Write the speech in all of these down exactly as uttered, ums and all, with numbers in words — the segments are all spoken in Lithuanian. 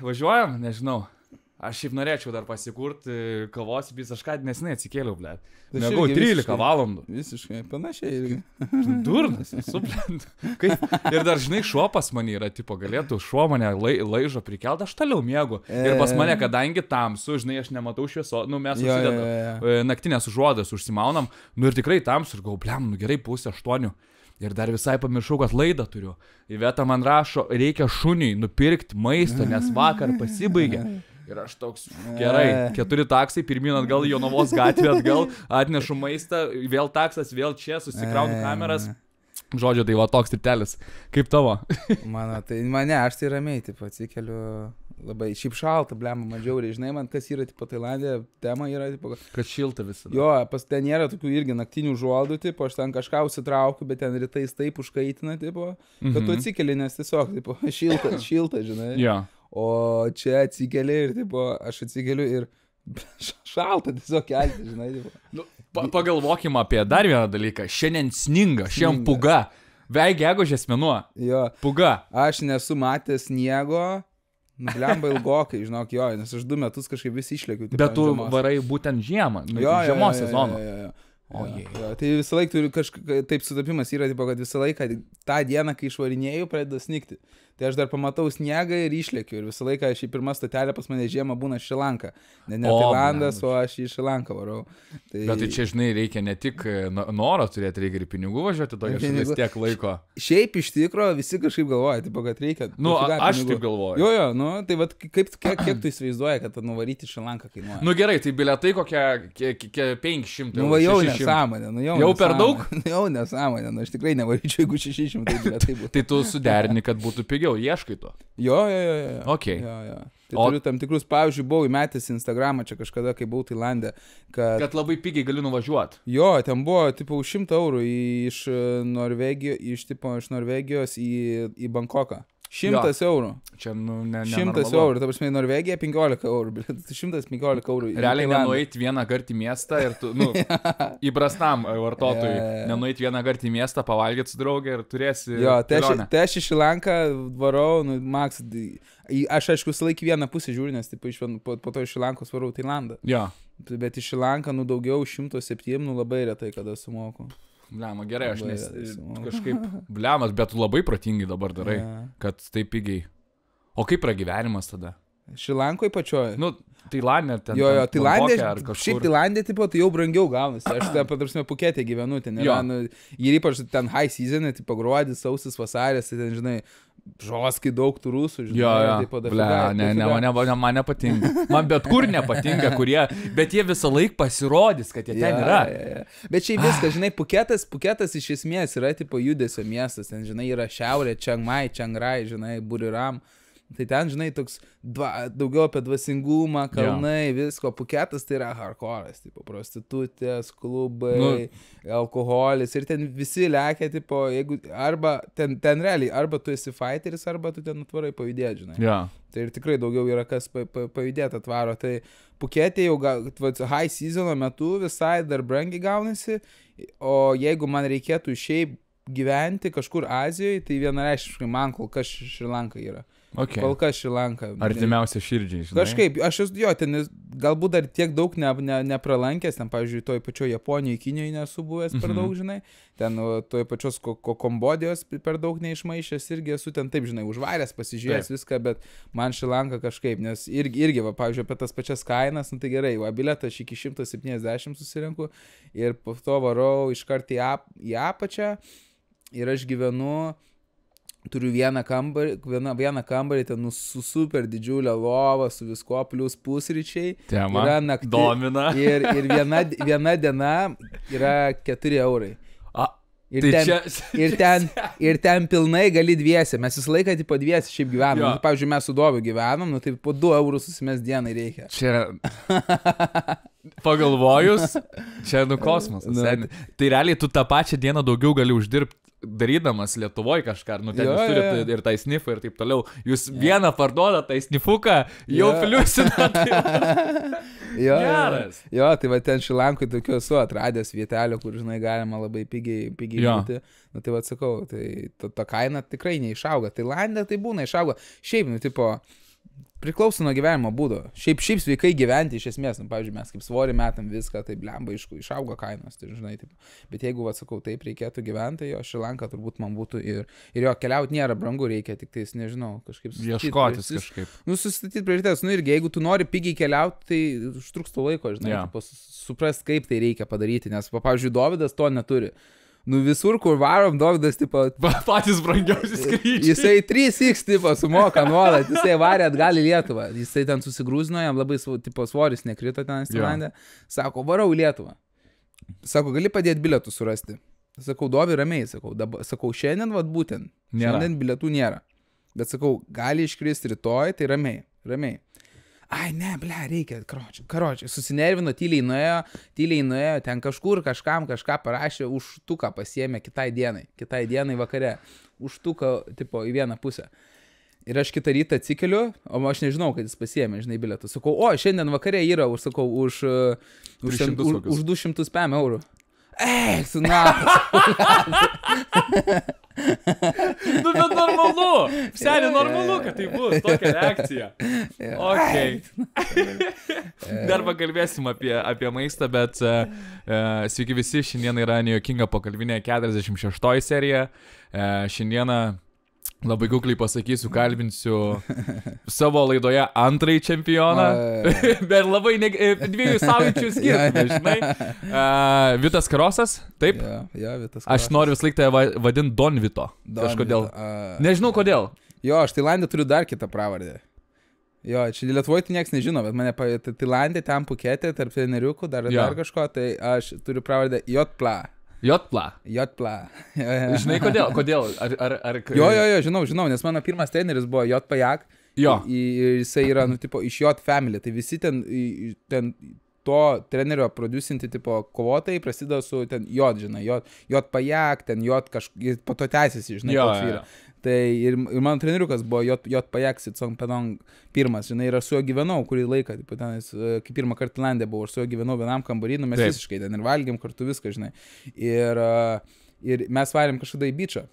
važiuojam, nežinau. Aš šiaip norėčiau dar pasikurti kavos, vis aš ką nesinai atsikėliau, blėt. Mėgau trylika valandų. Visiškai panašiai irgi. Durnas, suplent. Kaip? Ir dar, žinai, šuo pas mane yra, tipo, galėtų šuo mane lai, laižo prikelt, aš toliau mėgu. Ir pas mane, kadangi tamsu, žinai, aš nematau švieso, nu mes užsidedam naktinės užuodas, užsimaunam, nu ir tikrai tamsu, ir gau, blem, nu gerai, pusė aštuonių. Ir dar visai pamiršau, kad laidą turiu. Iveta man rašo, reikia šuniui nupirkti maisto, nes vakar pasibaigė. Ir aš toks, gerai, keturi taksai, pirmin atgal į Jonavos gatvę, atgal, atnešu maistą, vėl taksas, vėl čia, susikraunu kameras. Žodžiu, tai va toks tritelis. Kaip tavo? Mano, tai mane, aš tai ramiai, taip, atsikeliu labai, šiaip šalta, blema, mažiauriai, žinai, man kas yra, tipo, Tailandė, tema yra, tipo, kad šilta visada. Jo, pas ten nėra tokių irgi naktinių žuoldų, tipo, aš ten kažką užsitraukiu, bet ten rytais taip užkaitina, tipo, kad mm-hmm. tu atsikeli, nes tiesiog, tipo, šilta, šilta, žinai. Jo. O čia atsikeli ir, tipo, aš atsikeliu ir šalta tiesiog kelti, žinai, tipo. Nu, pa pagalvokim apie dar vieną dalyką. Šiandien sninga, šiandien puga. Veik gegužės mėnuo. Jo. Puga. Aš nesu matęs sniego, nublemba ilgokai, žinok, jo, nes aš du metus kažkaip vis išlėkiu. Tipo, bet tu žiemos. Varai būtent žiemą, nu, jo, žiemos jo, jo, sezoną. Jo, jo, jo. O, jo, jo. Tai visą laiką turiu kažkaip, taip sutapimas yra, tipo, kad visą laiką tą dieną, kai išvarinėjau, pradeda snigti. Tai aš dar pamatau sniegą ir išlėkiu. Ir visą laiką šį pirmą stotelę pas mane žiemą būna Šrilanka. Ne, ne o, Tailandas, o aš į Šrilanką varau. Tai... Bet tai čia, žinai, reikia ne tik noro turėti, reikia ir pinigų važiuoti, tokia šalis tiek laiko. Šiaip iš tikro visi kažkaip galvoja, tipo, kad reikia. Nu, a, aš taip galvoju. Jo, jo, nu, tai vat, kaip, kiek, kiek tu įsivaizduoji, kad nuvaryti Šrilanką kainuoja? Nu gerai, tai bilietai kokie penki šimtai. Nu, va, jau nesąmonė. Nu, jau jau nesąmonė. Per daug? Jau nesąmonė. Nu, aš tikrai nevaryčiau, jeigu šeši šimtai bilietai būtų. Tai tu suderini, kad būtų pigiau, ieškai to. Jo, jo, jo, jo. Okay. Jo, jo. Tai o... turiu tam tikrus, pavyzdžiui, buvau įmetęs Instagramą čia kažkada, kai buvau Tailande. Kad... kad labai pigiai gali nuvažiuoti. Jo, ten buvo, tipo, už šimtą eurų iš Norvegijos, iš, tipo, iš Norvegijos į, į Bankoką. Šimtas eurų. Čia, nu, ne, ne. Šimtas eurų, ta prasme, Norvegija penkiolika eurų. Šimtas penkiolika eurų. Realiai nenueit vieną kartą į miestą ir tu, nu, įprastam vartotojui, yeah. nenueit vieną kartą į miestą, pavalgyti su draugė ir turėsi. Jo, tai aš, tai aš į Šrilanką varau, nu, maks, aš aišku visą laikį vieną pusę žiūriu, nes tipo, iš, po, po to iš Šrilankos varau Tailandą. Jo. Bet į Šrilanką, nu, daugiau šimto septyni, nu, labai retai kada sumoku. Bliama, gerai, aš nes kažkaip bliamas, bet tu labai protingai dabar darai, yeah. kad taip pigiai. O kaip yra gyvenimas tada? Šrilankoje pačioje? Nu, Tailandė ten. Jo, jo, Tailandė, šiaip Tailandė, tipo, tai jau brangiau gaunasi. Aš ten, patarpsime, Pukete gyvenu, ten yra, nu, ir ypač ten high season, tipo, gruodis, sausis, vasaris, ten, žinai, žoskai daug tų rusų, žinai. Jo, jo, taip, ble, ne, ne, man, ne, man nepatinka. Man bet kur nepatinka, kurie, bet jie visą laiką pasirodys, kad jie ja, ten yra. Ja, ja. Bet šiaip viskas, žinai, Puketas, Puketas iš esmės yra, tipo, judesio miestas, ten, žinai, yra šiaurė, Chiang Mai, Chiang Rai, žinai, Buriram. Tai ten, žinai, toks dva, daugiau apie dvasingumą, kalnai, yeah. visko. Puketas tai yra hardcore'as, tipo, prostitutės, klubai, nu. alkoholis. Ir ten visi lekia, tipo, jeigu, arba, ten, ten realiai, arba tu esi fighteris, arba tu ten atvarai pajudėti, žinai. Yeah. Tai ir tikrai daugiau yra kas pa, pa, pajudėti atvaro. Tai Puketė jau, va, high seasono metu visai dar brangiai gaunasi, o jeigu man reikėtų šiaip gyventi kažkur Azijoje, tai vienareiškiškai man kol kas Šrilanka yra. Okay. Kol kas Šrilanka. Artimiausia širdžiai, žinai. Kažkaip, aš esu, jo, ten galbūt dar tiek daug ne, ne, nepralankęs, ten, pavyzdžiui, toj pačioj Japonijoje, Kinijoje nesu buvęs per daug, žinai, ten toj pačios ko, ko, Kambodijos per daug neišmaišęs, irgi esu ten taip, žinai, užvaręs, pasižiūrėjęs taip. Viską, bet man Šrilanka kažkaip, nes irgi, irgi va, pavyzdžiui, apie tas pačias kainas, nu tai gerai, va, bilietą aš iki šimtas septyniasdešimt susirinku ir po to varau iškart į, ap, į apačią ir aš gyvenu. Turiu vieną kambarį, vieną, vieną kambarį ten nu, su super didžiulė lova, su visko, plus pusryčiai. Tema, yra nakti, domina. Ir, ir viena, viena diena yra keturi eurai. A, ir, tai ten, čia... ir, ten, ir ten pilnai gali dviesi. Mes visą laiką tipo dviesi šiaip gyvenam. Nu, pavyzdžiui, mes su Doviu gyvenam, nu tai po du eurus susimės dienai reikia. Čia... Pagalvojus, čia nu kosmosas. Nu, tai realiai tu tą pačią dieną daugiau gali uždirbti. Darydamas Lietuvoje kažką, nu ten jo, jūs turite jo. Ir tai snifą ir taip toliau. Jūs jo. Vieną parduoda tai snifuką, jau pliusinat. Jo, Geras. Jo, tai va ten Šrilankoj tokiu esu atradęs vietelio, kur, žinai, galima labai pigiai, pigiai būti. Nu tai va sakau, tai ta, ta kaina tikrai neišauga. Tailande tai būna išauga. Šiaip, nu tipo, priklauso nuo gyvenimo būdo. Šiaip, šiaip sveikai gyventi iš esmės, nu, pavyzdžiui, mes kaip svorį metam viską, tai blemba iš, išauga kainos, tai žinai, taip. Bet jeigu, va, sakau, taip reikėtų gyventi, jo Šri Lanka turbūt man būtų ir, ir jo keliauti nėra brangu, reikia tik tais, nežinau, kažkaip susistatyti. Ieškotis kažkaip. Nu, susistatyti prioritetus, nu irgi, jeigu tu nori pigiai keliauti, tai užtruks to laiko, žinai, yeah. tipo, suprast, kaip tai reikia padaryti, nes, pavyzdžiui, Dovydas to neturi. Nu visur, kur varom, Dovydas, tipo... Patys brangiausi skrydžiai. Jisai trys iks, tipo, sumoka nuolat, jisai varė atgal į Lietuvą. Jisai ten susigrūzino, jam labai, tipo, svoris nekrito ten įsivaizduojant. Sako, varau į Lietuvą. Sako, gali padėti bilietų surasti. Sakau, Dovy, ramiai, sakau. Dabar, sakau, šiandien, vat būtent. Nėra. Šiandien bilietų nėra. Bet sakau, gali iškristi rytoj, tai ramiai, ramiai. Ai, ne, ble, reikia, karočiui, karočiui, susinervino, tyliai nuėjo, tyliai nuėjo, ten kažkur kažkam kažką parašė, užtuką pasiėmė kitai dienai, kitai dienai vakare, užtuką, tipo, į vieną pusę. Ir aš kitą rytą atsikeliu, o aš nežinau, kad jis pasiėmė, žinai, bilietų. Sakau, o, šiandien vakare yra, už, sakau, už, už, ten, už, už du šimtus pem eurų. Eik, su natas. Nu, bet normalu. Seniai normalu, kad tai bus tokia reakcija. Ok. Dar pakalbėsim apie, apie maistą, bet uh, uh, sveiki visi, šiandien yra nejuokinga pokalbinė keturiasdešimt šeštoji serija. Uh, šiandieną labai kukliai pasakysiu, kalbinsiu savo laidoje antrąjį čempioną, bet labai ne, dviejų savaičių skirtumą, žinai. Uh, Vitas Karosas, taip? Ja, ja, Vitas Karosas. Aš noriu vis laik tai vadinti Don Vito. Don kažkodėl. Vito, uh... Nežinau kodėl. Jo, aš Tailandė turiu dar kitą pravardę. Jo, čia Lietuvoje tai nieks nežino, bet mane Tailandė ten Puketė, tarp treneriukų, dar, dar kažko, tai aš turiu pravardę Jotpla. Jotpla. Jotpla. Žinai kodėl? Kodėl? Ar, ar, ar... Jo, jo, jo, žinau, žinau, nes mano pirmas treneris buvo Jotpajak. Jo. Ir jisai yra, nu, tipo, iš Jot family. Tai visi ten, ten to trenerio producinti, tipo, kovotojai prasideda su ten Jot, žinai, Jot, Jotpajak, ten Jot kažkaip, po to teisėsi, žinai, jo, koks yra. Tai ir, ir mano treneriukas buvo Jot, Jotpajak, Sitsong Pedong pirmas, žinai, ir aš su juo gyvenau kurį laiką, tipo, tenais, kai pirmą kartą Tailandė buvau, aš su juo gyvenau vienam kambarį, nu mes Taip. visiškai ten ir valgėm kartu viską, žinai. Ir, ir mes varėm kažkada į bičą.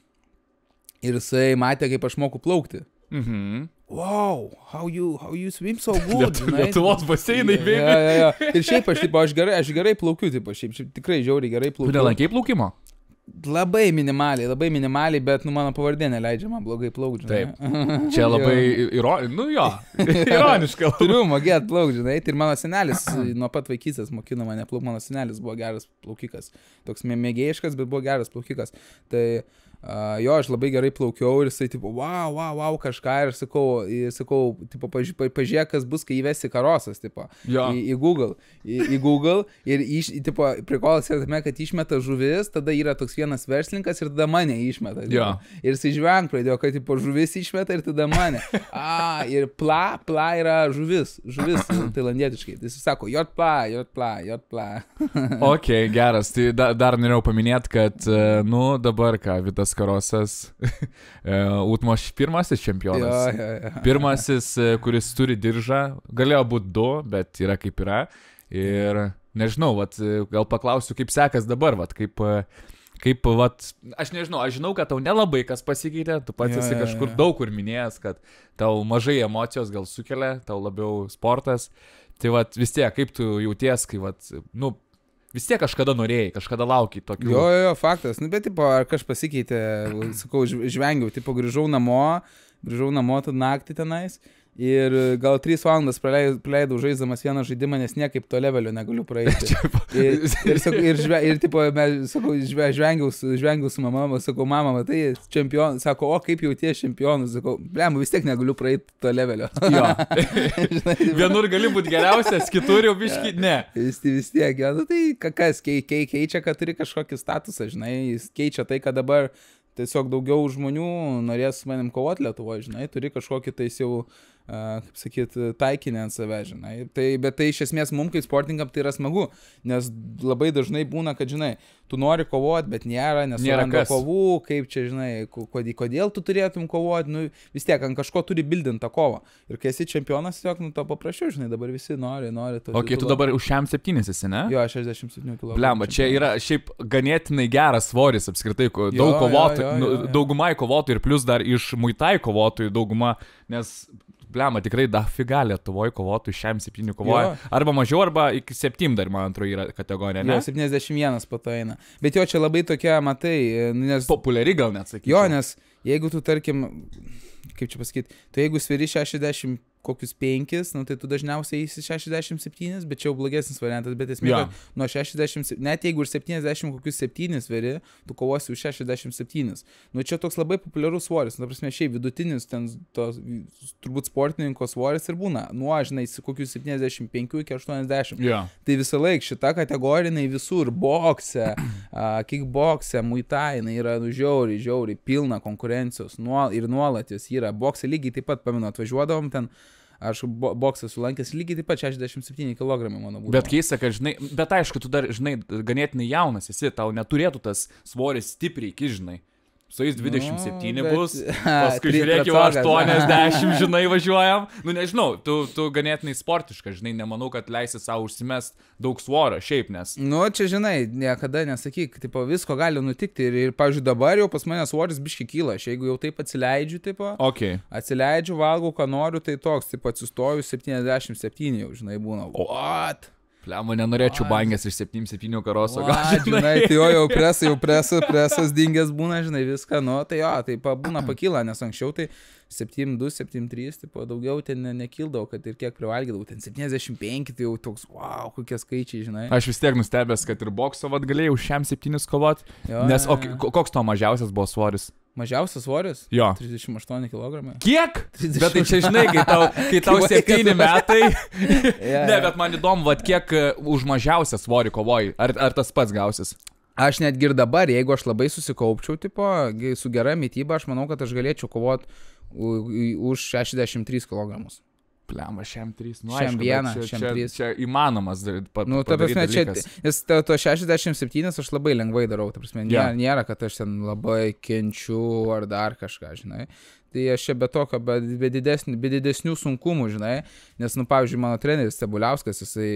Ir jisai matė, kaip aš moku plaukti. Mhm. Wow, how you, how you swim so good, žinai. Lietuvos baseinai, baby. Ja, ja, ja. Ir šiaip aš, tipo, aš gerai, aš gerai plaukiu, tipo, šiaip, šiaip tikrai žiauriai gerai plaukiu. Tu nelankiai plaukimo? Labai minimaliai, labai minimaliai, bet, nu, mano pavardė neleidžia man blogai plaukti, žinai. Taip, čia labai ironiška, nu jo, ironiška. Turiu mokėti plaukti, žinai, ir mano senelis nuo pat vaikystės mokino mane plaukti, mano senelis buvo geras plaukikas, toks mėgėjiškas, bet buvo geras plaukikas. Tai uh, jo, aš labai gerai plaukiau ir jisai, tipo, wow, wow, wow, kažką ir sakau, ir sakau, tipo, paži, pažiūrėk, kas bus, kai įvesi Karosas, tipo, į, į Google, į, į Google ir, iš, tipo, prikolas yra tame, kad išmeta žuvis, tada yra toks vienas verslininkas ir tada mane išmeta. Ja. Ir jisai žvenk pradėjo, kad tipo, žuvis išmeta ir tada mane. A, ir pla, pla yra žuvis, žuvis tailandietiškai. Tai jis sako, jotpla, jotpla, jotpla. Ok, geras. Tai da, dar norėjau paminėti, kad, nu, dabar ką, Vitas Karosas, Utmoš pirmasis čempionas. Ja, ja, ja. Pirmasis, kuris turi diržą, galėjo būti du, bet yra kaip yra. Ir nežinau, vat, gal paklausiu, kaip sekas dabar, vat, kaip, kaip, vat, aš nežinau, aš žinau, kad tau nelabai kas pasikeitė, tu pats esi ja, kažkur ja, ja. daug kur minėjęs, kad tau mažai emocijos gal sukelia, tau labiau sportas, tai vat, vis tiek, kaip tu jauties, kai, vat, nu, vis tiek kažkada norėjai, kažkada laukiai tokių. Jo, jo, faktas, nu, bet, tipo, ar kažkas pasikeitė, sakau, žvengiau, tipo, grįžau namo, grįžau namo tą naktį tenais. Ir gal tris valandas praleidau žaisdamas vieną žaidimą, nes niekaip to levelio negaliu praeiti. Ir, ir, sakau, ir, žve, ir tipo, mes, sakau, žve, žvengiau, žvengiau su mama, sakau, mama, matai, čempion, sako, o kaip jauties čempionus, sakau, blem, vis tiek negaliu praeiti to levelio. Jo. Vienur gali būti geriausias, kitur jau biški, ne. Vis, vis tiek, ja, nu, tai kas kei, kei, keičia, kad turi kažkokį statusą, žinai, jis keičia tai, kad dabar tiesiog daugiau žmonių norės su manim kovoti Lietuvoje, žinai, turi kažkokį tais jau, uh, kaip sakyt, taikinį ant save, žinai. Tai, bet tai iš esmės mums kaip sportininkam tai yra smagu, nes labai dažnai būna, kad, žinai, tu nori kovoti, bet nėra, nes nėra kovų, kaip čia, žinai, kodėl, kodėl tu turėtum kovoti, nu vis tiek ant kažko turi bildinti tą kovą. Ir kai esi čempionas, tiesiog, nu to paprašiau, žinai, dabar visi nori, nori. O okay, tu dabar už šiam septynis esi, ne? Jo, šešiasdešimt septyni kilogramų. Blemba, čia yra šiaip ganėtinai geras svoris apskritai, daug kovotojų, daugumai kovotojų ir plus dar iš muitai kovotojų dauguma, nes blema, tikrai dafiga Lietuvoje kovotų šiam septynių kovoja. Jo. Arba mažiau, arba iki septynių dar, man atrodo, yra kategorija, ne? Jo, septyniasdešimt vienas po to eina. Bet jo, čia labai tokia, matai, nes... Populiari gal net sakyti. Jo, nes jeigu tu, tarkim, kaip čia pasakyti, tu jeigu sveri šešiasdešimt kokius penkis, nu, tai tu dažniausiai eisi šešiasdešimt septynis, bet čia jau blogesnis variantas, bet esmė, ja. kad nuo šešiasdešimt, net jeigu ir septyniasdešimt kokius septynis sveri, tu kovosi už šešiasdešimt septynis. Nu, čia toks labai populiarus svoris, nu, ta prasme, šiaip vidutinis, ten, tos, turbūt sportininko svoris ir būna, nuo, žinai, kokius septyniasdešimt penki iki aštuoniasdešimt. Ja. Tai visą laiką šita kategorija, jinai visur, bokse, kickbokse, muitai, jinai yra nu, žiauriai, žiauriai, pilna konkurencijos nuol, ir nuolat jos yra. Bokse lygiai taip pat, pamenu, atvažiuodavom ten, aš bo boksą sulankęs lygiai taip pat šešiasdešimt septyni kilogramai mano būdavo. Bet keista, kad žinai, bet aišku, tu dar, žinai, ganėtinai jaunas esi, tau neturėtų tas svoris stipriai, iki, žinai. Su jais dvidešimt septyni nu, bet... bus, paskui žiūrėk jau aštuoniasdešimt, žinai, važiuojam. Nu, nežinau, tu, tu ganėtinai sportiška, žinai, nemanau, kad leisi savo užsimest daug svorio, šiaip, nes... Nu, čia, žinai, niekada nesakyk, tipo, visko gali nutikti ir, ir pavyzdžiui, dabar jau pas mane svoris biški kyla, aš jeigu jau taip atsileidžiu, tipo, okay. atsileidžiu, valgau, ką noriu, tai toks, tipo, atsistoju septyniasdešimt septyni jau, žinai, būna. What? Plemo, nenorėčiau bangęs iš septyniasdešimt septynių karoso. Gal, žinai, tai jo, jau presas, jau presas, presas dingęs būna, žinai, viską, nu, tai jo, tai būna pakyla, nes anksčiau tai septyni du, septyni trys, tipo, daugiau ten ne, nekildavo, kad ir kiek privalgydavau, ten septyniasdešimt penki, tai jau toks, wow, kokie skaičiai, žinai. Aš vis tiek nustebęs, kad ir bokso vat galėjau šiam septynis kovot, jo, nes, o koks to mažiausias buvo svoris? Mažiausias svoris? Jo. trisdešimt aštuoni kilogramai. Kiek? trisdešimt Bet tai čia, žinai, kai tau, kai tau septyni metai. yeah, ne, bet man įdomu, vat kiek už mažiausią svorį kovoji. Ar, ar tas pats gausis? Aš netgi ir dabar, jeigu aš labai susikaupčiau, tipo, su gera mityba, aš manau, kad aš galėčiau kovoti už šešiasdešimt tris kilogramus. Plema, šiam trys, nu šiam aišku, vieną, čia, šiam čia, trys. Čia įmanomas pa, nu, ta prasme, čia, nes to, to šešiasdešimt septyni aš labai lengvai darau, ta prasme, nėra, yeah. nėra, kad aš ten labai kenčiu ar dar kažką, žinai. Tai aš čia be tokio, be, be, didesnių, be didesnių sunkumų, žinai, nes, nu, pavyzdžiui, mano treneris Stebuliauskas, jisai,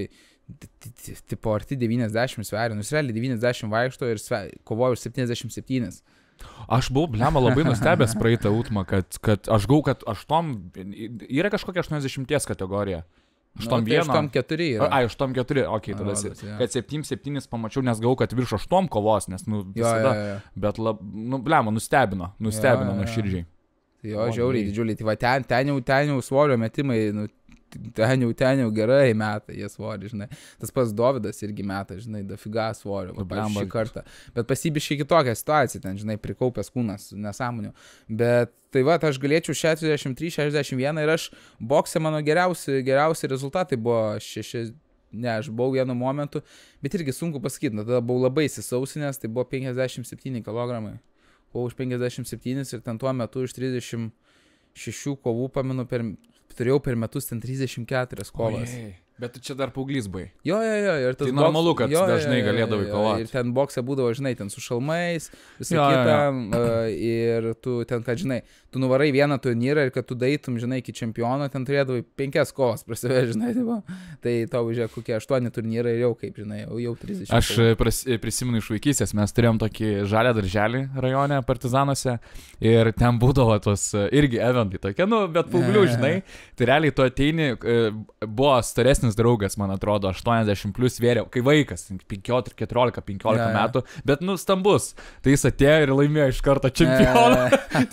tipo, arti devyniasdešimt sveria, nu, jis realiai devyniasdešimt vaikšto ir kovoja už septyniasdešimt septynis. Aš buvau, blema, labai nustebęs praeitą utmą, kad, kad aš gau, kad aštuom, yra kažkokia aštuoniasdešimties kategorija. aštuom vienas. aštuom keturi yra. Ai, aštuom keturi, okei, okay, tada rodos, ja. Kad septyni septyni pamačiau, nes gau, kad virš aštuom kovos, nes, nu, visada, jo, jo, jo. Bet, lab, nu, blema, nustebino, nustebino jo, jo, jo. nuoširdžiai. Jo, žiauriai, didžiuliai, tai va, ten, ten jau, ten jau svorio metimai, nu, ten jau, ten jau gerai meta jie svorį, žinai. Tas pats Dovydas irgi meta, žinai, dafiga svorio, šį kartą. Bet pasibiškai kitokią situaciją, ten, žinai, prikaupęs kūnas, nesąmonių. Bet tai va, aš galėčiau šešiasdešimt trys šešiasdešimt vienas ir aš bokse mano geriausi, geriausi rezultatai buvo šeši, ne, aš buvau vienu momentu, bet irgi sunku pasakyti, nu, tada buvau labai įsisausinęs, tai buvo penkiasdešimt septyni kilogramai. Buvau už penkiasdešimt septynis ir ten tuo metu iš trisdešimt šešių kovų, pamenu, per... turėjau per metus ten trisdešimt keturias kovas. Ojei, bet tu čia dar paauglys buvai. Jo, jo, jo. Ir tas tai normalu, kad jo, dažnai jo, jo, galėdavai kovoti. Ir ten bokse būdavo, žinai, ten su šalmais, visą jo, kitą. jo, jo. Uh, ir tu ten, kad, žinai, tu nuvarai vieną turnyrą ir kad tu daitum, žinai, iki čempiono, ten turėdavai penkias kovas prasivė, žinai, tai, tai tau, žiūrėk, kokie aštuoni turnyrai ir jau kaip, žinai, jau, jau trisdešimt. Aš pras, prisimenu iš vaikystės, mes turėjom tokį žalią darželį rajone Partizanuose ir ten būdavo tos irgi eventai tokie, nu, bet paauglių, žinai, tai realiai tu ateini, buvo storesnis draugas, man atrodo, aštuoniasdešimt plus vėriau, kai vaikas, penkiolika, keturiolika, penkiolika metų, bet, nu, stambus, tai jis atėjo ir laimėjo iš karto čempioną,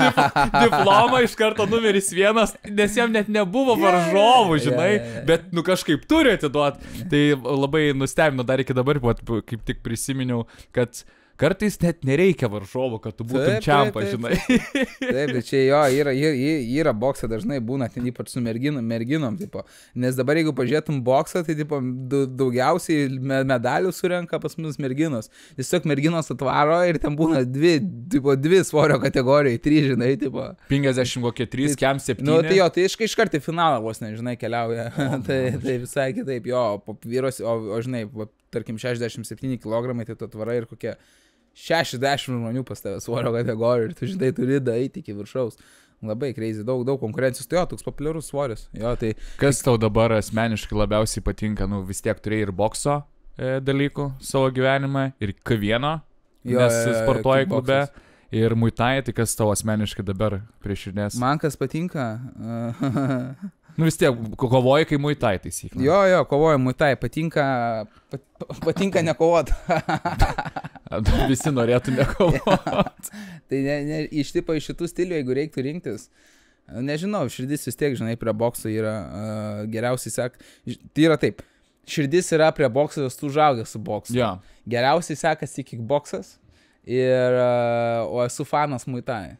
diplomą iš karto numeris vienas, nes jam net nebuvo varžovų, žinai, bet, nu, kažkaip turi atiduoti, tai labai nustebino, dar iki dabar, kaip tik prisiminiau, kad kartais net nereikia varžovo, kad tu būtum čempas, žinai. Taip, bet čia jo, yra, yra, yra boksą dažnai būna, ten ypač su merginom, merginom, tipo. Nes dabar jeigu pažiūrėtum boksą, tai tipo, daugiausiai medalių surenka pas mus merginos. Tiesiog merginos atvaro ir ten būna dvi, tipo, dvi svorio kategorijai, trys, žinai, tipo. penkiasdešimt kokie trys, kem septyni. Nu, tai jo, tai iš, iš karto į finalą vos, nežinai, keliauja. O, tai, tai visai kitaip, jo, vyros, o, o žinai, tarkim, šešiasdešimt septyni kilogramai, tai tu atvarai ir kokie šešiasdešimt žmonių pas tave svorio kategorijų ir tu, žinai, turi daeiti iki viršaus. Labai crazy, daug, daug konkurencijos. Tai jo, toks populiarus svoris. Jo, tai... Kas tau dabar asmeniškai labiausiai patinka? Nu, vis tiek turėjai ir bokso e, dalykų savo gyvenime, ir K vieną, nes sportuoji klube. Ir muitai, tai kas tavo asmeniškai dabar prie širdies? Man kas patinka. Nu vis tiek, kovoji, kai muitai taisyklė. Jo, jo, kovoju muitai, patinka, pat, patinka nekovot. Visi norėtų nekovot. Tai ne, ne, iš tipo iš šitų stilių, jeigu reiktų rinktis, nežinau, širdis vis tiek, žinai, prie bokso yra uh, geriausiai sek. Tai yra taip, širdis yra prie bokso, tu užaugęs su boksu. Ja. Geriausiai sekasi kickboksas. Ir, uh, o esu fanas muitai.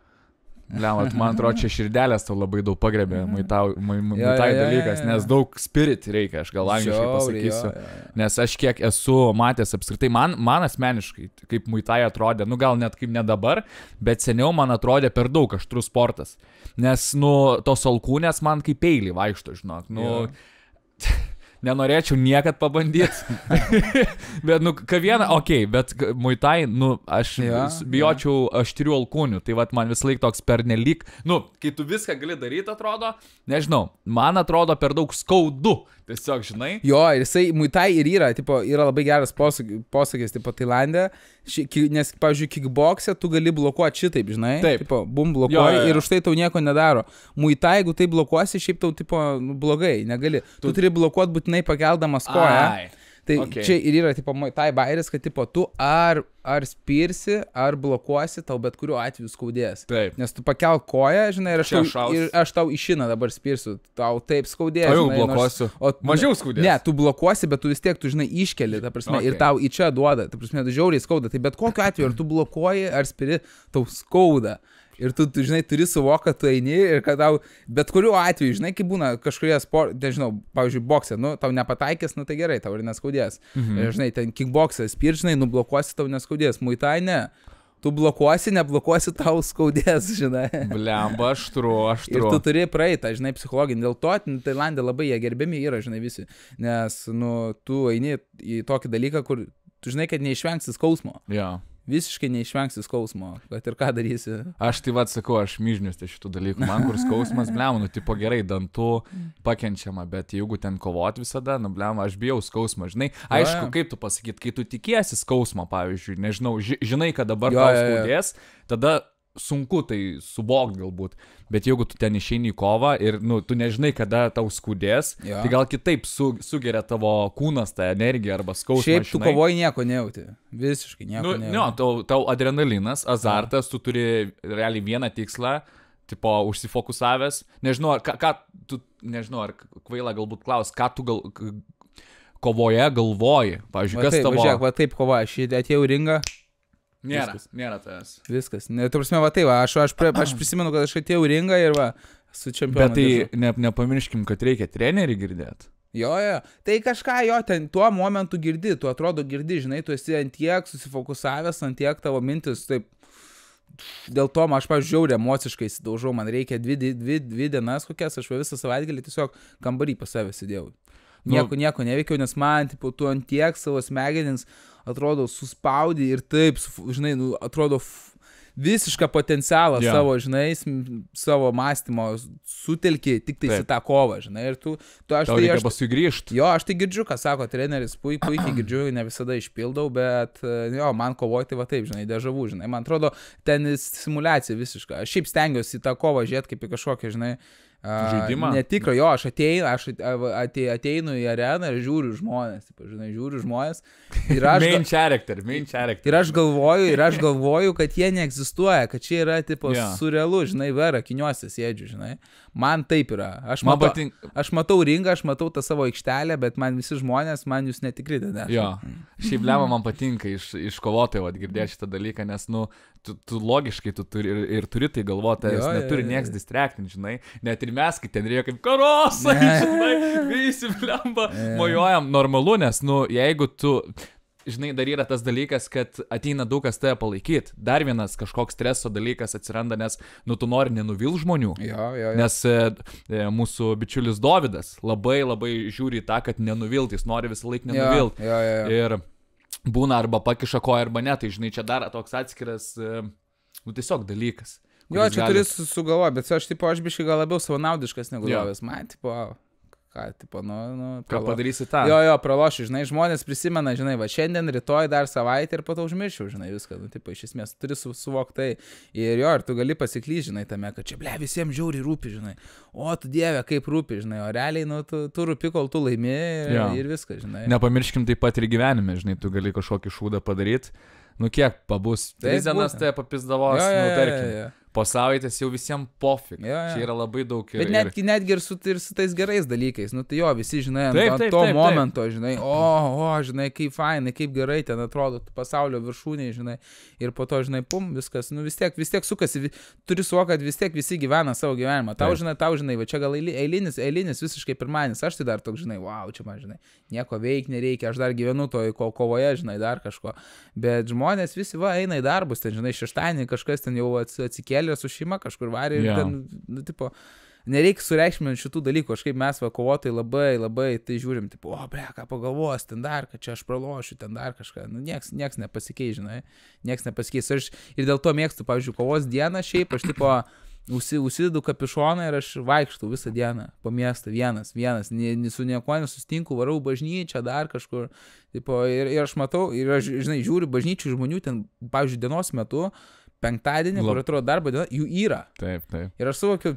Lemot, man atrodo, čia širdelės tau labai daug pagrebė muitai, muitai ja, ja, ja, dalykas, ja, ja. nes daug spirit reikia, aš gal angliškai pasakysiu. Ja, ja, ja. Nes aš kiek esu matęs apskritai, man, man asmeniškai, kaip muitai atrodė, nu gal net kaip ne dabar, bet seniau man atrodė per daug aštrus sportas. Nes, nu, tos alkūnės man kaip peilį vaikšto, žinok. Nu, ja. Nenorėčiau niekad pabandyti. Bet, nu, ką vieną, okei, okay, bet muitai, nu, aš ja, bijočiau ja. aštrių alkūnių. Tai vat man vis laik toks pernelyg, nu, kai tu viską gali daryti, atrodo, nežinau, man atrodo per daug skaudu. Tiesiog, žinai. Jo, ir jisai, muitai ir yra, tipo, yra labai geras posakis, posakis tipo, Tailande, ši, nes, pavyzdžiui, kickboxe tu gali blokuoti šitaip, žinai. Taip. Tipo, bum, blokuoji jo, jo, jo. Ir už tai tau nieko nedaro. Muitai, jeigu tai blokuosi, šiaip tau, tipo, nu, blogai, negali. Tu, tu turi blokuoti būtinai pakeldamas koją. Ai. Tai okay. Čia ir yra, tipo, muitai bairis, kad, tipo, tu ar, ar spirsi, ar blokuosi, tau bet kuriuo atveju skaudės. Taip. Nes tu pakel koją, žinai, ir aš, tau, ir aš tau išiną dabar spirsiu, tau taip skaudės. O jau žinai, blokuosiu. Nors, o, mažiau skaudės. Ne, tu blokuosi, bet tu vis tiek, tu, žinai, iškeli, ta prasme, okay. Ir tau į čia duoda, ta prasme, tu žiauriai skauda. Tai bet kokiu atveju, ar tu blokuoji, ar spiri, tau skauda. Ir tu, tu, žinai, turi suvokti, kad tu eini ir kad tau, bet kuriuo atveju, žinai, kaip būna kažkurie sport, nežinau, pavyzdžiui, bokse, nu, tau nepataikės, nu, tai gerai, tau ir neskaudės. Mhm. Ir, žinai, ten kickboksas, piršinai, nublokuosi, tau neskaudės, muitai ne. Tu blokuosi, neblokuosi, tau skaudės, žinai. Blemba, aštru, aštru. Ir tu turi praeitą, žinai, psichologinį. Dėl to, Tailande labai jie gerbiami yra, žinai, visi. Nes, nu, tu eini į tokį dalyką, kur tu žinai, kad neišvengsi skausmo. Ja. Visiškai neišvengsi skausmo, kad ir ką darysi. Aš tai vad sakau, aš myžnius tai šitų dalykų. Man kur skausmas, blem, nu, tipo gerai, dantų pakenčiama, bet jeigu ten kovot visada, nu, blem, aš bijau skausmą, žinai. Aišku, kaip tu pasakyt, kai tu tikiesi skausmo, pavyzdžiui, nežinau, ži žinai, kad dabar jo, tau skaudės, tada sunku tai suvokti galbūt, bet jeigu tu ten išeini į kovą ir, nu, tu nežinai, kada tau skudės, ja. Tai gal kitaip su, sugeria tavo kūnas tą energiją arba skausmą. Šiaip tu kovoji nieko nejauti, visiškai nieko nu, nejauti. Nu, tau, tau adrenalinas, azartas, ja. Tu turi realiai vieną tikslą, tipo, užsifokusavęs, nežinau, ar ką, ką tu, nežinau, ar kvaila galbūt klaus, ką tu gal, kovoje galvoji, pavyzdžiui, va kas taip, tavo... Važiuok, va taip kovoja, aš atėjau ringą. Nėra, viskas. Nėra tas. Viskas. Ne, tu prasme, va tai va, aš, aš, prie, aš prisimenu, kad aš atėjau ringą ir va, su čempionu. Bet tai ne, nepamirškim, kad reikia trenerį girdėti. Jo, jo. Tai kažką jo, ten tuo momentu girdi, tu atrodo girdi, žinai, tu esi ant tiek susifokusavęs, ant tiek tavo mintis, taip, dėl to aš, pavyzdžiui, žiauriai emociškai įsidaužau, man reikia dvi, dvi, dvi dienas kokias, aš visą savaitgalį tiesiog kambarį pas save sėdėjau. Nieko, nu, nieko neveikiau, nes man, tipo, tu ant tiek savo smegenins, atrodo, suspaudi ir taip, žinai, nu, atrodo visišką potencialą yeah. savo, žinai, savo mąstymo sutelki tik tai į tą kovą, žinai, ir tu, tu aš Tau tai... reikia aš, paskui grįžti. Jo, aš tai girdžiu, ką sako treneris, pui, puikiai girdžiu, ne visada išpildau, bet, jo, man kovoti va taip, žinai, dežavų, žinai, man atrodo, ten simulacija visiška. Aš šiaip stengiuosi į tą kovą žiūrėti kaip į kažkokią, žinai, žaidimą? Netikro, jo, aš ateinu, aš ateinu į areną ir žiūriu žmonės, taip, žinai, žiūriu žmonės. Ir aš, main character, main character. Ir aš galvoju, ir aš galvoju, kad jie neegzistuoja, kad čia yra, tipo, yeah. surrealu, žinai, vera, kiniuose sėdžiu, žinai. Man taip yra. Aš matau, man patink... aš matau ringą, aš matau tą savo aikštelę, bet man visi žmonės, man jūs netikri tada. Jo, šiaip lemą man patinka iš, iš kovotojų atgirdėti šitą dalyką, nes, nu, tu, tu logiškai tu turi ir, ir turi tai galvoti, jis neturi nieks distractinti, žinai. Net ir mes, kai ten reikia kaip karosai, žinai, visi lemba mojuojam normalu, nes, nu, jeigu tu... Žinai, dar yra tas dalykas, kad ateina daug kas tave palaikyti. Dar vienas kažkoks streso dalykas atsiranda, nes, nu, tu nori nenuvil žmonių. Jo, jo, jo. Nes e, mūsų bičiulis Dovydas labai labai žiūri į tą, kad nenuvilti, jis nori visą laiką nenuvilti. Jo, jo, jo. Ir būna arba pakiša koją, arba ne, tai žinai, čia dar toks atskiras, e, nu, tiesiog dalykas. Jo, čia gali... turi sugalvoti, bet aš, tipo, aš biškai gal labiau savanaudiškas negu Dovydas. Man, tipo, ką, tipo, nu, nu, ką padarysi tą. Jo, jo, pralošiu, žinai, žmonės prisimena, žinai, va, šiandien, rytoj, dar savaitę ir po to užmiršiu, žinai, viską, nu, tipo, iš esmės, turi su, suvoktai. Ir jo, ir tu gali pasiklysti, žinai, tame, kad čia, ble, visiems žiauriai rūpi, žinai. O, tu dieve, kaip rūpi, žinai, o realiai, nu, tu, tu rūpi, kol tu laimi ir, ir viską, žinai. Nepamirškim taip pat ir gyvenime, žinai, tu gali kažkokį šūdą padaryti. Nu, kiek pabus, tris dienas tai papizdavos, nu, tarkim. Jo, jo, jo. Po savaitės jau visiems pofik. Ja, ja. Čia yra labai daug. Ir, bet netgi, netgi ir, su, ir su tais gerais dalykais. Nu tai jo, visi, žinai, taip, ant taip, to taip, momento, taip. Žinai, o, o, žinai, kaip fainai, kaip gerai ten atrodo pasaulio viršūniai, žinai. Ir po to, žinai, pum, viskas, nu vis tiek, vis tiek sukasi, turi suvokt, kad vis tiek visi gyvena savo gyvenimą. Tau, žinai, tau, žinai, va čia gal eilinis, eilinis visiškai pirmadienis, aš tai dar toks, žinai, wow, čia man, žinai, nieko veik nereikia, aš dar gyvenu toj ko, kovoje, žinai, dar kažko. Bet žmonės visi, va, eina į darbus, ten, žinai, šeštadienį kažkas ten jau atsikėlė su šeima kažkur varė ir ten, nu, tipo, nereikia sureikšminti šitų dalykų, kažkaip mes va kovotojai labai, labai tai žiūrim, tipo, o, ble, ką pagalvos, ten dar, kad čia aš pralošiu, ten dar kažką, nu, nieks, nieks nepasikeis, žinai, nieks nepasikeis. Aš ir dėl to mėgstu, pavyzdžiui, kovos dieną šiaip, aš, tipo, Usi, užsidedu kapišoną ir aš vaikštau visą dieną po miestą, vienas, vienas, ni, ni su nieko nesusitinku, varau bažnyčią, dar kažkur, tipo, ir, ir aš matau, ir aš, žinai, žiūriu bažnyčių žmonių ten, pavyzdžiui, dienos metu, penktadienį, kur atrodo darbo diena, jų yra. Taip, taip. Ir aš suvokiu,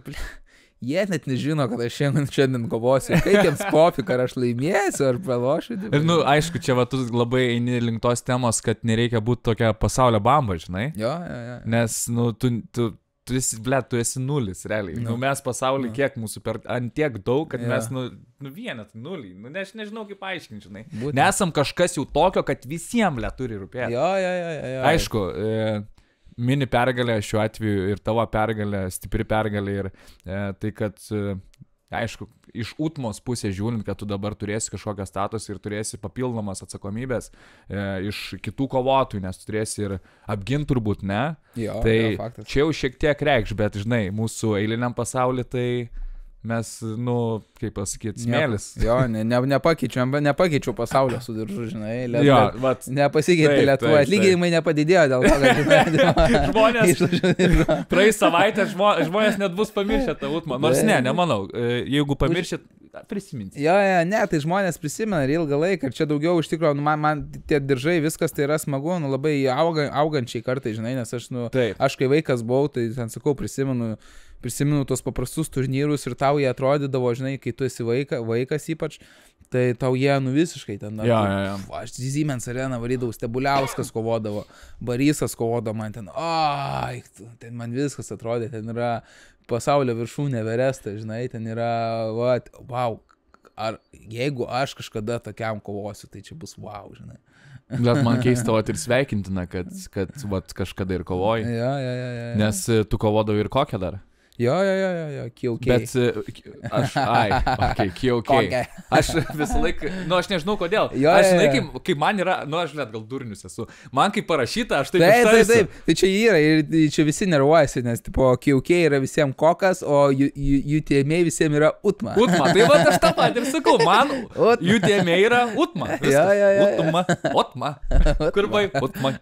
jie net nežino, kad aš šiandien, šiandien kovosiu, kaip jiems pofi, ar aš laimėsiu, ar pralošiu. Ir, nu, aišku, čia va, tu labai eini link tos temos, kad nereikia būti tokia pasaulio bamba, žinai. Jo, jo, jo. Nes, nu, tu... tu Tu esi, ble, tu esi nulis, realiai. No. Nu, mes pasaulį, no. Kiek mūsų per... Ant tiek daug, kad yeah. mes, nu, nu vienet, nulį. Nu, ne, aš nežinau, kaip paaiškinti, žinai. Būtent. Nesam kažkas jau tokio, kad visiems, ble, turi rūpėti. Jo, jo, jo, jo. Aišku, e, mini pergalė šiuo atveju ir tavo pergalė, stipri pergalė ir e, tai, kad... E, aišku, iš Utmos pusės žiūrint, kad tu dabar turėsi kažkokią statusą ir turėsi papildomas atsakomybės e, iš kitų kovotojų, nes tu turėsi ir apginti turbūt, ne? Jo, tai jo, faktas. Čia jau šiek tiek reikš, bet, žinai, mūsų eiliniam pasauly tai mes, nu, kaip pasakyti, smėlis. Ne, jo, ne, ne, nepakeičiu, nepakeičiau pasaulio su diržu, žinai. Liet, jo, vat. Nepasikeitė Lietuva, atlyginimai nepadidėjo dėl to, kad... Žmonės, praeis savaitę žmonės net bus pamiršę tą Utmą. Nors ne, nemanau, jeigu pamiršėt, prisiminti. Jo, jo, ne, tai žmonės prisimena ir ilgą laiką ir čia daugiau iš tikrųjų, nu, man, man tie diržai, viskas tai yra smagu, nu, labai auga, augančiai kartai, žinai, nes aš, nu, taip. Aš kai vaikas buvau, tai ten sakau, prisimenu, prisimenu tos paprastus turnyrus ir tau jie atrodydavo, žinai, kai tu esi vaika, vaikas ypač, tai tau jie, nu, visiškai ten, ja, ja, ja. Aš Siemens areną varydavau, Stebuliauskas kovodavo, Barysas kovodavo man ten, ai, ten man viskas atrodė, ten yra pasaulio viršūnė Everestas, žinai, ten yra, va, wow, ar jeigu aš kažkada tokiam kovosiu, tai čia bus wow, žinai. Bet man keista, vat, ir sveikintina, kad, kad vat, kažkada ir kovoji. Ja, ja, ja, ja. Nes tu kovodavai ir kokią dar? Jo, jo, jo, jo, jo, K O K. Bet aš, ai, okay, K O K. Aš visą laiką, nu aš nežinau kodėl. Jo, aš žinai, jo, jo. kaip, kaip man yra, nu aš net gal durnius esu. Man kaip parašyta, aš taip ištarsiu. Taip, ištarsiu. taip, taip. Tai čia yra ir čia visi nervuojasi, nes tipo K O K yra visiems kokas, o U T M A visiems yra Utma. Utma, tai va aš tą patį ir sakau, man U T M A yra Utma. Ja, ja, ja. Utma, Utma. Kur vai? Utma.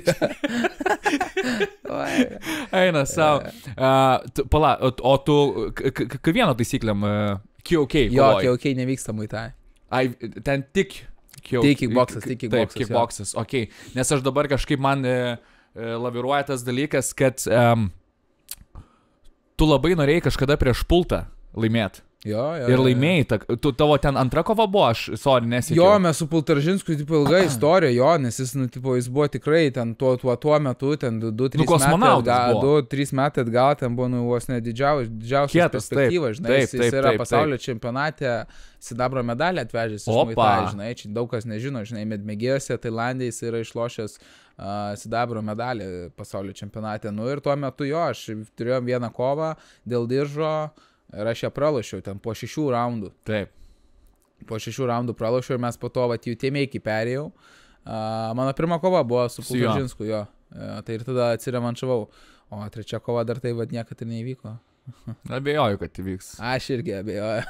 Eina savo. Uh, pala, o tu, kai vieno taisyklėm K O K jo, K O K nevyksta muitai. Ai, ten tik K O K. Tik kickboxas, tik kickboxas. Taip, kickboxas, okei. Okay. Nes aš dabar kažkaip man e, laviruoja tas dalykas, kad um, tu labai norėjai kažkada prieš pultą laimėti. Jo, jo, ir laimėjai, ta, tu, tavo ten antra kova buvo, aš, sorry, nesiekiau. Jo, mes su Pultaržinsku, tipo, ilga istorija, jo, nes jis, nu, tipo, jis buvo tikrai ten tuo, tuo, tuo metu, ten du trys nu, metai, du trys metai atgal, ten buvo, nu, vos ne didžiausias, didžiausias perspektyvas, žinai, taip, jis, jis taip, yra taip, pasaulio taip. čempionate, sidabro medalį atvežęs iš muitai, žinai, čia daug kas nežino, žinai, medmėgėjose, Tailandė jis yra išlošęs uh, sidabro medalį pasaulio čempionate, nu, ir tuo metu jo, aš turėjom vieną kovą dėl diržo. Ir aš ją pralošiau ten po šešių raundų. Taip. Po šešių raundų pralošiau ir mes po to, vat, U T M A perėjau. Uh, mano pirma kova buvo su Pultaržinsku, jo. Uh, tai ir tada atsirevanšavau. O trečia kova dar tai, vat, niekad ir neįvyko. Abejoju, kad įvyks. Aš irgi abejoju.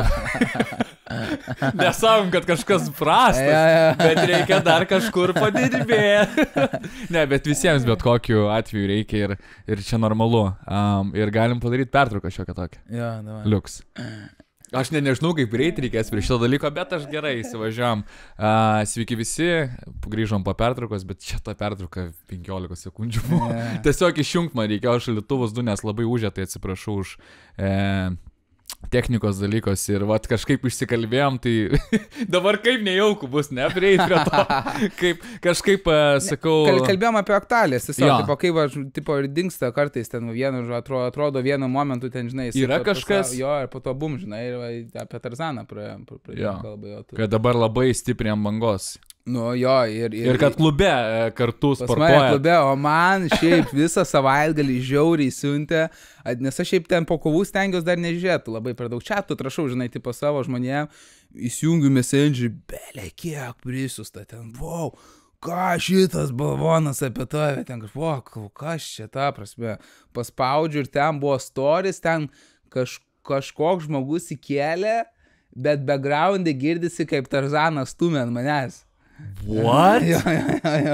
Nesavom, kad kažkas prastas, ja, ja. Bet reikia dar kažkur padirbėti. Ne, bet visiems bet kokiu atveju reikia ir, ir čia normalu. Um, ir galim padaryti pertrauką šiokią tokią. Ja, davai. Liuks. Aš ne, nežinau, kaip greit reikės prie šito dalyko, bet aš gerai įsivažiuojam. Uh, sveiki visi, grįžom po pertraukos, bet čia ta pertrauka penkiolika sekundžių buvo. Yeah. Tiesiog išjungt man reikėjo šaldytuvus du, nes labai užė, tai atsiprašau už e, technikos dalykos ir vat kažkaip išsikalbėjom, tai dabar kaip nejauku bus, ne, prieiti prie to, kaip kažkaip uh, sakau... Kal, kalbėjom apie aktualijas, tiesiog, tipo, kaip aš, tipo, ir dingsta kartais ten vienu, atrodo, atrodo vienu momentu ten, žinai, yra kažkas... Jo, ir po to bum, žinai, ir apie Tarzaną pradėjom kalbą. Jo, kad dabar labai stipriai ant bangos. Nu jo, ir... Ir, ir kad klube kartu sportuoja. Pas mane klube, o man šiaip visą savaitgalį žiauriai siuntė, nes aš šiaip ten po kovų stengiuosi dar nežiūrėti, labai per daug čiatų trašau, žinai, tipo savo žmonėm, įsijungiu messengerį, belė kiek prisiusta ten, wow, ką šitas balvonas apie tave, ten, wow, kas čia ta prasme, paspaudžiu ir ten buvo stories, ten kaž, kažkoks žmogus įkėlė, bet background'e girdisi, kaip Tarzanas stumia ant manęs. What? Jo, jo, jo,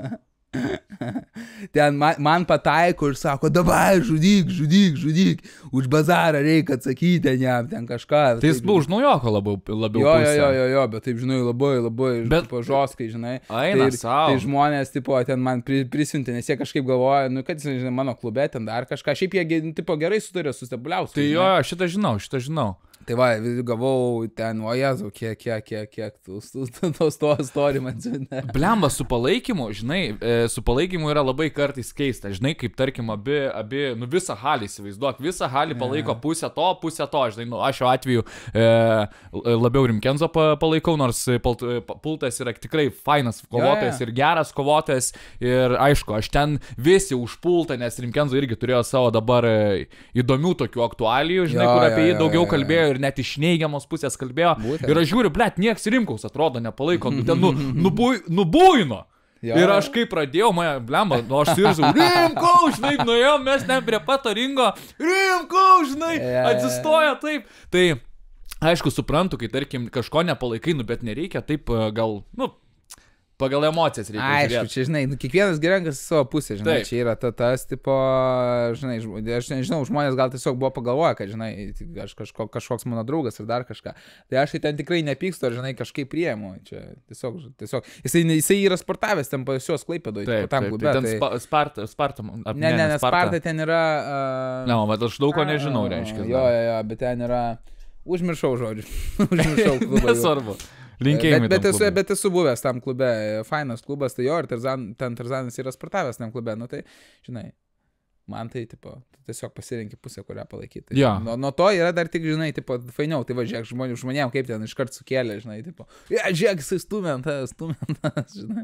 jo. Ten man, man pataiko ir sako, davai, žudyk, žudyk, žudyk, už bazarą reikia atsakyti ten jam, ten kažką. Tai jis buvo už naujoko labiau, labiau jo, pusę. Jo, jo, jo, bet taip, žinai, labai, labai, bet, tipo, žoskai, žinai. Aina tai, savo. Tai žmonės, tipo, ten man pri, prisiuntė, nes jie kažkaip galvoja, nu, kad jis, žinai, mano klube ten dar kažką. Šiaip jie, tipo, gerai sutarė su Stebuliausku. Tai jo, šitą žinau, šitą žinau. Tai va, gavau ten, o jezu, kiek, kiek, kiek, kiek, tos to story man siuntė. Blemba, su palaikymu, žinai, su palaikymu yra labai kartais keista, žinai, kaip tarkim abi, abi, nu visą halį įsivaizduok, visą halį palaiko yeah. pusę to, pusę to, žinai, nu aš šiuo atveju e, labiau Rimkenzo palaikau, nors Pultas yra tikrai fainas kovotojas yeah, yeah. ir geras kovotojas ir aišku, aš ten visi už Pultą, nes Rimkenzo irgi turėjo savo dabar įdomių tokių aktualijų, žinai, jo, kur apie jį jo, daugiau jo, kalbėjo jo. Ir net iš neigiamos pusės kalbėjo. Būtent. Ir aš žiūriu, blėt, nieks Rimkaus atrodo nepalaiko, nu, ten nu, nubuj, nubuino. Jo. Ir aš kaip pradėjau, mane, blemba, nu aš sirzau, Rimkau, žinai, nuėjom, mes ten prie pato ringo, Rimkau, žinai, atsistoja taip. Tai, aišku, suprantu, kai, tarkim, kažko nepalaikai, nu, bet nereikia taip gal, nu, pagal emocijas reikia aišku, žiūrėti. Čia, žinai, nu, kiekvienas gerankas savo pusę, žinai, taip. Čia yra ta, tas, tipo, žinai, aš nežinau, žmonės gal tiesiog buvo pagalvoję, kad, žinai, aš kažko, kažkoks mano draugas ir dar kažką. Tai aš tai ten tikrai nepykstu, žinai, kažkaip priėmu. Čia tiesiog, tiesiog, jisai, jisai yra sportavęs ten pas juos Klaipėdoj, tam klube. Tai ten spa, Sparta, Sparta, ne, ne, ne, ne, Sparta ten yra... Uh, ne, bet aš daug ko nežinau, reiškia. Jo, jo, jo, bet ten yra... Užmiršau žodžių. Užmiršau klubą. Nesvarbu. Linkėjimai. Bet, bet, esu, bet esu buvęs tam klube, fainas klubas, tai jo, ir tarzan, ten Tarzanas yra sportavęs tam klube, nu tai, žinai, man tai, tipo, tiesiog pasirinki pusę, kurią palaikyti. Ja. Nuo, nuo to yra dar tik, žinai, tipo, fainiau, tai va, žiūrėk, žmonėm, žmonėm kaip ten iškart sukėlė, žinai, tipo, ja, žiūrėk, jisai stumentas, stumentas, žinai.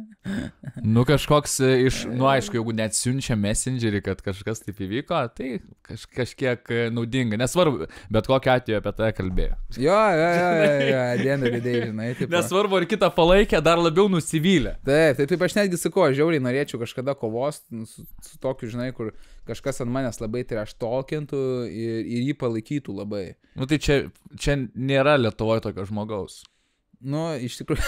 Nu, kažkoks iš, nu, aišku, jeigu net siunčia messengerį, kad kažkas taip įvyko, tai kaž, kažkiek naudinga, nesvarbu, bet kokiu atveju apie tai kalbėjo. Jo, jo, jo, jo, jo, dieną didėjai, žinai, tipo. Nesvarbu, ar kitą palaikė, dar labiau nusivylė. Taip, taip, taip, aš netgi sakau, aš žiauriai norėčiau kažkada kovos su, su tokiu, žinai, kur kažkas ant manęs labai trash talkintų ir, ir jį palaikytų labai. Nu tai čia, čia nėra Lietuvoje tokio žmogaus. Nu, iš tikrųjų.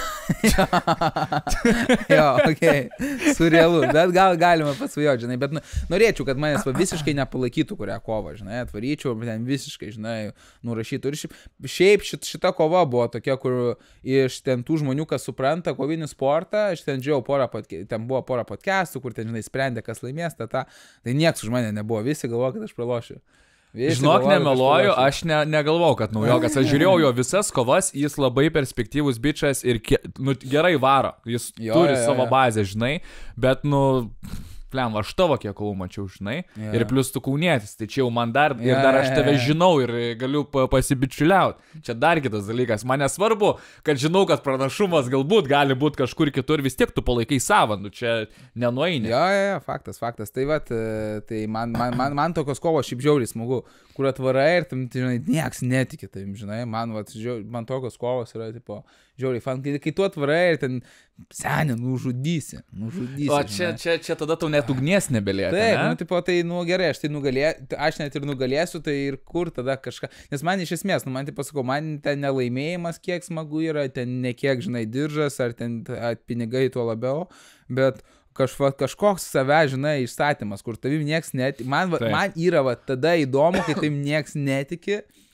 Jo, okei, okay. Surrealu, bet gal galima pasvajoti, žinai, bet nu, norėčiau, kad manęs va, visiškai nepalaikytų kurią kovą, žinai, atvaryčiau, ten visiškai, žinai, nurašytų. Ir šiaip, šiaip šit, šita kova buvo tokia, kur iš ten tų žmonių, kas supranta kovinį sportą, aš ten žiūrėjau porą, ten buvo porą podcastų, kur ten, žinai, sprendė, kas laimės, ta, ta, tai nieks už mane nebuvo, visi galvoja, kad aš pralošiu. Visi Žinok, galvoja, nemeluoju, aš ne, negalvau, kad naujokas. Aš žiūrėjau jo visas kovas, jis labai perspektyvus bičas ir ke, nu, gerai varo. Jis jo, turi jo, jo, savo jo. bazę, žinai, bet, nu, plem, aš tavo kiek kovų mačiau, žinai, jo. Ir plus tu kaunietis, tai čia jau man dar, ir dar aš tave žinau ir galiu pasibičiuliauti. Čia dar kitas dalykas. Man nesvarbu, kad žinau, kad pranašumas galbūt gali būti kažkur kitur, vis tiek tu palaikai savo, nu čia nenueini. Jo, jo, jo, faktas, faktas. Tai vat, tai man, man, man, man tokios kovos šiaip žiauriai smagu, kur atvarai ir tam, tai, žinai, nieks netiki, tai, žinai, man, vat, žiauriai, man tokios kovos yra, tipo, žiauriai fan, kai, kai tu atvarai ir ten, senė, nužudysi, nužudysi. O čia, čia, čia tada tau net ugnies nebelieka. Taip, ne? nu, tipo, tai, nu, gerai, aš tai nugalėsiu, aš net ir nugalėsiu, tai ir kur tada kažką, nes man iš esmės, nu, man tai pasakau, man ten nelaimėjimas, kiek smagu yra, ten ne kiek, žinai, diržas, ar ten at, pinigai tuo labiau, bet kažva, kažkoks save, žinai, išstatymas, kur tavim nieks netiki, man, va, man yra va, tada įdomu, kai tavim nieks netiki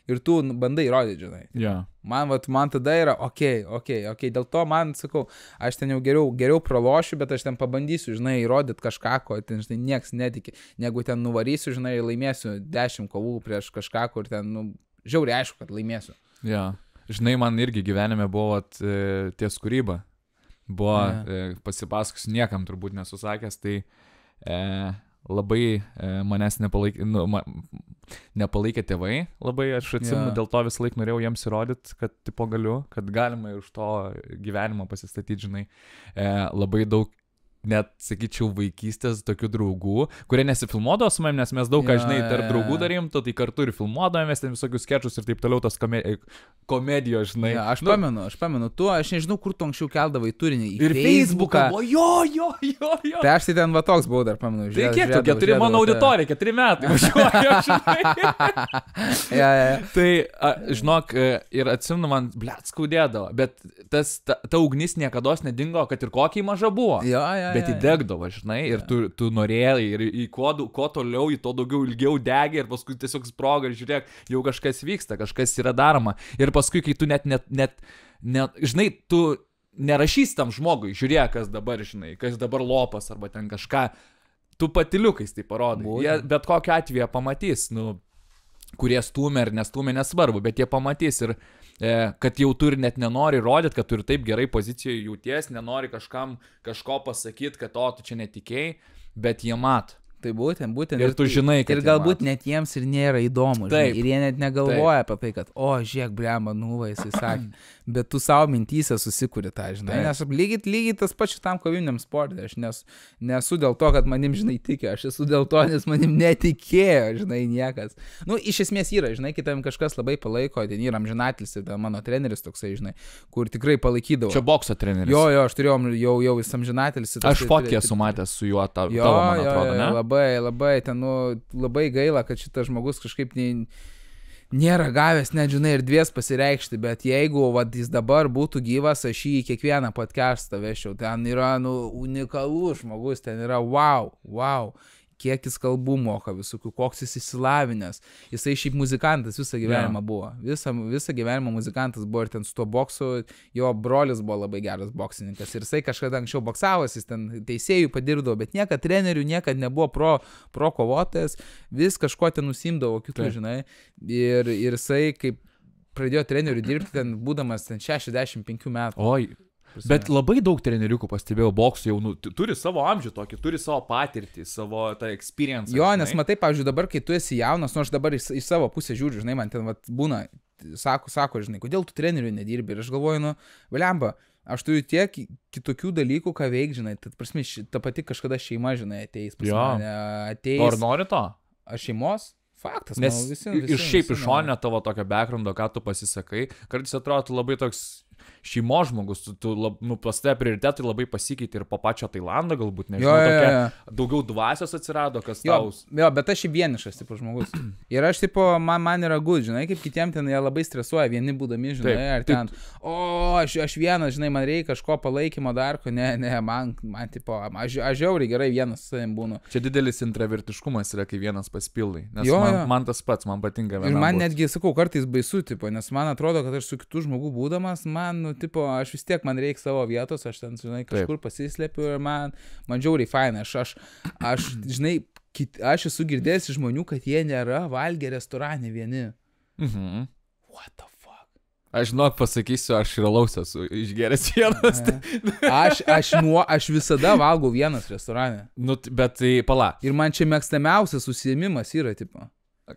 ir tu bandai įrodyti, žinai. Yeah. Man, vat, man tada yra, okei, okay, okei, okay, okei, okay. Dėl to man, sakau, aš ten jau geriau, geriau pralošiu, bet aš ten pabandysiu, žinai, įrodyti kažką, ko ten, žinai, nieks netiki. Negu ten nuvarysiu, žinai, laimėsiu dešimt kovų prieš kažką, kur ten, nu, žiauriai aišku, kad laimėsiu. Yeah. Žinai, man irgi gyvenime buvo at, e, ties kūryba. Buvo, yeah. e, pasipasakosiu, niekam turbūt nesusakęs, tai e, labai e, manęs nepalaikė, nu, ma, nepalaikė tėvai, labai aš atsimenu, yeah. dėl to visą laiką norėjau jiems įrodyti, kad tipo galiu, kad galima iš to gyvenimo pasistatyti, žinai, e, labai daug, net, sakyčiau, vaikystės tokių draugų, kurie nesifilmuodavo su manim, nes mes daug, ką, žinai, tarp draugų darėm, tai kartu ir filmuodavomės, ten visokius skečus ir taip toliau, tos komedijos, komedijos, žinai. Ja, aš nu, pamenu, aš pamenu, tu, aš nežinau, kur tu anksčiau keldavai turinį. Į ir Facebooką. Jo, jo, jo, jo. Tai aš tai ten va toks buvau dar, pamenu. Tai kiek tu, keturi mano auditorija, keturi metai, važiuoju, žinai. ja, ja, ja. Tai, a, žinok, ir atsimenu, man, blet, skaudėdavo, bet tas, ta, ta ugnis niekados nedingo, kad ir kokiai maža buvo. Ja, ja. Bet įdegdavo, žinai, ir tu, tu norėjai, ir į kuo, kuo toliau, į to daugiau ilgiau degė, ir paskui tiesiog sproga, ir žiūrėk, jau kažkas vyksta, kažkas yra daroma. Ir paskui, kai tu net, net, net, net žinai, tu nerašys tam žmogui, žiūrėk, kas dabar, žinai, kas dabar lopas, arba ten kažką, tu patiliukais tai parodai. Jie bet kokiu atveju pamatys, nu, kurie stūmė ar nestūmė, nesvarbu, bet jie pamatys ir kad jau tu ir net nenori rodyti, kad tu ir taip gerai pozicijoje jauties, nenori kažkam kažko pasakyti, kad o, tu čia netikėjai, bet jie mato. Tai būtent, būtent. Ir tu žinai, kad ir galbūt net jiems ir nėra įdomu, žinai, taip, ir jie net negalvoja taip. apie tai, kad, o, žiūrėk, blemba, nuva, jisai sakė, bet tu savo mintyse susikuri tą, žinai, taip. Nes lygiai, lygiai tas pačiu tam koviniam sportui, aš nes, nesu dėl to, kad manim, žinai, tikė, aš esu dėl to, nes manim netikėjo, žinai, niekas. Nu, iš esmės yra, žinai, kitam kažkas labai palaiko, ten yra amžinatilis, tai mano treneris toksai, žinai, kur tikrai palaikydavo. Čia bokso treneris. Jo, jo, aš turėjau jau, jau jis amžinatilis. Aš fotkį esu matęs su juo, ta, jo, tavo, man atrodo, jo, ne? Labai, labai, ten, nu, labai gaila, kad šitas žmogus kažkaip nei, nėra gavęs, net, žinai, erdvės pasireikšti, bet jeigu, vad, jis dabar būtų gyvas, aš jį į kiekvieną podcastą vešiau, ten yra, nu, unikalus žmogus, ten yra, wow, wow, kiek jis kalbų moka visokių, koks jis įsilavinęs, jisai šiaip muzikantas visą gyvenimą yeah. buvo, visą, visą gyvenimą muzikantas buvo ir ten su tuo boksu, jo brolis buvo labai geras boksininkas ir jisai kažkada anksčiau boksavas, jis ten teisėjų padirbdavo, bet niekad trenerių, niekad nebuvo pro, pro kovotojas, vis kažko ten nusimdavo kitų, žinai, ir, ir jisai kaip pradėjo trenerių dirbti ten, būdamas ten šešiasdešimt penkių metų. Oi. Bet labai daug treneriukų pastebėjau boksų jau, nu, turi savo amžių tokį, turi savo patirtį, savo tą experience. Jo, nes matai, pavyzdžiui, dabar, kai tu esi jaunas, nu aš dabar iš, iš savo pusės žiūriu, žinai, man ten vat, būna, sako, sako, žinai, kodėl tu trenerių nedirbi ir aš galvoju, nu, valemba, aš turiu tiek kitokių dalykų, ką veik, žinai, tai prasme, ta pati kažkada šeima, žinai, ateis, pas mane, ateis. Ar nori to? Aš šeimos? Faktas, nes manau, visi, visi, iš šiaip visi, iš šonio tavo tokio backgroundo, ką tu pasisakai, kartais atrodo, tu labai toks šeimos žmogus, tu, tu lab, nu, pas tave prioritetai labai pasikeitė ir po pačio Tailando galbūt, nežinau, jo, jo, jo. Tokia, daugiau dvasios atsirado, kas jo, tau. Jo, bet aš vienišas, tipo, žmogus. Ir aš, tipo, man, man yra good, žinai, kaip kitiem ten jie labai stresuoja, vieni būdami, žinai, taip, ar ten, taip. o, aš, aš vienas, žinai, man reikia kažko palaikymo dar, ko, ne, ne, man, man, tipo, aš, aš žiauriai gerai vienas su savim būnu. Čia didelis intravertiškumas yra, kai vienas pasipildai, nes jo, man, jo. man tas pats, man patinka vienam. Ir man būt. netgi, sakau, kartais baisu, tipo, nes man atrodo, kad aš su kitų žmogų būdamas, man, nu, tipo, aš vis tiek man reikia savo vietos, aš ten, žinai, kažkur taip. Pasislėpiu ir man, man žiauriai faina, aš, aš, aš žinai, kit, aš esu girdėjęs iš žmonių, kad jie nėra valgę restorane vieni. Mhm. What the fuck? Aš žinok, pasakysiu, aš ir alaus esu išgeręs vienas. aš, aš, nuo, aš visada valgau vienas restorane. Nu, bet tai pala. Ir man čia mėgstamiausias užsiėmimas yra, tipo.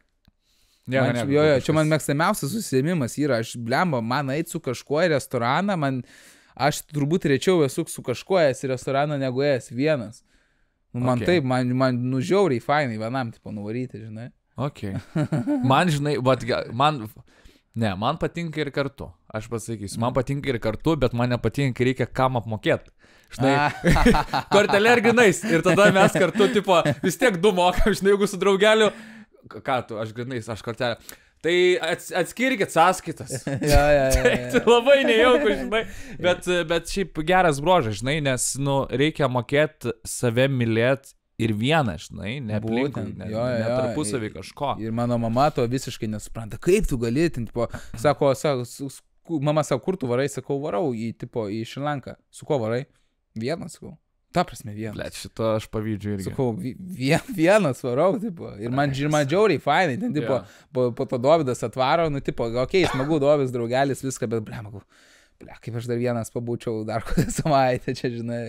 Ja, man, ne, jo, jo, čia man mėgstamiausias užsiėmimas yra, aš blemba, man eit su kažkuo į restoraną, man, aš turbūt rečiau esu su kažkuo ėjęs į restoraną negu ėjęs vienas. Nu, man okay. taip, man, man nužiauriai fainai vienam, tipo, nuvaryti, žinai. Ok. Man, žinai, but, man, ne, man patinka ir kartu, aš pasakysiu, man patinka ir kartu, bet man nepatinka, reikia kam apmokėti. Žinai, kortelė ir grinais, ir tada mes kartu, tipo, vis tiek du mokam, žinai, jeigu su draugeliu, ką tu, aš grinais, aš kortelę. Tai ats, atskirkit sąskaitas. ja, ja, ja, ja. Tai labai nejauku, žinai. Bet, bet šiaip geras brožas, žinai, nes, nu, reikia mokėti save mylėti ir vienas, žinai, ne aplinkui, ne, jo, ne jo, tarpusavį kažko. Ir mano mama to visiškai nesupranta, kaip tu gali, tipo, sako, sako, mama sako, kur tu varai, sakau, varau į, tipo, į Šrilanką. Su ko varai? Vienas, sakau. Ta prasme, vienas. Blet, šito aš pavydžiu irgi. Sakau, vien, vienas varau, tipo. Ir man, ir man džiauriai fainai, ten, tipo, yeah. po, po to Dovydas atvaro, nu, tipo, okei, okay, smagu, Dovydas, draugelis, viską, bet, ble, magu, ble, kaip aš dar vienas pabūčiau dar kokią savaitę, čia, žinai.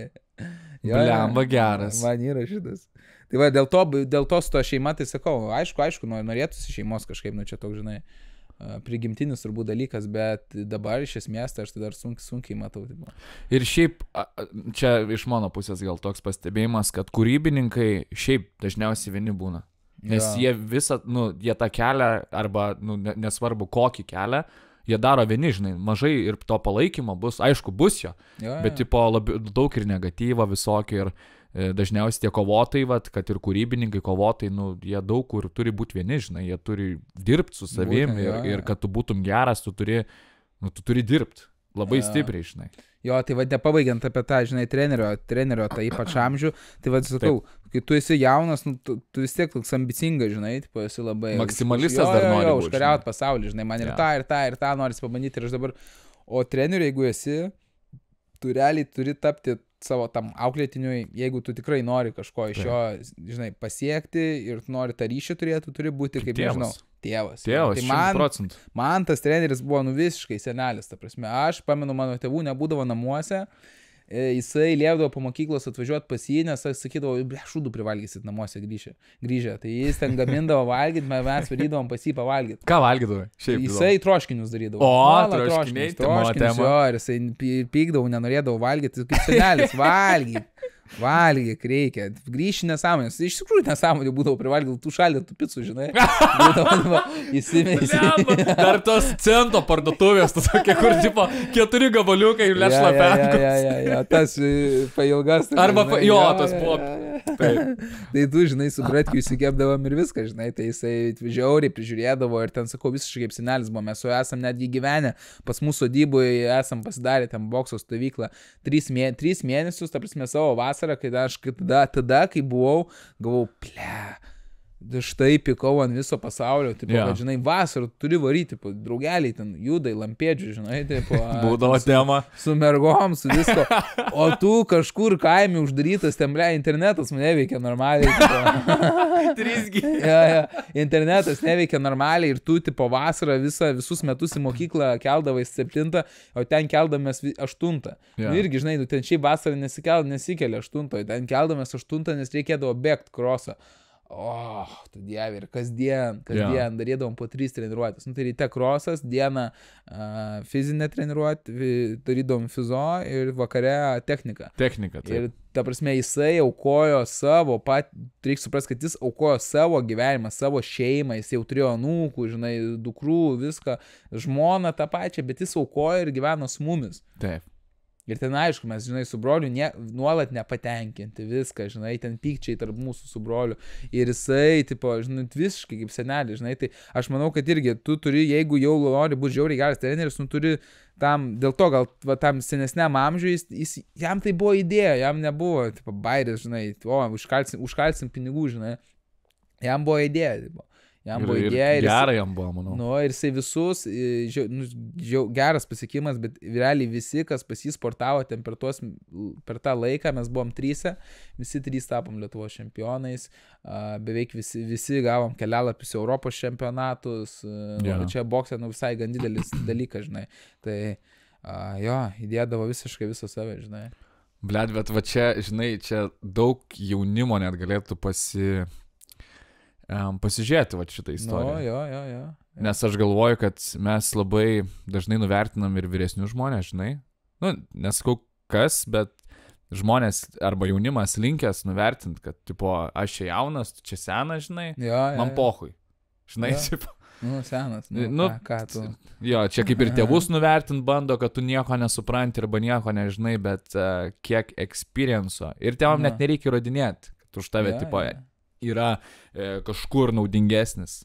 Blemba geras. Man yra šitas. Tai va, dėl to, dėl to su to šeima, tai sakau, aišku, aišku, norėtųsi šeimos kažkaip, nu, čia toks, žinai, prigimtinis turbūt dalykas, bet dabar iš esmės tai aš tai dar sunkiai, sunkiai matau. Taip. Ir šiaip, čia iš mano pusės gal toks pastebėjimas, kad kūrybininkai šiaip dažniausiai vieni būna. Nes ja. jie visą, nu, jie tą kelią, arba, nu, nesvarbu kokį kelią, jie daro vieni, žinai, mažai ir to palaikymo bus, aišku, bus jo, ja, bet, ja. tipo, labi, daug ir negatyvo visokio ir dažniausiai tie kovotojai, vat, kad ir kūrybininkai kovotojai, nu, jie daug kur turi būti vieni, žinai, jie turi dirbti su savim Būtent, ir, jo, ir kad tu būtum geras, tu turi, nu, tu turi dirbti labai jo. stipriai, žinai. Jo, tai va, nepabaigiant apie tą, žinai, trenerio, trenerio tą ypač amžių, tai va, sakau, Taip. kai tu esi jaunas, nu, tu, tu vis tiek toks ambicingas, žinai, tipo, esi labai... Maksimalistas jo, dar nori būti. Užkariauti pasaulį, žinai, man ir ja. tą, ir tą, ir tą norisi pabandyti ir aš dabar... O treneriu, jeigu esi, tu realiai turi tapti savo tam auklėtiniui, jeigu tu tikrai nori kažko iš jo, žinai, pasiekti ir nori tą ryšį turėti, tu turi būti, kaip tėvas. nežinau, tėvas. Tėvas, tai šimtas procentų. Man, man tas treneris buvo nu visiškai senelis, ta prasme. Aš pamenu, mano tėvų nebūdavo namuose, jisai liepdavo po mokyklos atvažiuoti pas jį, nes aš sakydavau, ble, šūdų privalgysit namuose grįžę. grįžę. Tai jis ten gamindavo valgyti, mes varydavom pas jį pavalgyti. Ką valgydavo? Šiaip jisai įdavo. Troškinius darydavo. O, Mala, troškiniai, troškinius, jo, ir jisai pykdavo, nenorėdavo valgyti, kaip senelis, valgyti. Valgyk, reikia. Grįši nesąmonės. Iš tikrųjų nesąmonė būdavo privalgyti tų šaldytų picų, žinai. Būdavo įsimėsi. Dar tos cento parduotuvės, tas tokie, kur tipo keturi gabaliukai ir lešlapent. Ja, ja, ja, ja, tas pailgas. Arba, žinai, jo, ja, tas buvo. Ja, ja. Tai tu, žinai, su bratkiu įsikepdavom ir viską, žinai. Tai jisai žiauriai prižiūrėdavo ir ten, sakau, visiškai kaip senelis buvo. Mes su esam netgi gyvenę. Pas mūsų sodyboje esam pasidarę ten bokso stovyklą. Tris, mė... Tris mėnesius, ta prasme, savo vasarą, kai aš tada, tada, kai buvau, gavau, ple, štai pikau ant viso pasaulio, tipo, yeah. kad, žinai, vasarą turi varyti, tipo, draugeliai ten judai, lampėdžių, žinai, tipo, būdavo tema. Su mergom, su visko, o tu kažkur kaime uždarytas, ten, ble, internetas neveikia normaliai. trys G. ja, ja, internetas neveikia normaliai ir tu, tipo, vasarą visą, visus metus į mokyklą keldavai septintą, o ten keldamės aštuntą. Yeah. Nu, irgi, žinai, ten šiaip vasarą nesikel, nesikelia aštuntą, ten keldamės aštuntą, nes reikėdavo bėgti krosą. O, oh, tu dieve, ir kasdien, kasdien yeah. darydavome po tris treniruotės. Nu, tai ryte krosas, dieną uh, fizinę treniruotę, darydavom fizo ir vakare techniką. Technika, taip. Ir ta prasme, jisai aukojo savo, pat, reikia suprasti, kad jis aukojo savo gyvenimą, savo šeimą, jis jau turėjo anūkų, žinai, dukrų, viską, žmoną tą pačią, bet jis aukojo ir gyveno su mumis. Taip. Ir ten, aišku, mes, žinai, su broliu nie, nuolat nepatenkinti viską, žinai, ten pykčiai tarp mūsų su broliu. Ir jisai, tipo, žinai, visiškai kaip senelis, žinai, tai aš manau, kad irgi tu turi, jeigu jau nori būti žiauriai geras treneris, nu turi tam, dėl to gal va, tam senesniam amžiui, jis, jis, jam tai buvo idėja, jam nebuvo, tipo, bairis, žinai, o, užkalsim, užkalsim pinigų, žinai, jam buvo idėja, tipo. Jam buvo idėja. Ir gerai jam buvo, manau. Nu, ir jisai visus, žiau, nu, žiau, geras pasiekimas, bet realiai visi, kas pas jį sportavo ten per, tuos, per tą laiką, mes buvom tryse, visi trys tapom Lietuvos čempionais, beveik visi, visi gavom kelialapius Europos čempionatus, ja. Čia boksė, nu, visai gan didelis dalykas, žinai. Tai jo, įdėdavo visiškai visą save, žinai. Blet, bet va čia, žinai, čia daug jaunimo net galėtų pasi... Um, pasižiūrėti va šitą istoriją. No, jo, jo, jo, jo. Nes aš galvoju, kad mes labai dažnai nuvertinam ir vyresnius žmonės, žinai. Nu, nesakau kas, bet žmonės arba jaunimas linkęs nuvertinti, kad, tipo, aš čia jaunas, tu čia senas, žinai. Jo, jo, man pohui. Žinai, jo. tipo. Nu, senas. Nu, nu, ką, ką tu? Jo, čia kaip ir tėvus nuvertinti bando, kad tu nieko nesupranti arba nieko nežinai, bet uh, kiek experience'o. Ir tėvam net nereikia įrodinėti, kad už tave, jo, tipo, jo. yra e, kažkur naudingesnis.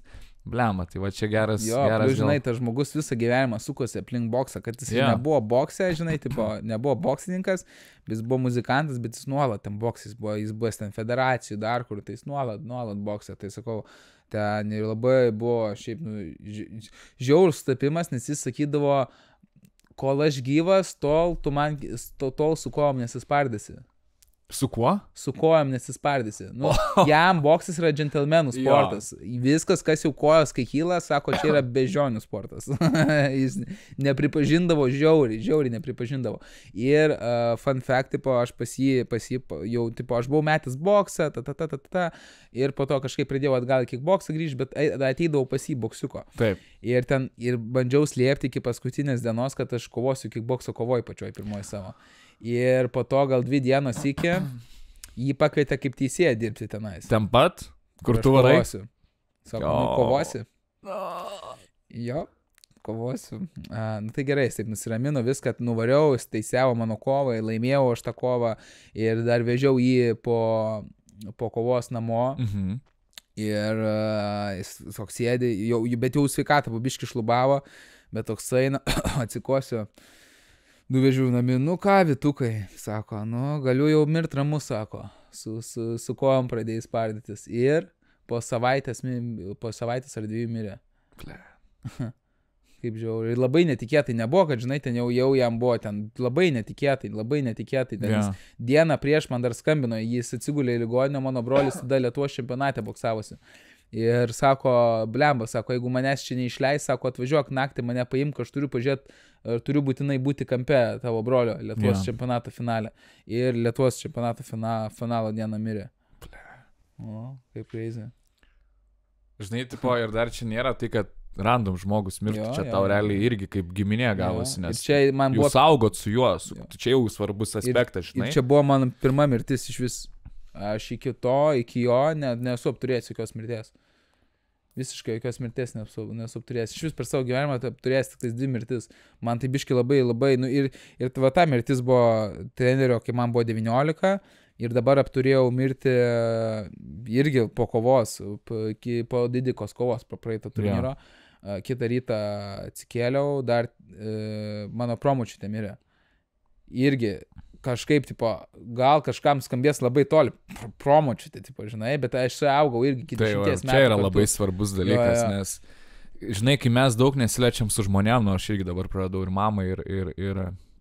Blema, tai va čia geras. Jo, geras plius, žinai, tas žmogus visą gyvenimą sukosi aplink boksą, kad jis yeah. nebuvo boksė, žinai, tipo, nebuvo boksininkas, bet jis buvo muzikantas, bet jis nuolat ten boksas buvo, jis buvo ten federacijų dar kur, tai jis nuolat, nuolat boksė, tai sakau, ten labai buvo šiaip, nu, žiaurus tapimas, nes jis sakydavo, kol aš gyvas, tol tu man, tol, tol su kojom nesispardysi. Su kuo? Su kojom nesispardysi. Nu, oh. Jam boksas yra džentelmenų sportas. Jo. Viskas, kas jau kojos, kai kyla, sako, čia yra beždžionių sportas. Jis nepripažindavo, žiauriai, žiauriai nepripažindavo. Ir uh, fun fact, tipo, aš pas jį, pas jį jau, tipo, aš buvau metęs boksą, ta, ta, ta, ta, ta, ir po to kažkaip pradėjau atgal į kickboksą grįžti, bet ateidavau pas jį boksiuko. Taip. Ir ten, ir bandžiau slėpti iki paskutinės dienos, kad aš kovosiu kickbokso kovoj pačioj pirmoji savo. Ir po to gal dvi dienos iki jį pakvietė kaip teisėją dirbti tenais. Ten pat? Kur tu varai? Kovosiu. Sako, nu, kovosi. Jo, kovosiu. A, nu tai gerai, jis taip nusiramino viską, nuvariau, jis teisėjo mano kovą, laimėjau aš tą kovą ir dar vežiau jį po, po kovos namo. Mhm. Ir uh, jis toks sėdi, jau, bet jau sveikatą pabiški šlubavo, bet toks eina, atsikosiu. Nuvežiau namį, nu ką, Vitukai, sako, nu galiu jau mirt ramus, sako, su, su, su kojom pradėjai spardytis. Ir po savaitės, po savaitės ar dviejų mirė. Kaip žiauriai. Ir labai netikėtai nebuvo, kad, žinai, ten jau, jau jam buvo, ten labai netikėtai, labai netikėtai. Ten yeah. Jis dieną prieš man dar skambino, jis atsigulė į ligoninę, mano brolis tada Lietuvos čempionate boksavosi. Ir sako, blemba, sako, jeigu manęs čia neišleis, sako, atvažiuok naktį, mane paimk, aš turiu pažiūrėti, turiu būtinai būti kampe tavo brolio Lietuvos yeah. čempionato finale. Ir Lietuvos čempionato fina, finalo dieną mirė. O, kaip crazy. Žinai, tipo, ir dar čia nėra tai, kad random žmogus mirtų, čia jo, tau jo. Realiai irgi kaip giminė gavosi, nes čia man buvo... jūs saugot su juo, su... čia jau svarbus aspektas, žinai. Ir čia buvo mano pirma mirtis iš vis. Aš iki to, iki jo ne, nesu apturėjęs jokios mirties. Visiškai jokios mirties nesu, nesu apturėjęs. Iš vis per savo gyvenimą apturėjęs tik tais dvi mirtis. Man tai biški labai, labai, nu ir, ir va ta mirtis buvo trenerio, kai man buvo devyniolika ir dabar apturėjau mirti irgi po kovos, po, po didikos kovos, po praeito turnyro. Ja. Kitą rytą atsikėliau, dar e, mano promočiutė mirė. Irgi kažkaip, tipo, gal kažkam skambės labai toli, promočiutė, tipo, žinai, bet aš augau irgi iki dešimties metų. Čia yra kartu. Labai svarbus dalykas, jo, jo. Nes, žinai, kai mes daug nesilečiam su žmonėm, nors aš irgi dabar praradau ir mamą, ir, ir, ir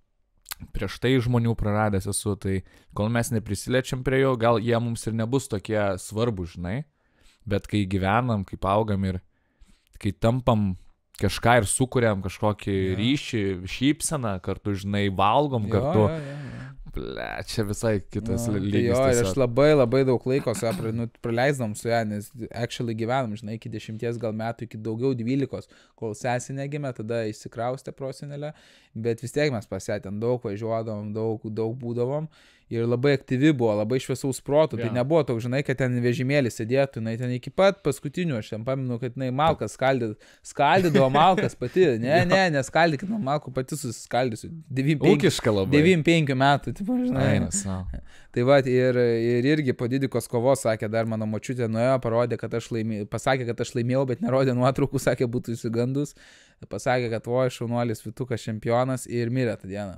prieš tai žmonių praradęs esu, tai kol mes neprisilečiam prie jo, gal jie mums ir nebus tokie svarbus, žinai, bet kai gyvenam, kaip augam ir kai tampam kažką ir sukuriam kažkokį ja. Ryšį, šypseną, kartu, žinai, valgom kartu. Ja, ja, ja. Ble, čia visai kitas ja, lygis. Tai jo, ir aš labai, labai daug laiko su ją nu, praleisdom su ją, nes actually gyvenam, žinai, iki dešimties gal metų, iki daugiau dvylikos, kol sesė negimė, tada išsikraustė prosenelė, bet vis tiek mes pas ją ten daug važiuodavom, daug, daug būdavom. Ir labai aktyvi buvo, labai šviesaus protų, ja. Tai nebuvo toks, žinai, kad ten vežimėlį sėdėtų, jinai ten iki pat paskutinių, aš ten paminu, kad jinai malkas skaldydavo, skaldydavo malkas pati, ne, ne, neskaldykit, man malkų pati susiskaldysiu, devyniasdešimt penkių metų, tipo, žinai. Ainas, no. Tai va, ir, ir irgi po didikos kovos, sakė, dar mano močiutė nuėjo, parodė, kad aš laimėjau, pasakė, kad aš laimėjau, bet nerodė nuotraukų, sakė, būtų įsigandus, pasakė, kad oi, šaunuolis Vitukas čempionas ir mirė tą dieną.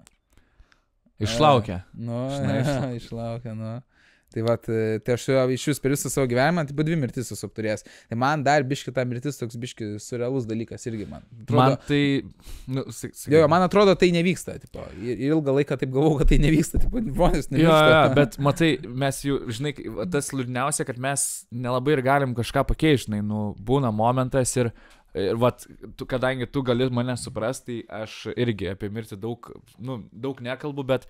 Išlaukė. Nu, ja, išlaukė, nu. Tai va, tai aš iš vis per visą savo gyvenimą, tai po dvi mirtis esu apturėjęs. Tai man dar biški ta mirtis toks biški surrealus dalykas irgi man. Atrodo, man tai... Nu, sak, sak, jo, jo, man atrodo, tai nevyksta. Tipo, ir ilgą laiką taip galvau, kad tai nevyksta. Tipo, žmonės nevyksta. Jo, jo, bet matai, mes jau, žinai, tas liūdniausia, kad mes nelabai ir galim kažką pakeisti, žinai, nu, būna momentas ir... Ir vat, tu, kadangi tu gali mane suprasti, tai aš irgi apie mirtį daug, nu, daug nekalbu, bet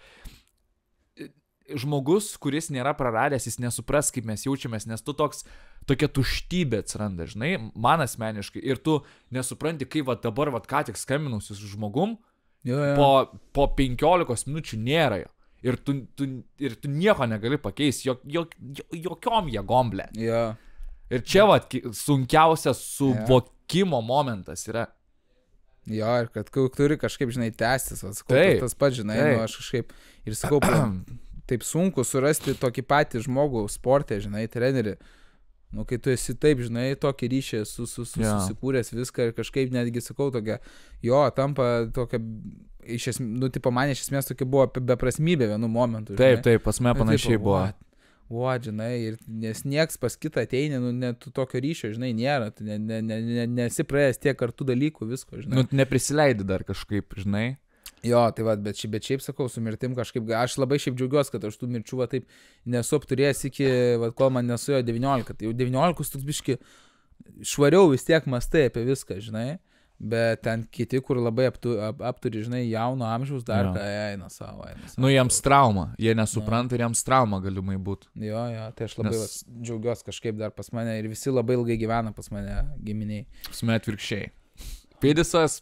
žmogus, kuris nėra praradęs, jis nesupras, kaip mes jaučiamės, nes tu toks, tokia tuštybė atsiranda, žinai, man asmeniškai, ir tu nesupranti, kaip vat, dabar vat, ką tik skambinusi su žmogum, jo, jo. Po, po penkiolikos minučių nėra jo. Ir tu, tu, ir tu nieko negali pakeisti, jok, jok, jokiom jėgom, ble. Jo. Ir čia vat, sunkiausias suvokimo momentas yra. Jo, ir kad turi kažkaip, žinai, tęstis, taip, tas pats, žinai, nu, aš kažkaip ir sakau, taip sunku surasti tokį patį žmogų sporte, žinai, trenerį, Nu, kai tu esi taip, žinai, tokį ryšį su, su, su, Jo. susikūręs viską ir kažkaip netgi sakau tokia, jo, tampa tokia, iš esmės, nu, tipo, man iš esmės tokia buvo beprasmybė vienu momentu. Taip, žinai. taip, pas mane Nu, panašiai tipo, buvo. what? O, žinai, ir nes nieks pas kitą ateini, nu, net tu tokio ryšio, žinai, nėra, tu ne, ne, ne, ne, nesi praėjęs tiek kartų dalykų, visko, žinai. Nu, neprisileidi dar kažkaip, žinai. Jo, tai va, bet šiaip, bet šiaip sakau, su mirtim kažkaip, aš labai šiaip džiaugiuosi, kad aš tų mirčių va taip nesu apturėjęs iki, va, kol man nesuėjo devyniolika, tai jau devyniolikos toks biški švariau vis tiek mastai apie viską, žinai, bet ten kiti, kur labai aptu, ap, apturi, žinai, jauno amžiaus dar, ką eina savo, eina savo. Nu, jiems trauma, jie nesupranta ir jiems trauma galimai būtų. Jo, jo, tai aš labai Nes... va, džiaugiuosi kažkaip dar pas mane ir visi labai ilgai gyvena pas mane giminiai. Pas mane atvirkščiai. Pėdisas.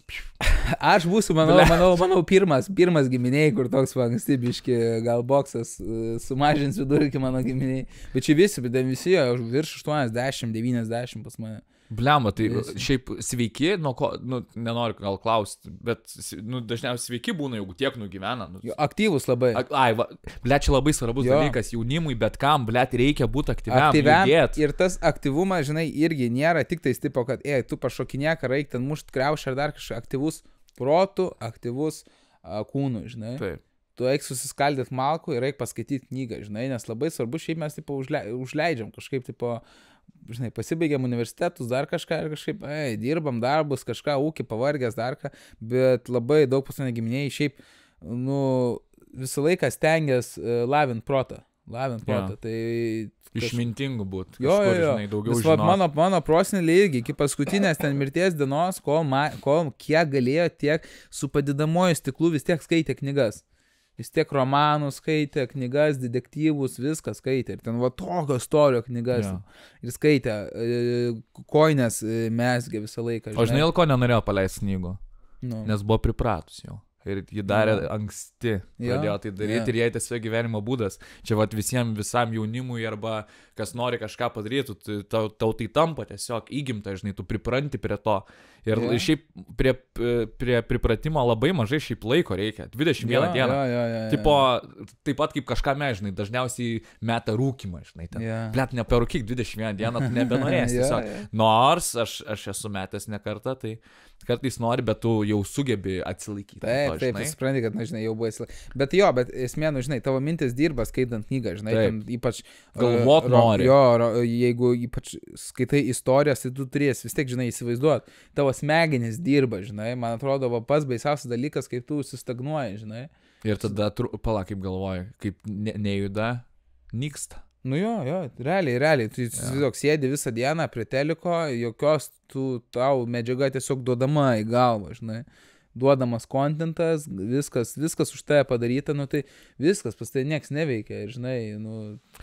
Aš būsiu, manau, manau, manau, pirmas, pirmas giminiai, kur toks anksti biški, gal boksas sumažins vidurkį mano giminiai. Bet čia visi, bet visi, virš aštuoniasdešimt devyniasdešimt pas mane. Blemba, tai Visi. šiaip sveiki, nuo ko, nu, nenoriu gal klausti, bet, nu, dažniausiai sveiki būna, jeigu tiek nugyvena. Nu, Jo, aktyvus labai. Ak- Ai, va, ble, čia labai svarbus Jo. dalykas jaunimui, bet kam, ble, reikia būti aktyviam. Aktyviam. judėt. Ir tas aktyvumas, žinai, irgi nėra tik tais tipo, kad, ei, tu pašokinėk, ar eik ten mušt kriaušą ar dar kažką. Aktyvus protų, aktyvus a, kūnų, žinai. Taip. Tu eik susiskaldyti malku ir eik paskaityti knygą, žinai, nes labai svarbu, šiaip mes tipo užle, užleidžiam kažkaip, tipo, žinai, pasibaigiam universitetus, dar kažką ir kažkaip, ei, dirbam darbus, kažką, ūkį, pavargęs, dar ką, bet labai daug pas mane giminėjai, šiaip, nu, visą laiką stengias uh, lavint protą, lavint protą, tai... kaž- Išmintingų būti. Jo, jo, jo. Žinai, daugiau Vis, va, žinot. mano, mano prosenelė irgi iki paskutinės ten mirties dienos, kol, ma, kol kiek galėjo, tiek su padidamojų stiklų vis tiek skaitė knygas. Vis tiek romanų skaitė, knygas, detektyvus, viską skaitė. Ir ten va tokio storio knygas. Jo. Ir skaitė, e, koinės e, mesgė visą laiką. O žinai, dėl ko nenorėjo paleisti knygų? nu. Nes buvo pripratus jau. Ir jį darė Jo. anksti, Jo, pradėjo tai daryti jo. ir jai tiesiog gyvenimo būdas. Čia vat visiems, visam jaunimui arba kas nori kažką padaryti, tu- tau, tau tai tampa tiesiog įgimta, žinai, tu pripranti prie to. Ir Jo. šiaip prie, prie pripratimo labai mažai šiaip laiko reikia. dvidešimt vieną Jo, dieną. jo, jo, jo, jo. Tipo, taip pat kaip kažką mes, žinai, dažniausiai meta rūkimą, žinai, ten. Jo. Blet, neperūkyk dvidešimt vieną dieną, tu nebenorėsi Jo, tiesiog. jo. Nors aš, aš esu metęs ne kartą, tai kartais nori, bet tu jau sugebi atsilaikyti. nuo Taip, to, taip, žinai. tu supranti, kad, na, žinai, jau buvo įsila. Bet jo, bet esmė, nu, žinai, tavo mintis dirba skaitant knygą, žinai, Taip. ten, ypač... Galvot ro- nori. Jo, ro, jeigu ypač skaitai istorijas, tai tu turėsi vis tiek, žinai, įsivaizduot. Tavo smegenys dirba, žinai, man atrodo, va, pats baisiausias dalykas, kai tu susistagnuoji, žinai. Ir tada, tru- pala, kaip galvoju, kaip ne, nejuda, nyksta. Nu jo, jo, realiai, realiai, tu tiesiog sėdi visą dieną prie teliko, jokios tu, tau medžiaga tiesiog duodama į galvą, žinai. Duodamas kontentas, viskas, viskas už tave padaryta, nu tai viskas, pas tai nieks neveikia, ir, žinai, nu,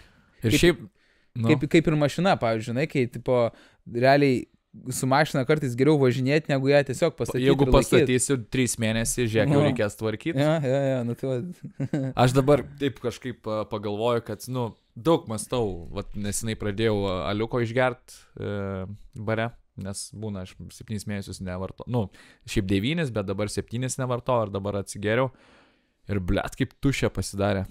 Ir Kaip- šiaip, nu, kaip, kaip ir mašina, pavyzdžiui, žinai, kai, tipo, realiai su mašina kartais geriau važinėti, negu ją tiesiog pastatyti. jeigu ir laikyt. pastatysiu trys mėnesiai, žiūrėk, jau Nu. reikės tvarkyti. Ja, ja, ja, nu tai va. Aš dabar taip kažkaip a, pagalvoju, kad, nu, daug mastau, vat nesinai pradėjau a, aliuko išgert e, bare, nes būna, aš septynis mėnesius nevarto, nu, šiaip devynis, bet dabar septynis nevarto, ir dabar atsigeriau. Ir, blet, kaip tušia pasidarė.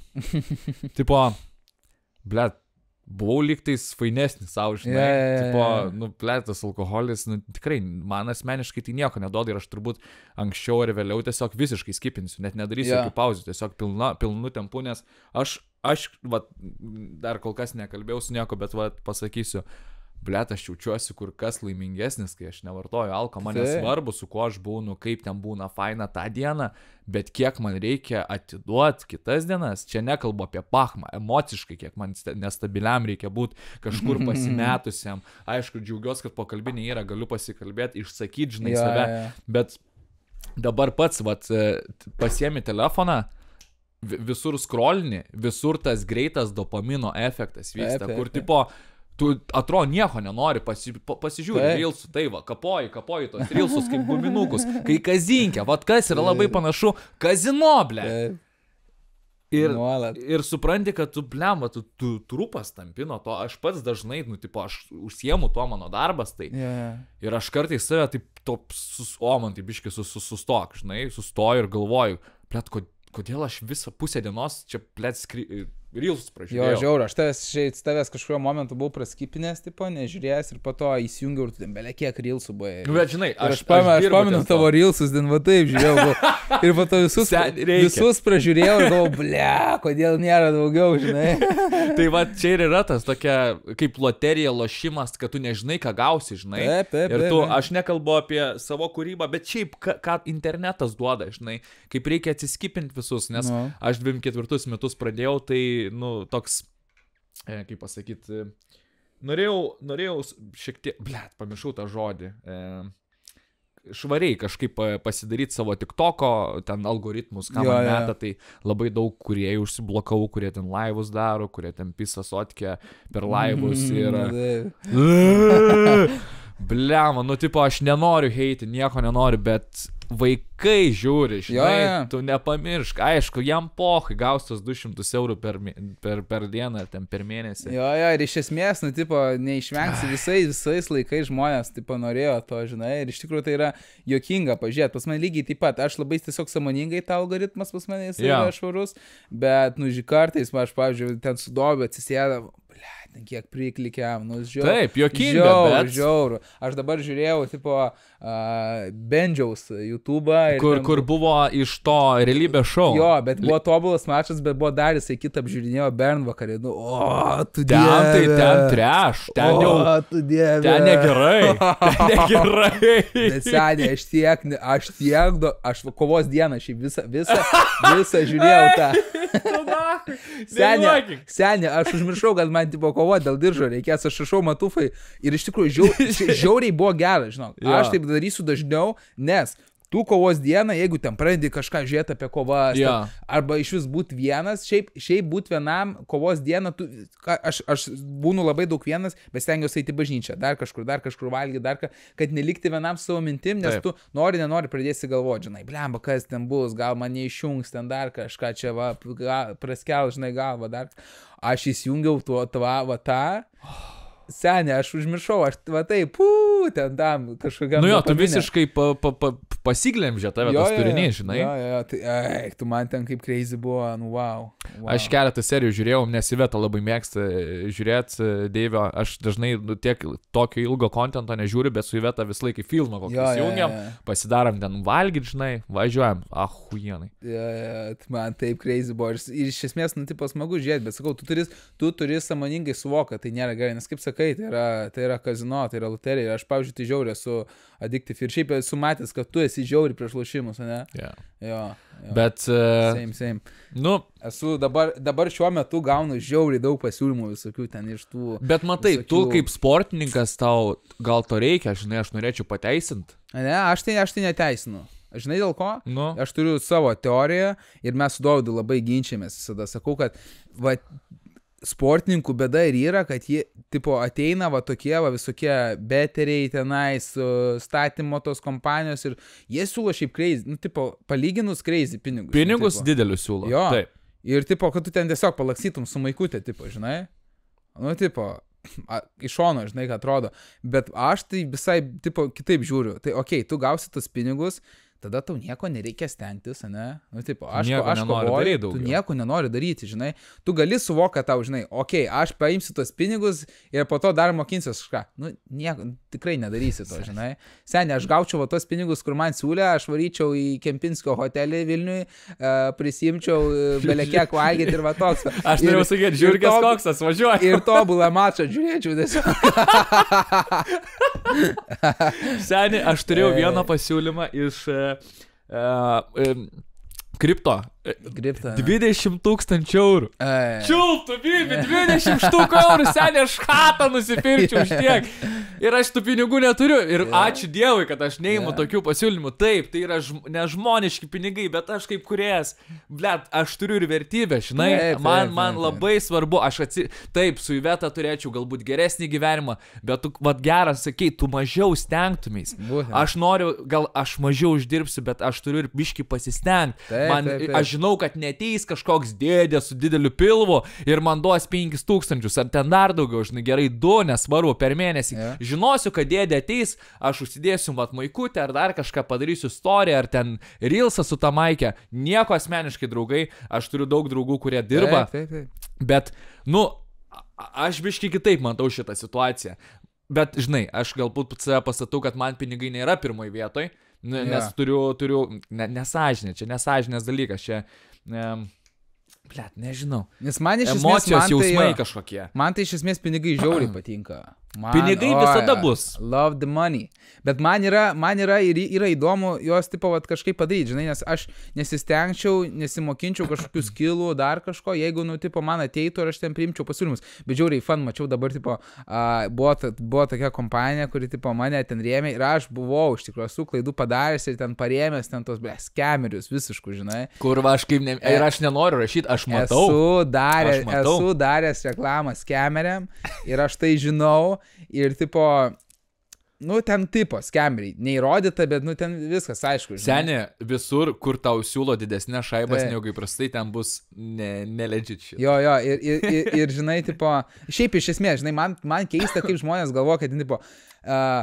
Tipo, blet, buvau lygtais fainesnis savo, žinai. Jo, jo, jo, Tipo, jo. nu, blet, tas alkoholis, nu, tikrai, man asmeniškai tai nieko neduoda ir aš turbūt anksčiau ar vėliau tiesiog visiškai skipinsiu, net nedarysiu Jo. jokių pauzių, tiesiog pilna, pilnu tempu, nes aš, aš, va, dar kol kas nekalbėjau su nieko, bet, va, pasakysiu, blet, aš jaučiuosi kur kas laimingesnis, kai aš nevartoju alko, man Taip. nesvarbu, su kuo aš būnu, kaip ten būna faina tą dieną, bet kiek man reikia atiduoti kitas dienas, čia nekalbu apie pachmą, emociškai, kiek man sta- nestabiliam reikia būti kažkur pasimetusiam. Aišku, džiaugiuosi, kad pokalbinė yra, galiu pasikalbėti, išsakyti, žinai, Jo, save, jo, jo. bet dabar pats, vat, e, t- pasiemi telefoną, vi- visur scrollini, visur tas greitas dopamino efektas vyksta, Taip, taip, kur taip. tipo, tu atrodo nieko nenori, pasi, pa- pasižiūri Taip. reelsų, tai va, kapoji, kapoji tos reelsus kaip guminukus, kai kazinkė, vat kas yra labai panašu, kazino, ble. Taip, Ir, nuolat. ir supranti, kad tu, blem, va, tu, tu trupas tampi nuo to, aš pats dažnai, nu, tipo, aš užsiemu tuo mano darbas, tai. Ja, ja. Ir aš kartais save taip, top, sus, o man taip biškai sus, sus, sustok, žinai, sustoju ir galvoju, plėt, kodėl aš visą pusę dienos čia, plėt, skri, Reels Jo, pražiūrėjau. žiauru, aš tavęs, šiais, tavęs kažkurio momentu buvau praskipinęs, tipo, nežiūrėjęs ir po to įsijungiau ir tu ten belia kiek Reelsų buvai. Nu, bet žinai, aš, aš, aš, pamenu, aš, aš pamenu tavo Reelsus, ten va taip žiūrėjau. Buvau. Ir po to visus, visus pražiūrėjau ir galvojau, ble, kodėl nėra daugiau, žinai. Tai va, čia ir yra tas tokia, kaip loterija, lošimas, kad tu nežinai, ką gausi, žinai. Taip, taip, ir tu, taip. aš nekalbu apie savo kūrybą, bet šiaip, ką, ką internetas duoda, žinai, kaip reikia atsiskipinti visus, nes No. aš dvidešimt ketvirtus metus pradėjau, tai, nu, toks, e, kaip pasakyti, norėjau, norėjau šiek tiek, blėt, pamiršau tą žodį, e, švariai kažkaip pasidaryti savo TikToko, ten algoritmus, ką Jo, man jo. meta, tai labai daug kuriejų užsiblokau, kurie ten laivus daro, kurie ten pisa sotkę per laivus ir... Taip. Bliama, nu tipo, aš nenoriu heiti, nieko nenoriu, bet vaikai žiūri, žinai, Jo, jo. tu nepamiršk, aišku, jam pohai gaus tos du šimtus eurų per, mė- per, per dieną ar ten per mėnesį. Jo, jo, ir iš esmės, nu, tipo, neišvengsi visais, visais laikais žmonės, tipo, norėjo to, žinai, ir iš tikrųjų tai yra juokinga, pažiūrėt, pas mane lygiai taip pat, aš labai tiesiog sąmoningai tą algoritmas pas mane jis Jo. yra švarus, bet, nu, ži kartais, aš, pavyzdžiui, ten sudobiu, atsisėda, ble, ten kiek priklikiam, nu, žiauru. Taip, juokinga, žiauru, bet... žiauru. Aš dabar žiūrėjau, tipo, uh, Bendžiaus YouTube'ą. ir Kur, ten kur bu- buvo iš to realybės šou. Jo, bet buvo tobulas mačas, bet buvo dar jisai kitą apžiūrinėjo Bernvakarį. Nu, o, tu Ten dieve. tai ten treš, ten jau... O, tu dieve. Ten negerai, ten negerai. Bet seniai, aš tiek, ne- aš tiek, do, aš va kovos dieną šiaip visą, visą, visą žiūrėjau tą. Seniai, seniai, aš užmiršau, kad man tipo kovoti dėl diržo reikės, aš rašau matufai ir iš tikrųjų žiau, žiauriai buvo geras, žinok. Jo. Aš taip darysiu dažniau, nes tu kovos dieną, jeigu ten pradedi kažką žiūrėti apie kovas, Jo. ten, arba iš vis būti vienas, šiaip, šiaip būti vienam kovos dieną, tu, ką- aš, aš būnu labai daug vienas, bet stengiuosi eiti į bažnyčią, dar kažkur, dar kažkur valgyti, dar ką, kad nelikti vienam savo mintim, nes Taip. tu nori, nenori pradėsi galvoti, žinai, blemba, kas ten bus, gal man neišjungs ten dar kažką čia, va, ga, praskel, žinai, galva dar. Aš įsijungiau tuo, tva, va tą. Senė, aš užmiršau, aš va taip, pū, ten tam kažkokiam. Nu jo, tu dopamine. visiškai pa, pa, pa, pasiglemžė tave tas turinys, žinai. Jo, jo, tai, eik, tu man ten kaip crazy buvo, nu wow. wow. Aš keletą serijų žiūrėjau, nes Iveta labai mėgsta žiūrėti Deivio, aš dažnai nu, tiek tokio ilgo kontento nežiūriu, bet su Iveta visą laiką filmą kokį Jo, jo, įsijungiam, jo. pasidarom ten valgyti, žinai, važiuojam, ahuienai. Ja, ja, tai man taip crazy buvo. Ir, ir iš esmės, nu, tipo, smagu žiūrėti, bet sakau, tu turi, tu turi sąmoningai suvokti, kad tai nėra gerai, nes kaip sakai, tai yra, tai yra kazino, tai yra loterija. Aš, pavyzdžiui, tai žiauriai esu addictive ir šiaip esu matęs, kad tu esi žiauriai prieš lošimus, ne? Yeah. Jo. jo. Bet, uh, Same, same. nu, Esu dabar, dabar šiuo metu gaunu žiauriai daug pasiūlymų visokių ten iš tų... bet matai, visokių- tu kaip sportininkas tau gal to reikia, žinai, aš norėčiau pateisinti. Ne, aš tai, aš tai neteisinu. Žinai dėl ko? Nu, Aš turiu savo teoriją ir mes su Dovydu labai ginčiamės visada. Sakau, kad va, sportininkų bėda ir yra, kad jie tipo ateina va tokie va visokie beteriai tenais, statymo tos kompanijos ir jie siūlo šiaip crazy, nu tipo palyginus crazy pinigus. pinigus nu, tipo. didelius siūlo. Jo. Taip. Ir tipo, kad tu ten tiesiog palaksytum su maikutė, tipo, žinai. Nu, tipo, a, iš šono, žinai, ką atrodo. Bet aš tai visai, tipo, kitaip žiūriu. Tai okei, okay, tu gausi tos pinigus, tada tau nieko nereikia stengtis, ne? Nu, tipo, aš, Nieko aš nenori kovoju, daryt tu daugiau. nieko nenori daryti, žinai. Tu gali suvokti, kad tau, žinai, okei, okay, aš paimsiu tos pinigus ir po to dar mokinsiuos kažką. Nu, nieko, tikrai nedarysi to, žinai. Seniai, aš gaučiau va tos pinigus, kur man siūlė, aš varyčiau į Kempinskio hotelį Vilniui, uh, prisimčiau uh, belekiek valgyti ir va toks. Aš Ir- norėjau sakyti, ir žiūrkės to- koksas, važiuoju. Ir tobulą mačą žiūrėčiau tiesiog. Seniai, aš turėjau E. vieną pasiūlymą iš uh, uh, kripto. Gripta. dvidešimt tūkstančių eurų. E. Čiultų, bibi, dvidešimt štukų eurų, seniai, aš chatą nusipirčiau už tiek. Ir aš tų pinigų neturiu. Ir Yeah. ačiū Dievui, kad aš neimu Yeah. tokių pasiūlymų. Taip, tai yra žm nežmoniški pinigai, bet aš kaip kuriejas, blet, aš turiu ir vertybę, žinai. Taip, taip, man taip, man taip. labai svarbu, aš atsi... Taip, su Iveta turėčiau galbūt geresnį gyvenimą, bet tu, vad geras, sakei, tu mažiau stengtumės. Būtent. Aš noriu, gal aš mažiau uždirbsiu, bet aš turiu ir biški pasistengti. Taip, Man, taip, taip. aš žinau, kad neteis kažkoks dėdė su dideliu pilvu ir man duos penkis tūkstančius, ar ten dar daugiau, žinai, gerai, du, nesvarbu, per mėnesį. Yeah. Žinosiu, kad dėdė ateis, aš užsidėsiu mat maikutę, ar dar kažką padarysiu istoriją, ar ten reelsą su ta maikė. Nieko asmeniškai, draugai, aš turiu daug draugų, kurie dirba. Taip, taip, taip. Bet, nu, aš biškai kitaip matau šitą situaciją. Bet, žinai, aš galbūt save pasatau, kad man pinigai nėra pirmoji vietoj, nes yeah. turiu, turiu, ne, nesažinė, čia nesažinės dalykas, čia... Ne, Blet, nežinau. Nes man iš esmės... Emocijos, man jausmai tai, kažkokie. Man tai iš esmės pinigai žiauriai patinka. Man, Pinigai o, visada bus. Love the money. Bet man yra, man yra ir yra įdomu juos tipo vat, kažkaip padaryti, žinai, nes aš nesistengčiau, nesimokinčiau kažkokių skillų, dar kažko, jeigu, nu, tipo, man ateitų ir aš ten priimčiau pasiūlymus. Bet žiauriai fan, mačiau dabar, tipo, uh, buvo, buvo tokia kompanija, kuri, tipo, mane ten rėmė ir aš buvau, iš tikrųjų, esu klaidų padaręs ir ten parėmęs ten tos, ble, skemerius visiškų, žinai. Kur va, aš kaip, ne, ir aš nenoriu rašyti, aš matau. Esu daręs, aš matau. esu daręs reklamą skemeriam ir aš tai žinau. Ir tipo, nu ten tipo skemeriai, neįrodyta, bet nu ten viskas aišku. Seni, visur, kur tau siūlo didesnė šaibas, negu įprastai, ten bus nelegit shit. Jo, jo, ir, ir, ir, ir žinai, tipo, šiaip iš esmės, žinai, man, man keista, kaip žmonės galvoja, kad, tipo, uh,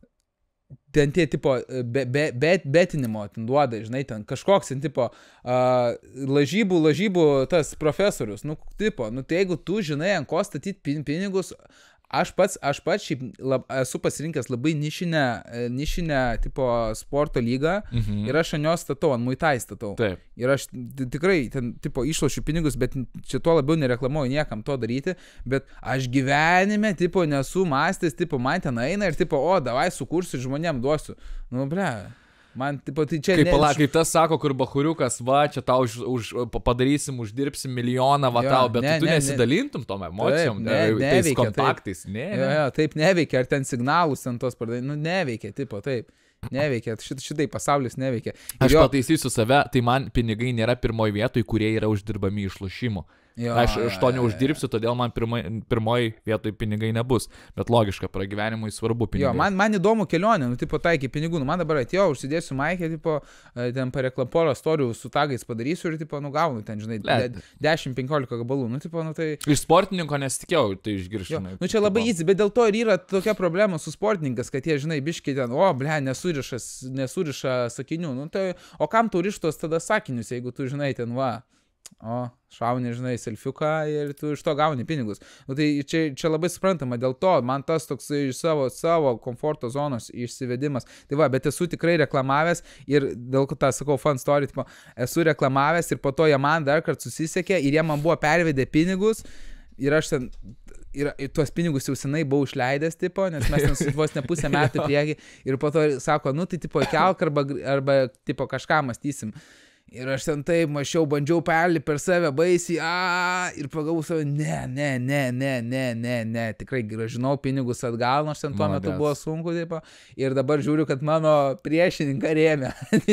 ten tie, tipo, be, be, bet, betinimo ten duoda, žinai, ten kažkoks, ten, tipo, uh, lažybų, lažybų tas profesorius, nu, tipo, nu, tai jeigu tu žinai, ant ko statyti pin, pinigus, Aš pats, aš pats šiaip lab, esu pasirinkęs labai nišinę, nišinę tipo sporto lygą mhm. ir aš ant jos statau, ant muitai statau. Taip. Ir aš tikrai ten tipo išlošiu pinigus, bet čia tuo labiau nereklamuoju niekam to daryti, bet aš gyvenime tipo nesu mąstęs, tipo man ten eina ir tipo, o, davai sukursiu ir žmonėm duosiu. Nu, ble. Man, tipo, tai čia... Kaip, pala, kaip tas sako, kur bahuriukas, va, čia tau už, už, padarysim, uždirbsim milijoną, va, jo, tau, bet ne, tu ne, nesidalintum ne. tom emocijom, taip, ne, ne, tais kontaktais. Taip, ne, jo, jo, taip neveikia, ar ten signalus ant tos pardai, nu, neveikia, tipo, taip. Neveikia, Šit, šitai pasaulis neveikia. Ir aš jo... pataisysiu save, tai man pinigai nėra pirmoji vietoj, kurie yra uždirbami iš lošimų. Jo, aš iš to neuždirbsiu, todėl man pirmoj, pirmoj vietoj pinigai nebus. Bet logiška, pragyvenimui svarbu pinigai. Jo, man, man įdomu kelionė, nu, tipo, taigi pinigų. Nu, man dabar atėjo, užsidėsiu maikę, tipo, ten pareklaporą storių su tagais padarysiu ir, tipo, nu, gaunu ten, žinai, dešimt penkiolika gabalų. Nu, tipo, nu, tai... Iš sportininko nesitikėjau, tai išgirščiau. Nu, čia labai easy, bet dėl to ir yra tokia problema su sportininkas, kad jie, žinai, biškiai ten, o, ble, nesuriša, nesuriša sakinių. Nu, tai, o kam tu rištos tada sakinius, jeigu tu, žinai, ten, va. O, šauni, žinai, selfiuką ir tu iš to gauni pinigus. Nu, tai čia, čia labai suprantama, dėl to man tas toks iš savo, savo komforto zonos išsivedimas. Tai va, bet esu tikrai reklamavęs ir dėl ko tą sakau fun story, tipo, esu reklamavęs ir po to jie man dar kart susisiekė ir jie man buvo pervedę pinigus ir aš ten... Ir tuos pinigus jau senai buvau išleidęs, tipo, nes mes ten vos ne pusę metų prieki ir po to sako, nu tai tipo kelk arba, arba tipo kažką mąstysim. Ir aš ten taip mačiau, bandžiau perlį per save baisiai, a, ir pagavau save, ne, ne, ne, ne, ne, ne, ne, tikrai gražinau pinigus atgal, nors ten tuo metu buvo sunku, taip, ir dabar žiūriu, kad mano priešininką rėmė.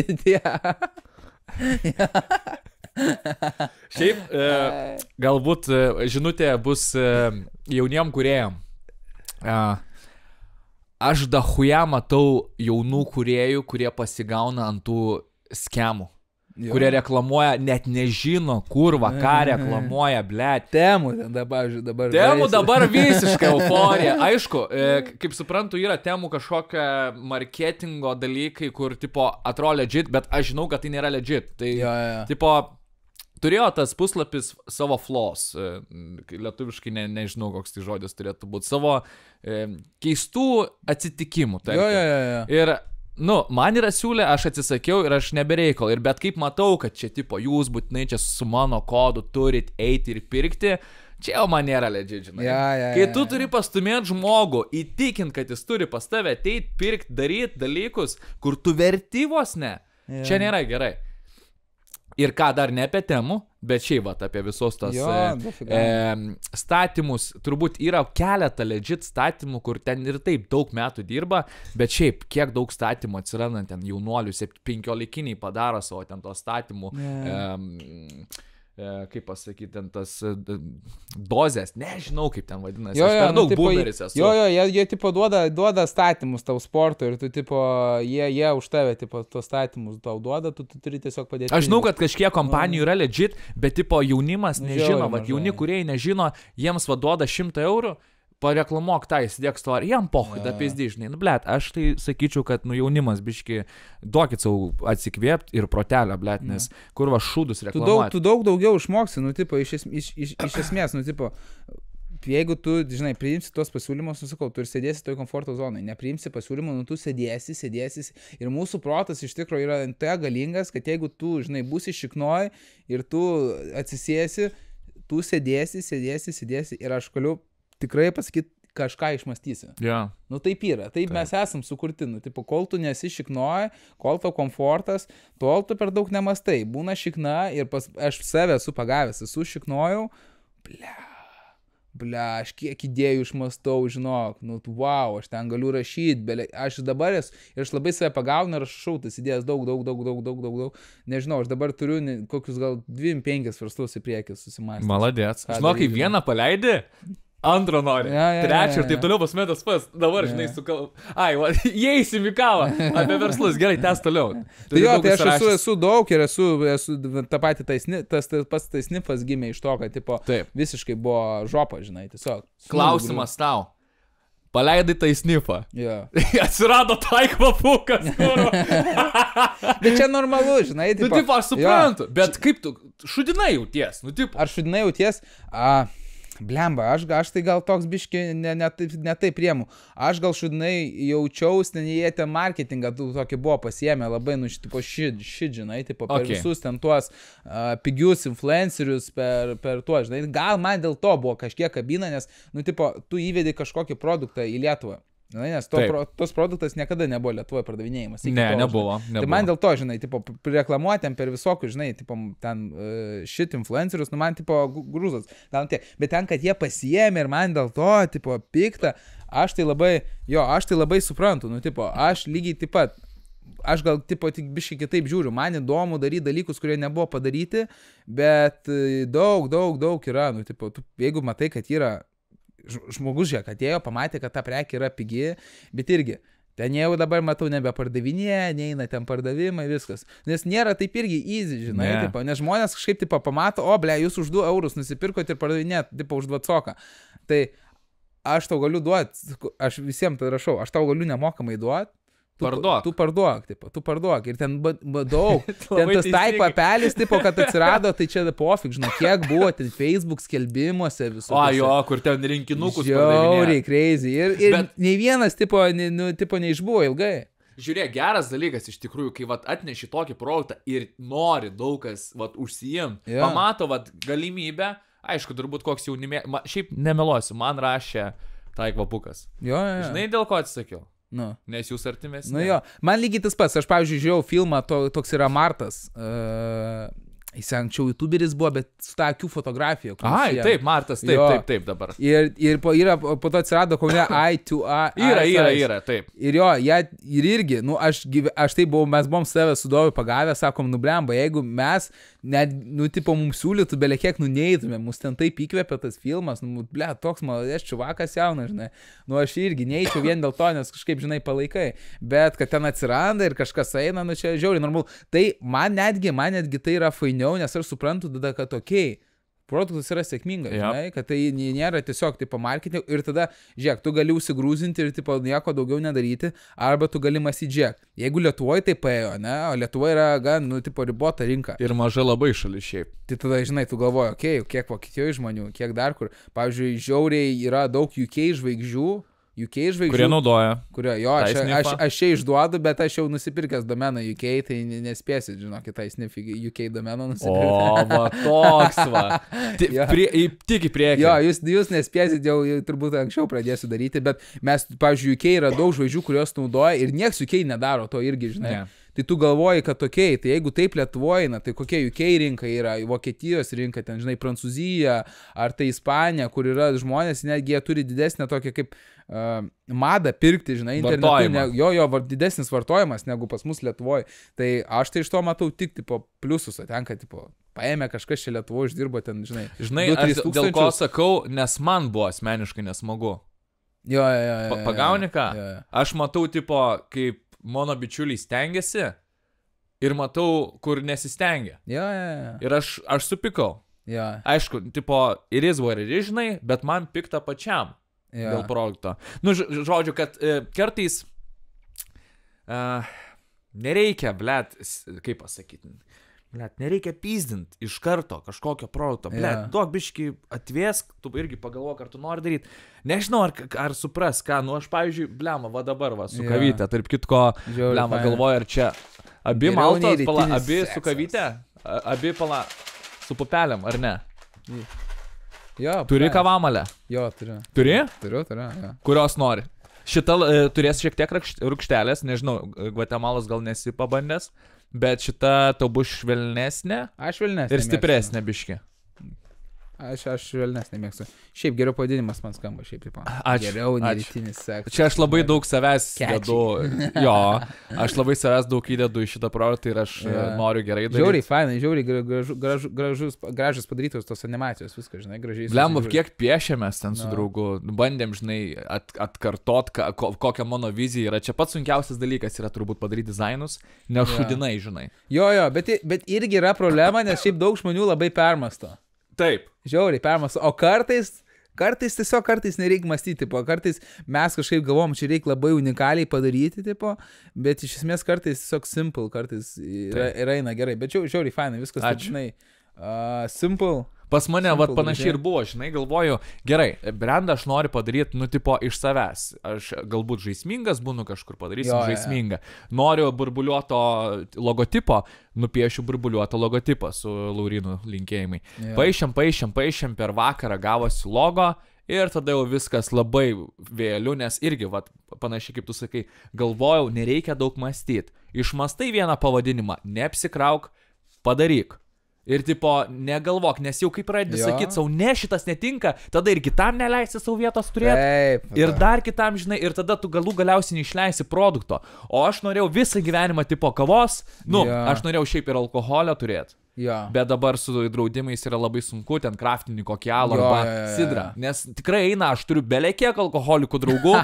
Šiaip, e, galbūt e, žinutė bus e, jauniem kūrėjam. E, aš dahuja matau jaunų kūrėjų, kurie pasigauna ant tų skemų. Jo. Kurie reklamuoja, net nežino, kur va, ką reklamuoja, blėt. Temų dabar, dabar. Temų dabar visiškai euforija. Aišku, kaip suprantu, yra temų kažkokia marketingo dalykai, kur, tipo, atrodo legit, bet aš žinau, kad tai nėra legit. Tai, jo, jo. tipo, turėjo tas puslapis savo flaws. Lietuviškai ne, nežinau, koks tai žodis turėtų būti. Savo e, keistų atsitikimų. Jo, jo, jo, jo. Ir... Nu, man yra siūlė, aš atsisakiau ir aš nebereikal. Ir bet kaip matau, kad čia tipo jūs būtinai čia su mano kodu turit eiti ir pirkti, čia jau man nėra legit, žinai. Ja, ja, Kai ja. tu turi pastumėti žmogų, įtikint, kad jis turi pas tave ateit, pirkti, daryti dalykus, kur tu vertyvos ne, ja. Čia nėra gerai. Ir ką dar ne apie temų, bet šiaip vat, apie visos tos jo, e, e, statymus, turbūt yra keletą legit statymų, kur ten ir taip daug metų dirba, bet šiaip kiek daug statymų atsiranda ten jaunuolių, penkiolikiniai padaro savo ten tos statymų. Yeah. E, e, kaip pasakyti, ten tas e, dozės, nežinau kaip ten vadinasi, jo, aš per jo, daug nu, tipo, boomeris esu. Jo, jo, jie, jie tipo duoda, duoda statymus tau sporto ir tu tipo, jie, jie už tave tipo tos statymus tau duoda, tu, tu turi tiesiog padėti. Aš žinau, kad kažkiek kompanijų yra legit, bet tipo jaunimas nežino, Žiauriai vat, jauni kūrėjai nežino, jiems va duoda šimtą eurų, pareklamuok tą, įsidėk storį, jam pohui, da pizdi, žinai, nu, blėt, aš tai sakyčiau, kad, nu, jaunimas, biški, duokit savo atsikvėpti ir protelę, blėt, nes kur va šūdus reklamuoti. Tu daug, tu daug daugiau išmoksi, nu, tipo, iš, es, iš, iš, iš esmės, nu, tipo, jeigu tu, žinai, priimsi tos pasiūlymus, nusakau, tu ir sėdėsi toj komforto zonai, nepriimsi pasiūlymų, nu, tu sėdėsi, sėdėsi, ir mūsų protas iš tikrųjų yra tai galingas, kad jeigu tu, žinai, būsi šiknoj ir tu atsisėsi, tu sėdėsi, sėdėsi, sėdėsi ir aš galiu tikrai pasakyti, kažką išmastysi. Yeah. Nu taip yra, taip, taip mes esam sukurti, nu, tipo, kol tu nesi šiknoji, kol tau komfortas, tol tu per daug nemastai, būna šikna ir pas, aš save esu pagavęs, esu šiknojau, ble, ble, aš kiek idėjų išmastau, žinok, nu, wow, aš ten galiu rašyti, ble, aš dabar esu, ir aš labai save pagaunu ir aš rašau tas idėjas daug, daug, daug, daug, daug, daug, daug, nežinau, aš dabar turiu ne, kokius gal dvim penkis verslus į priekį susimąstyti. Maladėts. Žinok, kai vieną paleidi, antro nori, ja, ja, trečią ir taip toliau pas metas pas, dabar, ja. žinai, su kal... Ai, va, įeisim į kavą apie verslus, gerai, tęs toliau. Tai jo, tai aš esu, esu daug ir esu, esu tą patį taisni, tas, tas pats taisnifas gimė iš to, kad, tipo, taip. Visiškai buvo žopa, žinai, tiesiog. Klausimas tau. Paleidai tai snifą. Jo. Atsirado tai kvapukas. Bet čia normalu, žinai, tipo. Nu, tipo, aš suprantu, jo. Bet kaip tu, šudinai jauties, nu, tipo. Ar šudinai jauties? A... Blemba, aš, aš tai gal toks biški ne, ne, taip, ne taip priemu. Aš gal šudinai jaučiaus, ten jie ten marketingą tokį buvo pasiėmę labai, nu, tipo šit, šit, žinai, tipo per okay. visus ten tuos uh, pigius influencerius, per, per tuos, žinai. Gal man dėl to buvo kažkiek kabina, nes, nu, tipo, tu įvedi kažkokį produktą į Lietuvą. Na, nes to, pro, tos produktas niekada nebuvo Lietuvoje pardavinėjimas. Ne, to, nebuvo, nebuvo. Tai man dėl to, žinai, tipo, reklamuotėm per visokius, žinai, tipo, ten uh, shit influencerius, nu man, tipo, grūzas. Bet ten, kad jie pasiėmė ir man dėl to, tipo, pikta, aš tai labai, jo, aš tai labai suprantu, nu, tipo, aš lygiai taip pat, aš gal, tipo, tik biškai kitaip žiūriu, man įdomu daryti dalykus, kurie nebuvo padaryti, bet daug, daug, daug yra, nu, tipo, tu, jeigu matai, kad yra žmogus, žiūrėk, atėjo, pamatė, kad ta prekė yra pigi, bet irgi, ten jau dabar matau nebepardavinė, neina ten pardavimai, viskas. Nes nėra taip irgi easy, žinai, yeah. tipo, nes žmonės kažkaip tipo pamato, o, ble, jūs už du eurus nusipirkote ir pardavinėt, tipo, už dvacoką. Tai aš tau galiu duoti, aš visiems tai rašau, aš tau galiu nemokamai duoti. Tu parduok. Tu parduok, tipo, tu parduok. Ir ten daug. Ten tas tai papelis, tipo, kad atsirado, tai čia pofik, žinau, kiek buvo ten Facebook skelbimuose visų. O, jo, kur ten rinkinukus pardavinėjo. Žiauriai, crazy. Ir, ir Bet... nei vienas, tipo, ne, nu, tipo, neišbuvo ilgai. Žiūrėk, geras dalykas iš tikrųjų, kai vat, atneši tokį produktą ir nori daug kas vat, užsijimti, ja. Pamato vat, galimybę, aišku, turbūt koks jaunimė, ma, šiaip nemeluosiu, man rašė tai kvapukas. Jo, jo, jo. Žinai, dėl ko atsisakiau? Nu. Nes jūs artimesni. Nu jo, man lygiai tas pats, aš pavyzdžiui žiūrėjau filmą, to, toks yra Martas, uh, jis anksčiau youtuberis buvo, bet su ta akių fotografija. Ai, taip, Martas, taip, jo. taip, taip dabar. Ir, ir po, yra, po to atsirado kaune I to A. Yra, yra, yra, taip. Ir jo, jie, ir irgi, nu, aš, aš taip buvau, mes buvom save sudovį pagavę, sakom, nu, blemba, jeigu mes, net, nu, tipo, mums siūlytų, belie kiek, nu, neįtume, mus ten taip įkvėpė tas filmas, nu, ble, toks malodės čiuvakas jaunas, žinai, nu, aš irgi neįčiau vien dėl to, nes kažkaip, žinai, palaikai, bet kad ten atsiranda ir kažkas eina, nu, čia žiauriai normalu. Tai man netgi, man netgi tai yra fainiau, nes aš suprantu tada, kad okei, produktas yra sėkmingas, yep. žinai, kad tai nėra tiesiog, tipo, marketing ir tada, žiūrėk, tu gali užsigrūzinti ir, tipo, nieko daugiau nedaryti, arba tu gali mąstyti, žiūrėk, jeigu Lietuvoje tai paėjo, ne, o Lietuvoje yra gan, nu, tipo, ribota rinka. Ir maža labai šalis šiaip. Tai tada, žinai, tu galvoji, okei, okay, kiek Vokietijoje žmonių, kiek dar kur, pavyzdžiui, žiauriai yra daug U K žvaigždžių, U K žvaigždžių. Kurie naudoja. Kurie, jo, aš, aš, aš čia išduodu, bet aš jau nusipirkęs domeną U K, tai nespėsit, žinokit, tai snif U K domeną nusipirkęs. O, va, toks, va. T prie, tik į priekį. Jo, jūs, jūs nespėsit, jau, jau turbūt anksčiau pradėsiu daryti, bet mes, pavyzdžiui, U K yra daug žvaigždžių, kurios naudoja ir nieks U K nedaro to irgi, žinai. Yeah. Tai tu galvoji, kad tokiai, okay, tai jeigu taip Lietuvoje, na, tai kokia U K rinka yra, Vokietijos rinka, ten, žinai, Prancūzija, ar tai Ispanija, kur yra žmonės, netgi jie turi didesnę tokią kaip uh, madą pirkti, žinai, internetu, ne, jo, jo, var, didesnis vartojimas negu pas mus Lietuvoje. Tai aš tai iš to matau tik, tipo, pliusus, ten, kad, tipo, paėmė kažkas čia Lietuvoje, uždirbo ten, žinai. Žinai, aš dėl ko sakau, nes man buvo asmeniškai nesmagu. Jo, jo, jo. jo Pagauni ką? Jo, jo. Aš matau, tipo, kaip mano bičiuliai stengiasi ir matau, kur nesistengia. Ja, ja, ja. Ir aš, aš supikau. Ja. Aišku, tipo, ir is what it is, žinai, bet man pikta pačiam. ja. dėl produkto. Nu, žodžiu, kad uh, kartais uh, nereikia, blet, kaip pasakyti, blet, nereikia pyzdint iš karto kažkokio produkto, blet, yeah. duok biški atviesk, tu irgi pagalvok, ar tu nori daryti. Nežinau, ar, ar supras, ką, nu aš, pavyzdžiui, blema, va dabar, va, su yeah. kavytė, tarp kitko, blema, galvoju, ar čia abi Geriau maltos, pala, abi seksas. Su kavytė, abi, pala, su pupelėm, ar ne? Jo, Turi kavamalę? Jo, turiu. Turi? Turiu, turiu, jo. Kurios nori? Šita uh, turės šiek tiek rūgštelės, nežinau, Gvatemalos gal nesi pabandęs, bet šita tau bus švelnesnė aš švelnesnė ir stipresnė biški. Aš, aš švelnesnė mėgstu. Šiaip geriau pavadinimas man skamba, šiaip taip. Ačiū. Geriau nei rytinis seksas. Čia aš labai daug savęs dedu. Jo, aš labai savęs daug įdedu į šitą projektą ir aš yeah. noriu gerai daryti. Žiauriai fainai, žiauriai gražu, gražu, gražus, gražus padarytos tos animacijos, viskas, žinai, gražiai. Blemba, kiek piešėmės ten su no. draugu. Bandėm, žinai, at, atkartot, ka, ko, kokia mano vizija yra. Čia pats sunkiausias dalykas yra turbūt padaryti dizainus, nešudinai, yeah. žinai. Jo, jo, bet, bet irgi yra problema, nes šiaip daug žmonių labai permasto. Taip. Žiauriai permasto. O kartais, kartais tiesiog kartais nereikia mąstyti, tipo, kartais mes kažkaip galvom, čia reikia labai unikaliai padaryti, tipo, bet iš esmės kartais tiesiog simple, kartais yra, yra eina gerai. Bet žiauriai fainai, viskas taip, žinai, uh, simple. Pas mane vat, panašiai ir buvo, žinai, galvoju, gerai, brandą aš noriu padaryti, nu, tipo, iš savęs. Aš galbūt žaismingas būnu, kažkur padarysim jo, žaismingą. Ja. Noriu burbuliuoto logotipo, nupiešiu burbuliuoto logotipą su Laurinu linkėjimai. Ja. Paišėm, paišėm, paišėm, per vakarą gavosi logo ir tada jau viskas labai vėliu, nes irgi, vat, panašiai kaip tu sakai, galvojau, nereikia daug mąstyti. Išmastai vieną pavadinimą, neapsikrauk, padaryk. Ir tipo, negalvok, nes jau kaip pradedi sakyti savo, ne, šitas netinka, tada ir kitam neleisi savo vietos turėti. Taip, ir dar kitam, žinai, ir tada tu galų galiausiai neišleisi produkto. O aš norėjau visą gyvenimą tipo kavos, nu, ja. aš norėjau šiaip ir alkoholio turėti. Ja. Bet dabar su draudimais yra labai sunku, ten kraftinį kokį alų arba ja, ja, ja. sidrą. Nes tikrai eina, aš turiu belekiek alkoholikų draugų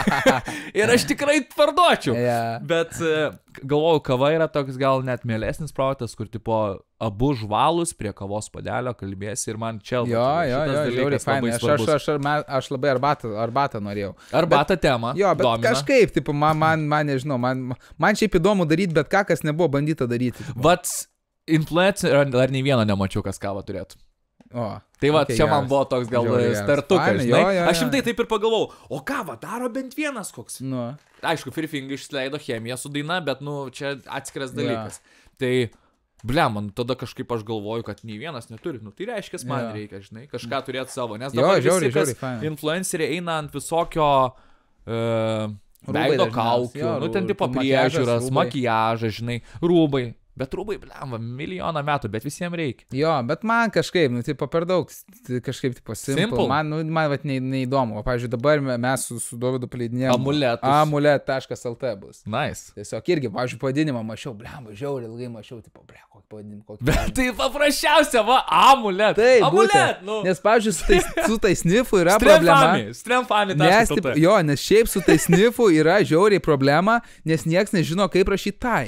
ir aš tikrai parduočiau. Ja. Bet galvoju, kava yra toks gal net mielesnis projektas, kur tipo abu žvalus prie kavos padelio kalbėsi ir man čia jo, jo, jo, žiauriai fainai. Aš, aš, aš, aš, aš labai arbatą, arbatą norėjau. Arbatą temą. Jo, bet domina. Kažkaip, tipo, man, man, man nežinau, man, man šiaip įdomu daryti, bet ką, kas nebuvo bandyta daryti. Vat influencer, dar nei vieną nemačiau, kas kavą turėtų. O, tai va, okay, čia geras. Man buvo toks gal Žiauriai, startukas, žinai. jo, jo, jo. Aš šimtai taip ir pagalvau, o kavą daro bent vienas koks. Nu. Aišku, Free Finger išleido chemiją su daina, bet, nu, čia atskiras dalykas. Ja. Tai, ble, man tada kažkaip aš galvoju, kad nei vienas neturi. Nu, tai reiškia, man ja. reikia, žinai, kažką turėti savo. Nes dabar jo, žiauriai, visi, kas žiauriai, influenceriai eina ant visokio uh, veido kaukių, jo, nu, ten tipo priežiūras, makiažas, žinai, rūbai. Bet rūbai, blemba, milijoną metų, bet visiems reikia. Jo, bet man kažkaip, nu, tipo, per daug, kažkaip, tipo, simple. simple. Man, nu, man, vat, ne, neįdomu. O, pavyzdžiui, dabar mes su, su Dovydu paleidinėjom. Amuletus. Amulet taškas lt bus. Nice. Tiesiog irgi, pavyzdžiui, pavadinimą mačiau, blemba, žiauriai ilgai mačiau, tipo, ble, kokį pavadinimą, kokį. Bet tai paprasčiausia, va, amulet. Taip, amulet, nu. Nes, pavyzdžiui, su tais, su tais snifu yra problema. Stremfami, nes, tipo, jo, nes šiaip su tais snifu yra žiauriai problema, nes nieks nežino, kaip rašyti tai.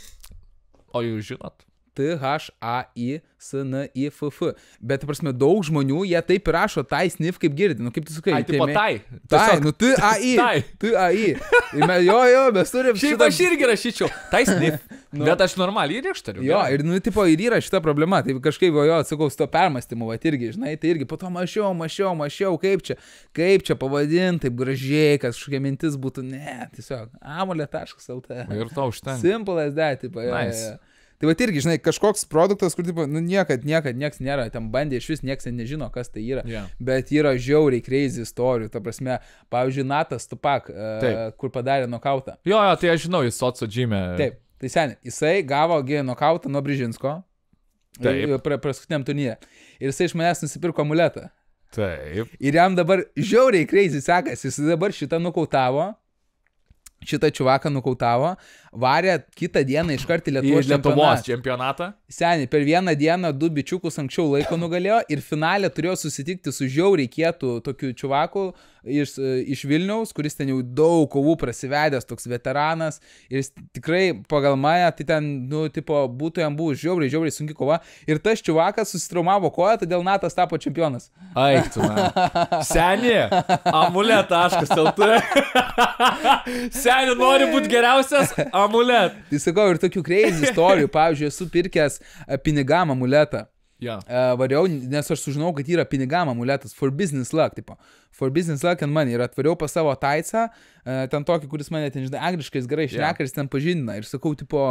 O jūs žinot? T H A I S N I F F. Bet, prasme, daug žmonių, jie taip rašo tai snif, kaip girdi. Nu, kaip tu sakai? Ai, tipo tai. Tai, nu, T A I. Tai. T A I. Jo, jo, mes turim šitą. Šiaip aš irgi rašyčiau. Tai snif. Nu, bet aš normaliai ir ištariu. Jo, ir, nu, tipo, ir yra šita problema. Tai kažkaip, jo, atsakau, su to permastymu, va, irgi, žinai, tai irgi po to mašiau, mašiau, mašiau, kaip čia, kaip čia pavadinti, taip gražiai, kas kažkokia mintis būtų, ne, tiesiog, amulet taškas lt. Ir to užtenka. Simple as that, tipo, jo, nice. jo. Tai va irgi, žinai, kažkoks produktas, kur, tipo, nu, niekad, niekad, nieks nėra, ten bandė, iš vis nieks nežino, kas tai yra, yeah. bet yra žiauriai crazy istorijų, ta prasme, pavyzdžiui, Natas Tupak, uh, kur padarė nokautą. Jo, jo, tai aš žinau, jis soco džymė. Taip, tai seniai, jisai gavo gėjo nokautą nuo Bržinsko, paskutiniam turnyre, ir jisai iš manęs nusipirko amuletą. Taip. Ir jam dabar žiauriai crazy sekasi, jis dabar šitą nukautavo, šitą čiuvaką nukautavo, varė kitą dieną iš karto Lietuvos, Lietuvos čempionatą. Seniai, per vieną dieną du bičiukus anksčiau laiko nugalėjo ir finale turėjo susitikti su žiauriai kietu tokiu čiuvaku iš, iš Vilniaus, kuris ten jau daug kovų prasivedęs, toks veteranas ir jis tikrai pagal mane, tai ten, nu, tipo, būtų jam buvo žiauriai, žiauriai sunki kova ir tas čiuvakas susitraumavo koją, todėl Natas tapo čempionas. Ai, tu, na. Seniai, amulet, taškas, tau turi. Seniai, nori būti geriausias, amulet. Tai sakau, ir tokių crazy istorijų, pavyzdžiui, esu pirkęs pinigam amuletą. Yeah. Uh, variau, nes aš sužinau, kad yra pinigam amuletas, for business luck, tipo, for business luck and money, ir atvariau pas savo taicą, uh, ten tokį, kuris mane ten, žinai, angliškai gerai šneka, ir ten pažindina, ir sakau, tipo,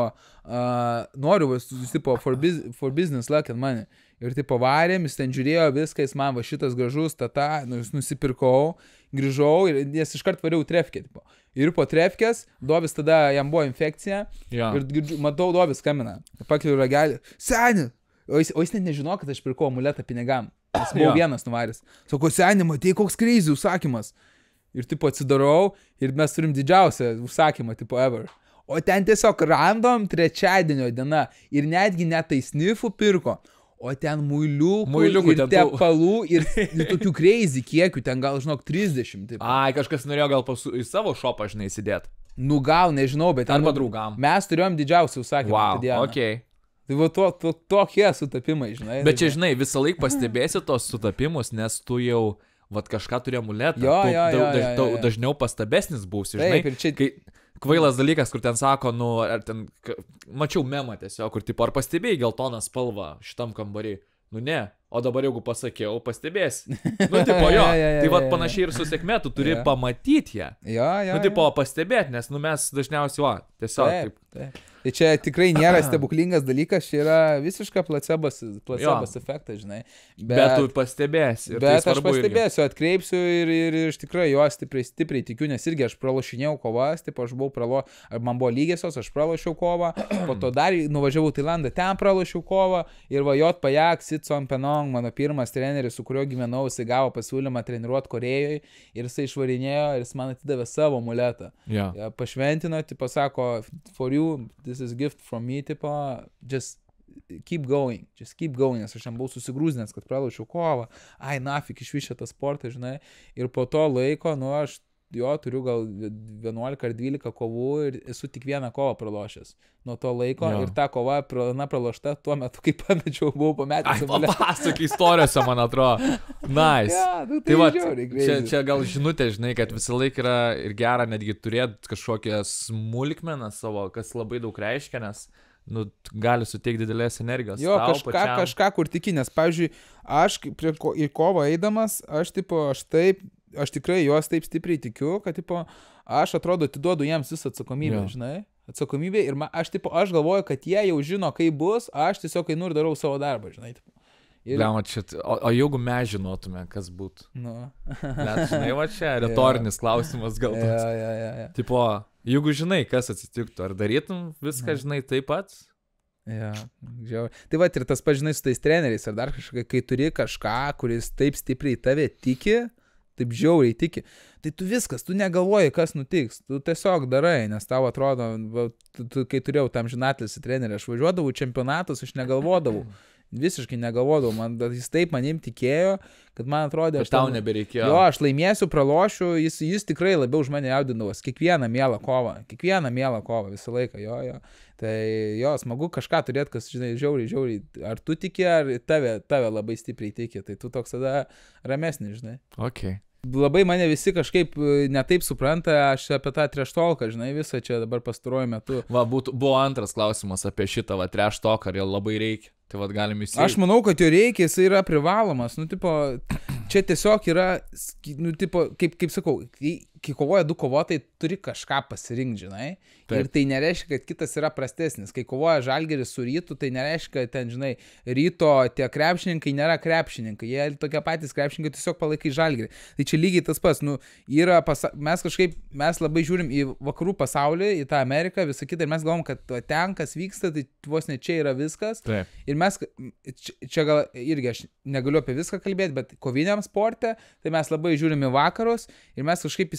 uh, noriu, tipo, for, biz, for business luck and money, ir tipo varėm, jis ten žiūrėjo viską, jis man va šitas gražus, tata, nu, nusipirkau, grįžau, ir jis iškart variau trefkę, tipo. Ir po trefkės, Dovis tada, jam buvo infekcija, yeah. ir girdžiu, matau, Dovis skambina, pakeliu ragelį, seni, o jis, o jis net nežino, kad aš pirkau amuletą pinigam, nes buvau yeah. vienas nuvaręs. Sako, seni, matai, koks crazy užsakymas. Ir tipo atsidarau, ir mes turim didžiausią užsakymą, tipo ever. O ten tiesiog random trečiadienio diena, ir netgi net tai snifų pirko. O ten muiliukų, muiliukų ir tepalų, ir, ir tokių crazy kiekių, ten gal, žinok, trisdešimt. Taip. Ai, kažkas norėjo gal pasu, į savo šopą, žinai, įsidėti. Nu gal, nežinau, bet... Arba draugam. Mes turėjom didžiausią užsakymą. Wow, okei. Okay. Tai va to, to, tokie sutapimai, žinai. Bet čia, žinai, visą laiką pastebėsi tos sutapimus, nes tu jau, vat, kažką turi amuletą. Jo, tu, jo, jo, daž, jo, jo, jo. Dažniau pastabesnis būsi, žinai. Taip, ir čia... Kai, kvailas dalykas, kur ten sako, nu, ar ten, mačiau memą tiesiog, kur, tipo, ar pastebėjai geltoną spalvą šitam kambarį? Nu, ne. O dabar jeigu pasakiau, pastebėsi. Nu, tipo, jo. ja, ja, ja, tai vat panašiai ir su sėkmė, tu turi ja. pamatyti ją. Jo, jo. Nu, tipo, pastebėti, nes, nu, mes dažniausiai, o, tiesiog. Taip, taip. Tai čia tikrai nėra stebuklingas dalykas, čia yra visiška placebas, placebas efektas, žinai. Bet, bet tu pastebėsi. Bet tai aš pastebėsiu, irgi. Atkreipsiu ir, ir, ir iš tikrųjų jo stipriai, stipriai tikiu, nes irgi aš pralošinėjau kovas, tipo, aš buvau pralo, man buvo lygiosios, aš pralošiau kovą, po to dar nuvažiavau Tailandą, ten pralošiau kovą ir va Jot Pajak, Sitson Penong, mano pirmas treneris, su kuriuo gyvenau, jisai gavo pasiūlymą treniruoti Korejoje ir jisai išvarinėjo ir jis man atidavė savo amuletą. Yeah. Ja, pašventino, tipo, sako, for you, this is gift from me, tipo, just keep going, just keep going, nes aš jam buvau susigrūzinęs, kad pralošiau kovą, ai, nafik, išvyšė tą sportą, žinai, ir po to laiko, nu, aš jo turiu gal vienuolika ar dvylika kovų ir esu tik vieną kovą pralošęs. Nuo to laiko jo. Ir ta kova, na, pralošta tuo metu, kai pamečiau, buvau pametęs. Ai, papasak istorijose, man atrodo. Nice. Ja, nu, tai tai va, čia, čia gal žinutė, žinai, kad visą laiką yra ir gera netgi turėti kažkokią smulkmeną savo, kas labai daug reiškia, nes nu, gali suteikti didelės energijos. Jo, kažką, pačiam. kažką, kur tiki, nes, pavyzdžiui, aš prie ko, į kovą eidamas, aš, tipo, aš taip, aš tikrai juos taip stipriai tikiu, kad, tipo, aš atrodo, atiduodu jiems visą atsakomybę, jo. Žinai, atsakomybę ir man, aš, tipo, aš galvoju, kad jie jau žino, kaip bus, aš tiesiog einu ir darau savo darbą, žinai, tipo. Ir... Lema, čia, o, o jeigu mes žinotume, kas būtų? Nu. Net, žinai, va čia, retorinis ja. klausimas gal toks. Ja, ja, ja, ja. Tipo, jeigu žinai, kas atsitiktų, ar darytum viską, ja. žinai, taip pat? Ja, žiauriai. Tai va, ir tas pažinai su tais treneriais, ar dar kažką, kai turi kažką, kuris taip stipriai tave tiki, taip žiauriai tiki, tai tu viskas, tu negalvoji, kas nutiks, tu tiesiog darai, nes tau atrodo, va, tu, tu, kai turėjau tam žinatelį trenerį, aš važiuodavau čempionatus, aš negalvodavau. Visiškai negalvodavau, man, jis taip manim tikėjo, kad man atrodė, aš tau nebereikėjo. Jo, aš laimėsiu, pralošiu, jis, jis tikrai labiau už mane jaudindavos, kiekvieną mielą kovą, kiekvieną mielą kovą visą laiką, jo, jo. Tai jo, smagu kažką turėti, kas, žinai, žiauriai, žiauriai, ar tu tiki, ar tave, tave labai stipriai tiki, tai tu toks tada ramesnis, žinai. Okay. Labai mane visi kažkaip netaip supranta, aš apie tą trash-talką, žinai, visą čia dabar pastaruoju metu. Va, būtų, buvo antras klausimas apie šitą, va, trash-talką, ar jo labai reikia. Tai vad galim įsijauti. Aš manau, kad jo reikia, jis yra privalomas, nu, tipo, čia tiesiog yra, nu, tipo, kaip, kaip sakau, kai, kai kovoja du kovotojai, turi kažką pasirinkti, žinai. Taip. Ir tai nereiškia, kad kitas yra prastesnis. Kai kovoja Žalgiris su Rytu, tai nereiškia, kad ten, žinai, Ryto tie krepšininkai nėra krepšininkai. Jie tokie patys krepšininkai, tiesiog palaikai Žalgirį. Tai čia lygiai tas pats, nu, yra, pasa... mes kažkaip, mes labai žiūrim į vakarų pasaulį, į tą Ameriką, visą kitą, ir mes galvom, kad ten, kas vyksta, tai vos ne čia yra viskas. Taip. Ir mes, čia gal irgi aš negaliu apie viską kalbėti, bet koviniam sporte, tai mes labai žiūrim į vakarus ir mes kažkaip įsivaizduojame,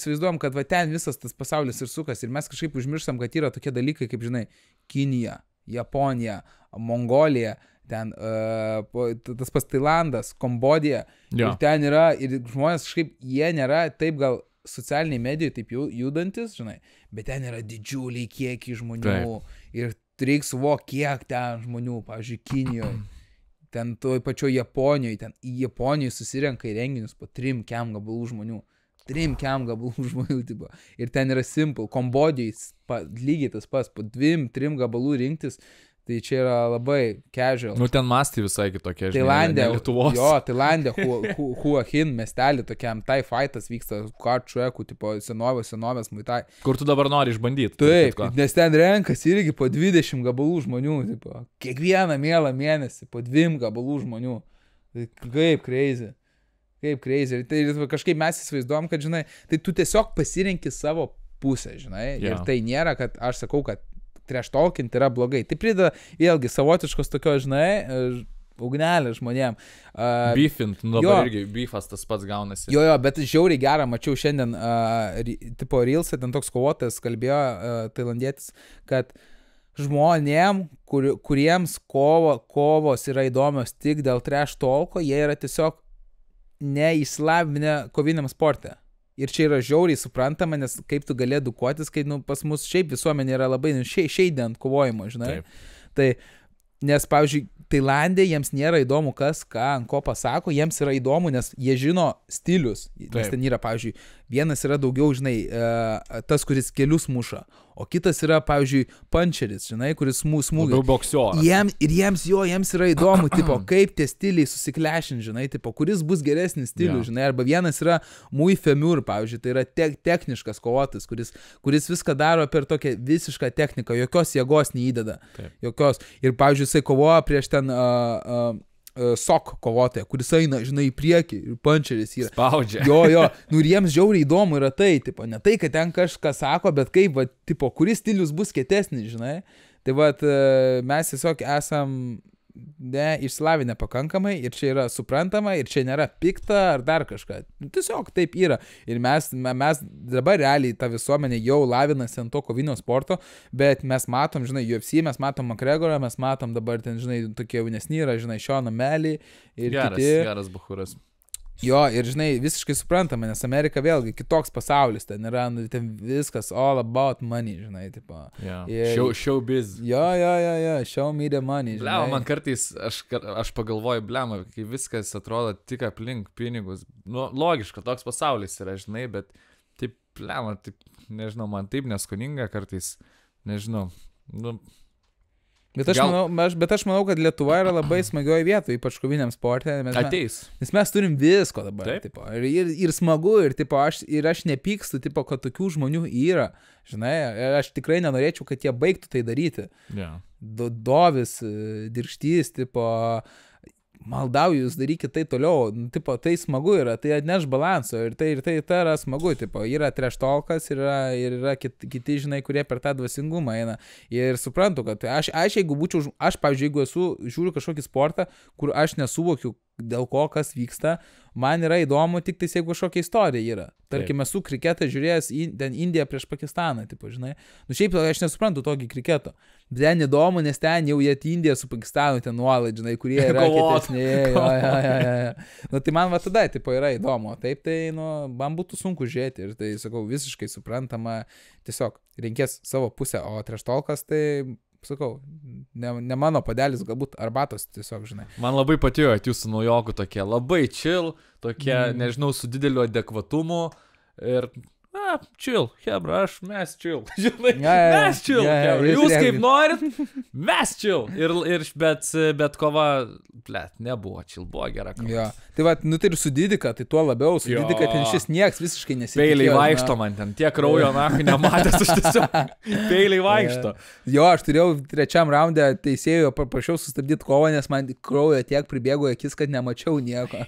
įsivaizduojam, kad va ten visas tas pasaulis ir sukas ir mes kažkaip užmirštam, kad yra tokie dalykai, kaip žinai, Kinija, Japonija, Mongolija, ten uh, tas pas Tailandas, Kambodija, ja. Ir ten yra, ir žmonės kažkaip, jie nėra taip gal socialiniai medijai taip judantis, žinai, bet ten yra didžiuliai kiekiai žmonių taip. Ir reikia suvokti, kiek ten žmonių, pavyzdžiui, Kinijoje. Ten toj pačioj Japonijoje, ten į Japonijoje susirenka į renginius po trim kem gabalų žmonių. Trim kem gabalų žmonių, tipo. Ir ten yra simple. Kambodijai lygiai tas pas, po dvim, trim gabalų rinktis. Tai čia yra labai casual. Nu, ten mastai visai kitokie, žinai, Tailandė, ne Lietuvos. Jo, Tailandė, Hua Hin miestelį tokiam, tai fightas vyksta, karčuekų, tipo, senovės, senovės, muitai. Kur tu dabar nori išbandyti? Taip, nes ten renkas irgi po dvidešimt gabalų žmonių, tipo, kiekvieną mielą mėnesį, po dvim gabalų žmonių. Tai kaip crazy, kaip crazy. Tai kažkaip mes įsivaizduojam, kad, žinai, tai tu tiesiog pasirenki savo pusę, žinai, yeah. Ir tai nėra, kad aš sakau, kad trash-talkint yra blogai. Tai prideda vėlgi savotiškos tokio, žinai, ugnelė žmonėm. Uh, Beefint, nu dabar jo, irgi beefas tas pats gaunasi. Jo, jo, bet žiauriai gerą mačiau šiandien, uh, tipo Reels'e, ten toks kovotojas kalbėjo, uh, tailandietis, kad žmonėm, kur, kuriems kovo, kovos yra įdomios tik dėl trash-talko, jie yra tiesiog neįsilavinę koviniam sporte. Ir čia yra žiauriai suprantama, nes kaip tu gali edukuotis, kai nu, pas mus šiaip visuomenė yra labai nu, šeidė ant kovojimo, žinai. Taip. Tai, nes, pavyzdžiui, Tailandė jiems nėra įdomu, kas, ką, ant ko pasako, jiems yra įdomu, nes jie žino stilius. Taip. Nes ten yra, pavyzdžiui, vienas yra daugiau, žinai, tas, kuris kelius muša, o kitas yra, pavyzdžiui, puncheris, žinai, kuris smūgiai. Labiau boksioras. Jiem, ir jiems jo, jiems yra įdomu, tipo, kaip tie stiliai susiklešin, žinai, tipo, kuris bus geresnis stilius, yeah. Žinai, arba vienas yra muy femur, pavyzdžiui, tai yra te techniškas kovotas, kuris, kuris viską daro per tokią visišką techniką, jokios jėgos neįdeda, Taip. Jokios. Ir, pavyzdžiui, jisai kovoja prieš ten uh, uh, sok kovotoja, kuris eina, žinai, į priekį ir puncheris yra. Spaudžia. Jo, jo, nu ir jiems žiauriai įdomu yra tai, tipo, ne tai, kad ten kažką sako, bet kaip, va, tipo, kuris stilius bus kietesnis, žinai. Tai va, mes tiesiog esam neišsilavinę pakankamai ir čia yra suprantama ir čia nėra pikta ar dar kažką. Tiesiog taip yra. Ir mes, mes dabar realiai tą visuomenę jau lavinasi ant to kovinio sporto, bet mes matom, žinai, U F C, mes matom McGregorą, mes matom dabar ten, žinai, tokie jaunesni yra, žinai, Seaną Melį ir geras, kiti. Geras buchuras. Jo, ir žinai, visiškai suprantama, nes Amerika vėlgi kitoks pasaulis, ten yra, nu, ten viskas all about money, žinai, tipo. Yeah. Ir, show, show biz. Jo, jo, jo, jo, show me the money, žinai. Blema, man kartais, aš, aš pagalvoju, blema, kai viskas atrodo tik aplink pinigus, nu, logiška, toks pasaulis yra, žinai, bet taip, blema, taip, nežinau, man taip neskoninga kartais, nežinau, nu... Bet aš, Gal... manau, aš, bet aš manau, kad Lietuva yra labai smagioje vietoje, ypač koviniam sporte. Mes, Ateis. Nes mes turim visko dabar. Tipo, ir, ir, ir smagu, ir, tipo, aš, ir aš nepykstu, tipo, kad tokių žmonių yra. Žinai, aš tikrai nenorėčiau, kad jie baigtų tai daryti. Yeah. Do, dovis, Dirštys, tipo... Maldauju, jūs darykite tai toliau, nu, tipo, tai smagu yra, tai atneš balanso ir tai, ir tai, tai yra smagu, tipo, yra trash talkas ir yra, ir yra kiti, kiti, žinai, kurie per tą dvasingumą eina ir suprantu, kad aš, aš jeigu būčiau, aš, pavyzdžiui, jeigu esu, žiūriu kažkokį sportą, kur aš nesuvokiu, dėl ko kas vyksta, man yra įdomu tik tai, jeigu kažkokia istorija yra. Tarkim, esu kriketą žiūrėjęs in, ten Indiją prieš Pakistaną, tipo, žinai. Nu, šiaip aš nesuprantu tokį kriketo. Bet ten įdomu, nes ten jau jie Indiją su Pakistanu ten nuolat, žinai, kurie yra kietesni. Ja, ja, ja, ja. Nu, tai man va tada, tipo, yra įdomu. Taip, tai, nu, man būtų sunku žiūrėti ir tai, sakau, visiškai suprantama. Tiesiog reikės savo pusę, o trash talkas, tai... Sakau, ne, ne mano padelis, galbūt arbatos tiesiog, žinai. Man labai patiko, kad jūsų naujokų tokie labai chill, tokie, mm. nežinau, su dideliu adekvatumu ir, na, chill, hebra, aš, mes chill, žinai, ja, ja, mes chill, ja, ja, hebra, jūs kaip norit, mes chill. Ir, ir bet, bet kova, blėt, nebuvo chill, buvo gera kova. Ja. Tai va, nu tai ir su Didika, tai tuo labiau, su jo. Didika ten šis nieks visiškai nesitikėjo. Peiliai vaikšto man ten, tiek kraujo, na, nematęs aš tiesiog, peiliai vaikšto. Jo, aš turėjau trečiam raunde teisėjo, paprašiau sustabdyti kovą, nes man kraujo tiek pribėgo akis, kad nemačiau nieko.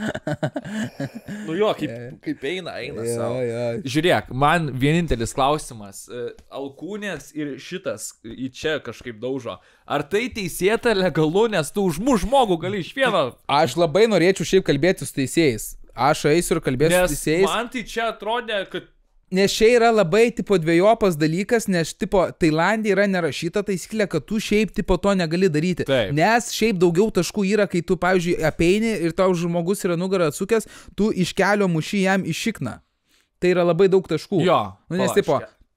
Nu jo, kaip, kaip eina, eina ja, savo. Ja. Žiūrėk, man vienintelis klausimas, alkūnės ir šitas į čia kažkaip daužo. Ar tai teisėta, legalu, nes tu užmuš žmogų gali iš vieno? Aš labai norėčiau šiaip kalbėti su teisėjais. Aš eisiu ir kalbėsiu nes su teisėjais. Man tai čia atrodė, kad Nes čia yra labai, tipo, dviejopas dalykas, nes, tipo, Tailandė yra nerašyta taisyklė, kad tu šiaip, tipo, to negali daryti. Taip. Nes šiaip daugiau taškų yra, kai tu, pavyzdžiui, apeini ir tau žmogus yra nugarą atsukęs, tu iš kelio muši jam į šikną. Tai yra labai daug taškų. Jo. Nu, nes, tipo,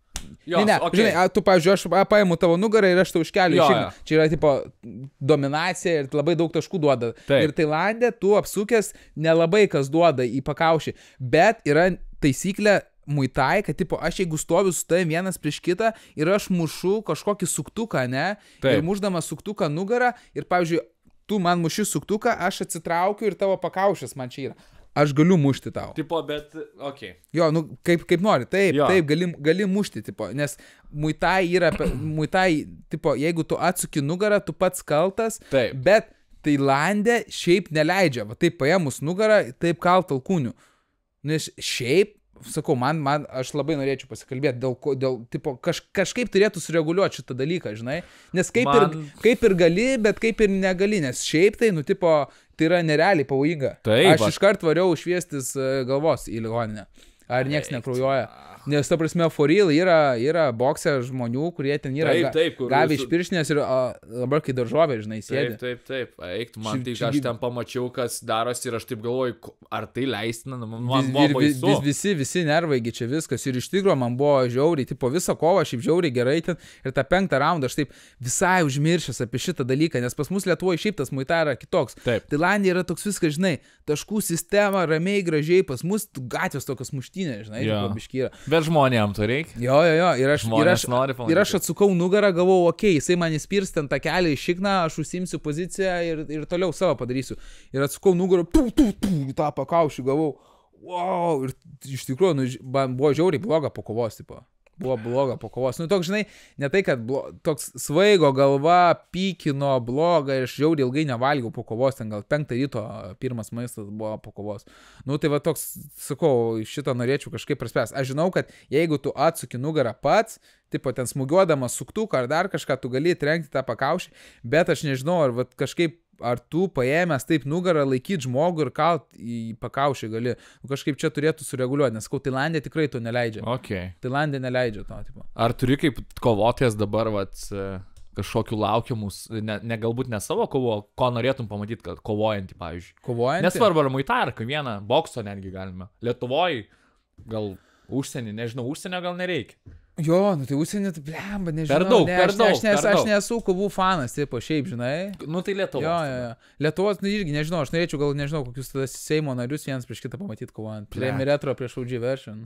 jo, ne, ne, okay. žinai, tu, pavyzdžiui, aš paimu tavo nugarą ir aš tau iš kelio Jo, į šikną. jo. Čia yra, tipo, dominacija ir labai daug taškų duoda. Taip. Ir Tailandė tu apsukęs nelabai kas duoda į pakaušį. Bet yra taisyklė muitai, kad, tipo, aš jeigu stoviu su tavim vienas prieš kitą ir aš mušu kažkokį suktuką, ne? Taip. Ir mušdamas suktuką nugarą ir, pavyzdžiui, tu man muši suktuką, aš atsitraukiu ir tavo pakaušis man čia yra. Aš galiu mušti tau. Tipo, bet, okei. Okay. Jo, nu, kaip, kaip nori, taip, Jo. taip, gali, gali mušti, tipo, nes muitai yra, muitai, tipo, jeigu tu atsuki nugarą, tu pats kaltas, Taip. bet Tailandė šiaip neleidžia, va taip paėmus nugarą, taip kalt alkūnių. Nes šiaip, sakau, man, man, aš labai norėčiau pasikalbėti, dėl, ko- dėl tipo, kaž, kažkaip turėtų sureguliuoti šitą dalyką, žinai, nes kaip, Man- ir, kaip ir gali, bet kaip ir negali, nes šiaip tai, nu, tipo, tai yra nerealiai pavojinga. Taip, Aš aš- iškart variau šviestis e, galvos į ligoninę. Ar nieks Eik, nekraujuoja. Nes, ta prasme, for real yra, yra bokse žmonių, kurie ten yra Taip, ga- taip, kur gavę su- iš pirštinės ir a, dabar kai daržovė, žinai, sėdi. Taip, taip, taip. Eik, tu man Šiaip- tai, šiaip- aš ten pamačiau, kas darosi ir aš taip galvoju, ko- ar tai leistina, nu, man Vis, buvo ir vis, baisu. vis, visi, visi nervaigi čia viskas. Ir iš tikrųjų man buvo žiauriai, tipo visą kovą, šiaip žiauriai gerai ten. Ir tą penktą raundą aš taip visai užmiršęs apie šitą dalyką, nes pas mus Lietuvoje šiaip tas muitai yra kitoks. Taip. Tailandija yra toks viskas, žinai, taškų sistema, ramiai, gražiai, pas mus gatvės tokios muštynės, žinai, Jo. tipo biški yra. Bet žmonėm to reikia. Jo, jo, jo, ir aš, ir Žmonės aš, nori pamatyti. ir aš atsukau nugarą, galvojau, okei, okay, jisai man įspirs ten tą kelią į šikną, aš užsimsiu poziciją ir, ir toliau savo padarysiu. Ir atsukau nugarą, tu, tu, tu, tą pakaušį gavau, wow, ir iš tikrųjų, nu, ž- man buvo žiauriai bloga po kovos, tipo. Buvo bloga po kovos. Nu, toks, žinai, ne tai, kad blo, toks svaigo galva, pykino, bloga, ir aš žiauriai ilgai nevalgiau po kovos, ten gal penktą ryto pirmas maistas buvo po kovos. Nu, tai va toks, sakau, šitą norėčiau kažkaip praspręs. Aš žinau, kad jeigu tu atsuki nugarą pats, tipo ten smūgiuodamas suktuką ar dar kažką, tu gali trenkti tą pakaušį, bet aš nežinau, ar va, kažkaip ar tu paėmęs taip nugarą laikyti žmogų ir kalt į pakaušį gali. Nu, kažkaip čia turėtų sureguliuoti, nes kau Tailandė tikrai to neleidžia. Okay. Tailandė neleidžia to, tipo. Ar turi kaip kovotojas dabar, vat, e, kažkokiu laukiamus, ne, ne galbūt ne savo kovo, ko norėtum pamatyti, kad kovojantį, pavyzdžiui. Kovojant. Nesvarbu, ar muitai, ar vieną bokso netgi galime. Lietuvoje, gal užsienį, nežinau, užsienio gal nereikia. Jo, nu tai užsienį, tai blemba, nežinau. Per daug, ne, per aš, daug, ne, aš, nes, per aš daug. nesu kovų fanas, tipo, šiaip, žinai. Nu tai Lietuvos. Jo, jo, jo. Lietuvos, nu irgi nežinau, aš norėčiau gal, nežinau, kokius tada Seimo narius vienas prieš kitą pamatyti kovojant. Prieimi retro prieš O G version.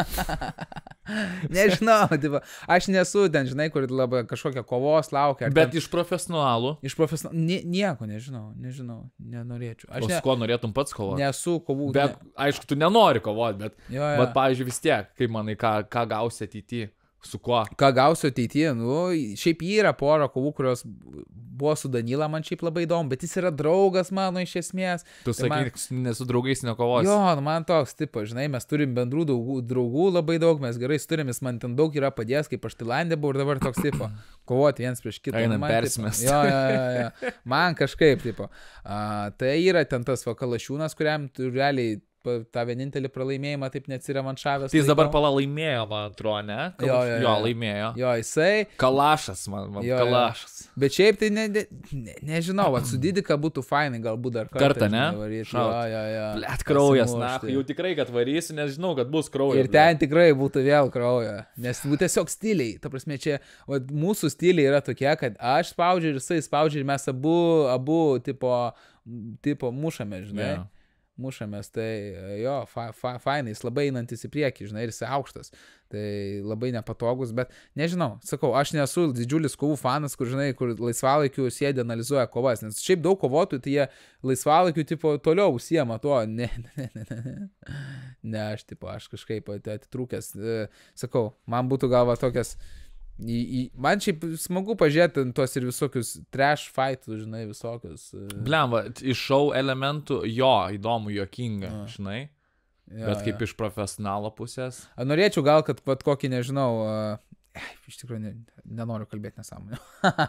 Nežinau, tipo, aš nesu ten, žinai, kur labai kažkokia kovos laukia. ar Bet ten- iš profesionalų. Iš profesionalų, nie, nieko nežinau, nežinau, nenorėčiau. O Aš su ne, kuo norėtum pats kovoti? nesu kovų. Bet, aišku, tu nenori kovoti, bet, Ne, jo, jo. bet, pavyzdžiui, vis tiek, kaip manai, ką, ką gausi ateityje, su kuo? Ką gausiu ateityje, nu, šiaip yra pora kovų, kurios buvo su Danila, man šiaip labai įdomu, bet jis yra draugas mano iš esmės. Tu Tai sakai, man- nesu draugais nekovosi. Jo, nu, man toks tipas, žinai, mes turim bendrų draugų, draugų labai daug, mes gerai turim, jis man ten daug yra padėjęs, kaip aš Tailandė buvau ir dabar toks tipo, kovoti viens prieš kitą. Einam Nu, man, tipo, persimest. Jo, jo, jo, jo. Man kažkaip, tipo. A, tai yra ten tas vakalašiūnas, kuriam tu realiai pa- tą vienintelį pralaimėjimą taip neatsirevanšavęs. Tai jis dabar laikau. pala laimėjo, man atrodo, ne? Kal- Jo, jo, jo, jo. laimėjo. Jo, jisai. Kalašas, man, man Jo, jo. kalašas. Bet šiaip tai ne, ne, ne, nežinau, vat, su Didika būtų fainai, galbūt dar kartą. Kartą, ne? žinai, varyt. Šaut. Jo, jo, jo. Blet, kraujas, na, Pasimušti. jau tikrai, kad varysiu, nes žinau, kad bus kraujas. Ir ten tikrai būtų vėl kraujo, nes būtų tiesiog stiliai. Ta prasme, čia vat, mūsų stiliai yra tokie, kad aš spaudžiu ir jisai spaudžia ir mes abu, abu tipo, tipo mušame, žinai. Jo. Mušamės, tai jo, fa, fa, fainai, jis labai einantis į priekį, žinai, ir jis aukštas. Tai labai nepatogus, bet nežinau, sakau, aš nesu didžiulis kovų fanas, kur, žinai, kur laisvalaikiu sėdė, analizuoja kovas, nes šiaip daug kovotojų, tai jie laisvalaikiu, tipo, toliau užsiema tuo, ne, ne, ne, ne, ne, ne, aš, tipo, aš kažkaip atitrūkęs, e, sakau, man būtų galva tokias, į, į, man šiaip smagu pažiūrėti tuos ir visokius trash fightus, žinai, visokius. e, Blemba, iš šou elementų, jo, įdomu, juokinga, Jo. žinai. jo, Bet kaip jo. iš profesionalo pusės. A, Norėčiau gal, kad vat, kokį, nežinau, uh, iš tikrųjų ne, nenoriu kalbėti nesąmonę.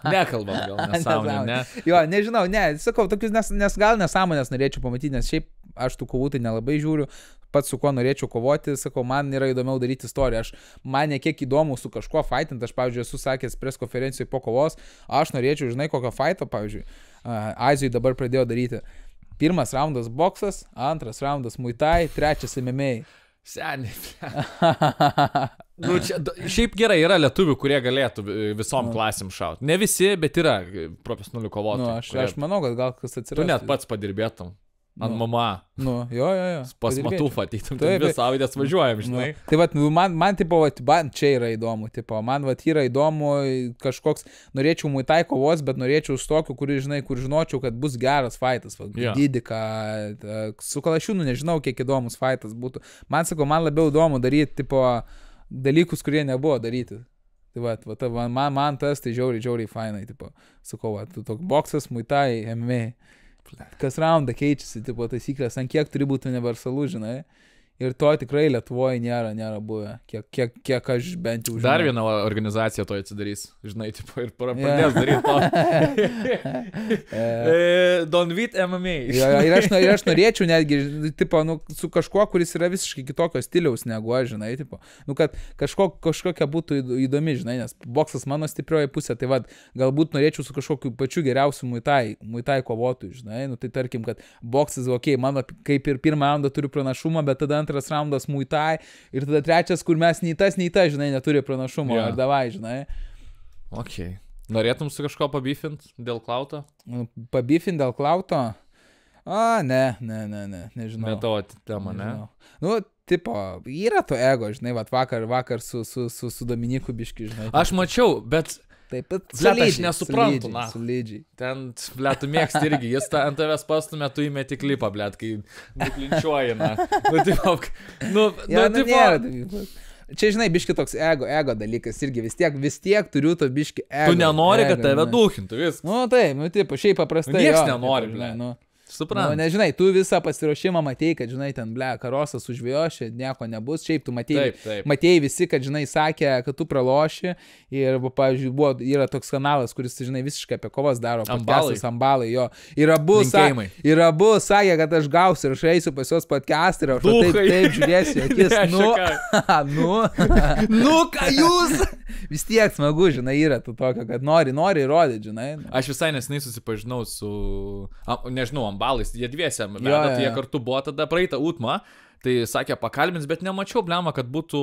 Nekalbam gal nesąmonė, ne? Jo, nežinau, ne, sakau, tokius, nes, nes gal nesąmonės norėčiau pamatyti, nes šiaip aš tų kovų tai nelabai žiūriu, pats su kuo norėčiau kovoti, sakau, man yra įdomiau daryti istoriją, aš, man ne kiek įdomu su kažkuo fightant, aš, pavyzdžiui, esu sakęs pres konferencijoje po kovos, aš norėčiau, žinai, kokio fighto, pavyzdžiui, Azijai dabar pradėjo daryti. Pirmas raundas boksas, antras raundas Muay Thai, trečias M M A. Seniai. Nu, čia, šiaip gerai, yra lietuvių, kurie galėtų visom nu. klasėm šauti. Ne visi, bet yra profesionalių kovotojų. Nu, aš, kurie... aš manau, kad gal kas atsirastų. Tu net pats padirbėtum. Ant nu. mama. Nu, jo, jo, jo. Pas matufą ateitum, tai visą savaitę važiuojam, žinai. Nu. Tai vat, man, man, tipo, vat, man čia yra įdomu, tipo, man vat yra įdomu kažkoks, norėčiau Muay Thai kovos, bet norėčiau su tokiu, kurį, žinai, kur žinočiau, kad bus geras fightas, va, yeah. Didika, su Kalašiūnu nežinau, kiek įdomus fightas būtų. Man, sakau, man labiau įdomu daryti, tipo, dalykus, kurie nebuvo daryti. Tai vat, vat, man, man tas tai žiauriai, žiauriai fainai, tipo, sakau, vat, toks boksas, Muay Thai, M M A. Kas raundą keičiasi, tipo taisyklės, ant kiek turi būti universalų, žinai. Ir to tikrai Lietuvoje nėra, nėra buvę, kiek, kiek, kiek aš bent jau žinau. Dar viena organizacija to atsidarys, žinai, tipo, ir pradės daryti to. Donvyt M M A. Ja, ir, aš, ir aš norėčiau netgi, tipo, nu, su kažkuo, kuris yra visiškai kitokio stiliaus negu aš, žinai, tipo, nu, kad kažko, kažkokia būtų įdomi, žinai, nes boksas mano stiprioji pusė, tai vad, galbūt norėčiau su kažkokiu pačiu geriausiu Muay Thai, Muay Thai kovotojų, žinai, nu, tai tarkim, kad boksas, okei, okay, mano kaip ir pirmą raundą turiu pranašumą, bet tada antras raundas Muay Thai ir tada trečias, kur mes nei tas, nei tas, žinai, neturi pranašumo, yeah. Ar davai, žinai. Ok. Norėtum su kažko pabifint dėl klauto? Pabifint dėl klauto? A, ne, ne, ne, ne, nežinau. Ne tavo tema, ne? Nu, tipo, yra to ego, žinai, vat vakar, vakar su, su, su, su Dominiku biški, žinai. Aš mačiau, bet... Taip, bet blėt, aš nesuprantu, na. Solidžiai. Ten, blėt, tu mėgsti irgi, jis ta, ant tavęs pastumė, tu įmeti klipą, blėt, kai nuklinčiuoji, na. Nu, tipo, nu, ja, nu, tipo... Nėra, čia, žinai, biški toks ego, ego dalykas irgi, vis tiek, vis tiek turiu to biški ego. Tu nenori, ego, kad tave duhintų, viskas. Nu, taip, nu, tipo, šiaip paprastai. Nu, nieks jo, nenori, žinai, nu. Suprantu. Nu, nežinai, tu visą pasiruošimą matėjai, kad, žinai, ten, ble, karosas užviošė, nieko nebus, šiaip tu matėjai, taip, taip. matėjai visi, kad, žinai, sakė, kad tu praloši ir, pavyzdžiui, buvo, yra toks kanalas, kuris, žinai, visiškai apie kovas daro, podcastas Ambalai, jo, ir abu, sakė, ir abu sakė, kad aš gausiu ir aš eisiu pas jos podcastą ir aš taip, taip žiūrėsiu, akis, nu, nu, nu, ką jūs? Vis tiek smagu, žinai, yra tu tokio, kad nori, nori įrodyti, žinai. Aš visai nesnai susipažinau su, nežinau, Ambalais, jie dviese, bet ja, ja. Jie kartu buvo tada praeitą utmą, tai sakė pakalbins, bet nemačiau blema, kad būtų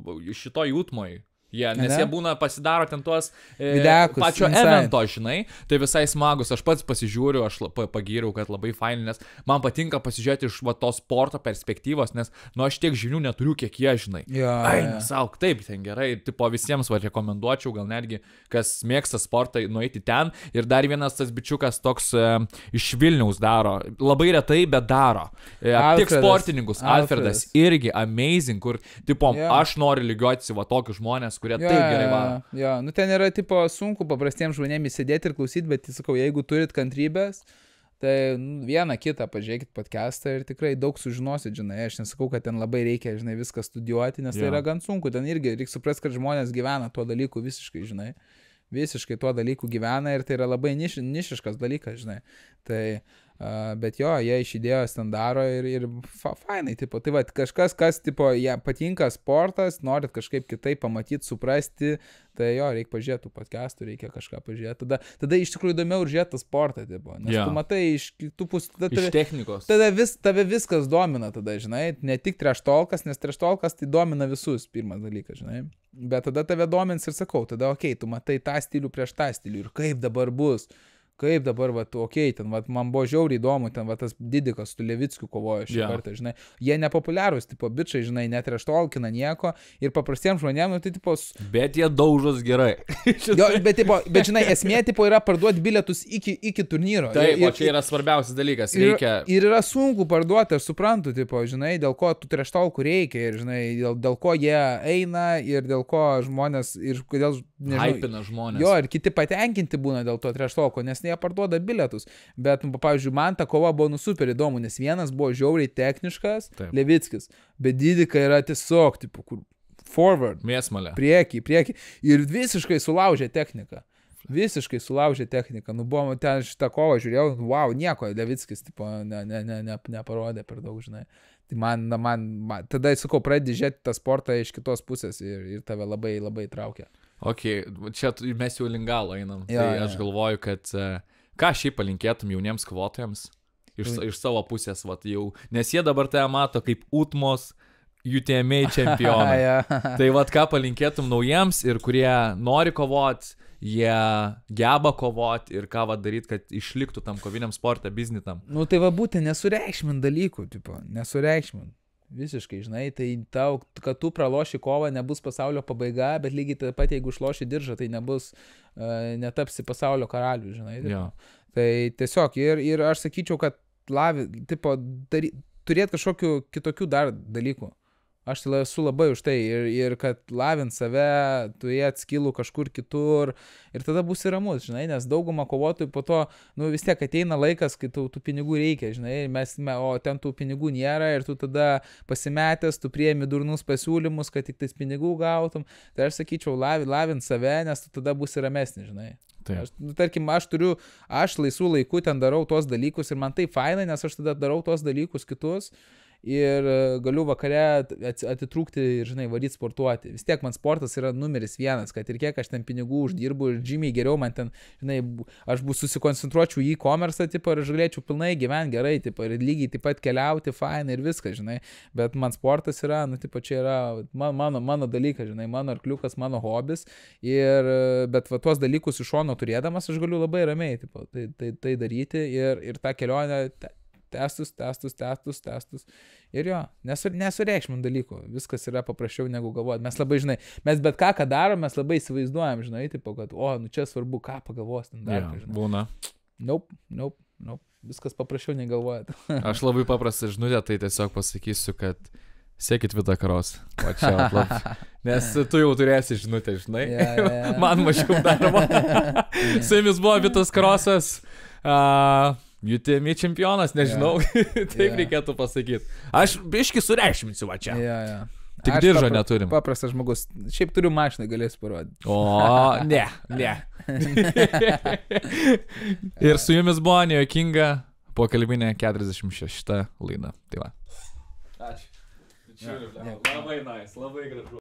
šitoj utmoj. Yeah, nes ne? Jie būna pasidaro ten tuos e, Videkus, pačio inside. Evento, žinai, tai visai smagus, aš pats pasižiūriu, aš pagyriau, kad labai fain, nes man patinka pasižiūrėti iš va, tos sporto perspektyvos, nes nu aš tiek žinių neturiu, kiek jie, žinai. Ja, Aina, ja. Sauk, taip, ten gerai, tipo visiems va rekomenduočiau, gal netgi, kas mėgsta sportą, nueiti ten. Ir dar vienas tas bičiukas toks e, iš Vilniaus daro, labai retai, bet daro. E, tik sportininkus, Alfredas, Alfredas irgi amazing, kur, tipo, ja. Aš noriu lygiuotis į va tokius žmonės, kurie ja, taip gerai varo. Ja, nu ten yra tipo sunku paprastiems žmonėms įsėdėti ir klausyti, bet sakau, jeigu turit kantrybės, tai nu, vieną kitą pažiūrėkit podcastą ir tikrai daug sužinosit, žinai, aš nesakau, kad ten labai reikia, žinai, viską studijuoti, nes ja. Tai yra gan sunku, ten irgi reikia suprasti, kad žmonės gyvena tuo dalyku visiškai, žinai, visiškai tuo dalyku gyvena ir tai yra labai niš, nišiškas dalykas, žinai, tai... Uh, bet jo, jie iš idėjos ten daro ir, ir fa, fainai, tipo, tai va, kažkas, kas, tipo, jie patinka sportas, norit kažkaip kitaip pamatyti, suprasti, tai jo, reikia pažiūrėti tų podcastų, reikia kažką pažiūrėti, tada, tada iš tikrųjų įdomiau žiūrėti tą sportą, tipo, nes yeah. Tu matai iš kitų pusės, tada iš tave, technikos, tada vis, tave viskas domina, tada, žinai, ne tik trash talkas, nes trash talkas tai domina visus, pirmas dalykas, žinai, bet tada tave domins ir sakau, tada, okei, okay, tu matai tą stilių prieš tą stilių ir kaip dabar bus. Kaip dabar, va, okei, okay, ten, va, man buvo žiauriai įdomu, ten, va, tas Didikas su Levickiu kovojo šį yeah. kartą, žinai. Jie nepopuliarūs, tipo, bičiai, žinai, netreštolkina nieko ir paprastiems žmonėms, nu, tai, tipo... Bet jie daužos gerai. Jo, bet, tipo, bet, žinai, esmė, tipo, yra parduoti bilietus iki, iki turnyro. Taip, ir, o čia yra svarbiausias dalykas, reikia... Ir, ir yra sunku parduoti, aš suprantu, tipo, žinai, dėl ko tų treštolkų reikia ir, žinai, dėl, dėl ko jie eina ir dėl ko žmonės ir kodėl, nežinau... Hypina žmonės. Jo, ir kiti patenkinti būna dėl to treštolko, nes jie parduoda bilietus, bet, nu, pavyzdžiui, man ta kova buvo nu super įdomu, nes vienas buvo žiauriai techniškas, taip. Levickis, bet Didika yra tiesiog, tipo, kur forward, mėsmalė, priekį, priekį, ir visiškai sulaužė techniką. Visiškai sulaužė techniką. Nu, buvo ten šitą kovą, žiūrėjau, wow, nieko, Levickis, tipo, ne, ne, ne, ne, neparodė per daug, žinai. Tai man, man, man tada, sakau, pradedi žiūrėti tą sportą iš kitos pusės ir, ir tave labai, labai traukia. Ok, čia mes jau link galo einam. Ja, tai ja. aš galvoju, kad ką šiaip palinkėtum jauniems kovotojams iš, iš savo pusės, vat, jau, nes jie dabar tave mato kaip Utmos U T M A čempioną. Ja. Tai vat ką palinkėtum naujiems ir kurie nori kovoti, jie geba kovoti ir ką va daryti, kad išliktų tam koviniam sportą, biznitam. Nu tai va būtent nesureikšmint dalykų, tipo, nesureikšmint. Visiškai, žinai, tai tau, kad tu praloši kovą, nebus pasaulio pabaiga, bet lygiai taip pat, jeigu išloši diržą, tai nebus, uh, netapsi pasaulio karalių, žinai. Ja. Tai tiesiog, ir, ir aš sakyčiau, kad lavi, tipo, dary, turėt kažkokių kitokių dar dalykų. Aš esu labai už tai ir, ir kad lavint save, turėt skilų kažkur kitur ir tada būsi ramus, žinai, nes dauguma kovotojų po to, nu vis tiek ateina laikas, kai tų, tų pinigų reikia, žinai, mes, o ten tų pinigų nėra ir tu tada pasimetęs, tu priemi durnus pasiūlymus, kad tik tais pinigų gautum. Tai aš sakyčiau, lavint, lavint save, nes tu tada būsi ramesnis, žinai. Aš, nu, tarkim, aš turiu, aš laisvų laikų ten darau tos dalykus ir man tai fainai, nes aš tada darau tos dalykus kitus. Ir galiu vakare atitrūkti ir, žinai, varyti sportuoti. Vis tiek man sportas yra numeris vienas, kad ir kiek aš ten pinigų uždirbu ir žymiai geriau man ten, žinai, aš bus susikoncentruočiau į e-commerce, tipo, ir aš galėčiau pilnai gyventi gerai, tipo, ir lygiai taip pat keliauti, fainai ir viskas, žinai. Bet man sportas yra, nu, tipo, čia yra man, mano, mano dalykas, žinai, mano arkliukas, mano hobis. Ir, bet va, tuos dalykus iš šono turėdamas, aš galiu labai ramiai, tipo, tai, tai, tai daryti ir, ir tą kelionę testus, testus, testus, testus. Ir jo, nesur, nesureikšmint dalykų. Viskas yra paprasčiau negu galvoti. Mes labai, žinai, mes bet ką, ką darom, mes labai įsivaizduojam, žinai, tipo, kad, o, nu čia svarbu, ką pagalvos ten dar. Ja, būna. Nope, nope, nope. Viskas paprasčiau negalvojat. Aš labai paprastą žinutę, tai tiesiog pasakysiu, kad sekit Vitą Karosą. Nes tu jau turėsi žinutę, žinai. Ja, ja, ja. Man mažiau darbo. Su jumis buvo Vitas Karosas. Uh, U T M A čempionas, nežinau, yeah. Taip yeah. Reikėtų pasakyti. Aš biški sureikšminsiu va čia. Yeah, yeah. Tik Aš diržo papra, neturim. Paprastas žmogus. Šiaip turiu mašiną, galėsiu parodyti. O, ne, ne. Ir su jumis buvo nejuokinga pokalbinė keturiasdešimt šešta laida. Tai va. Ačiū. Yeah. Labai nice, labai gražu.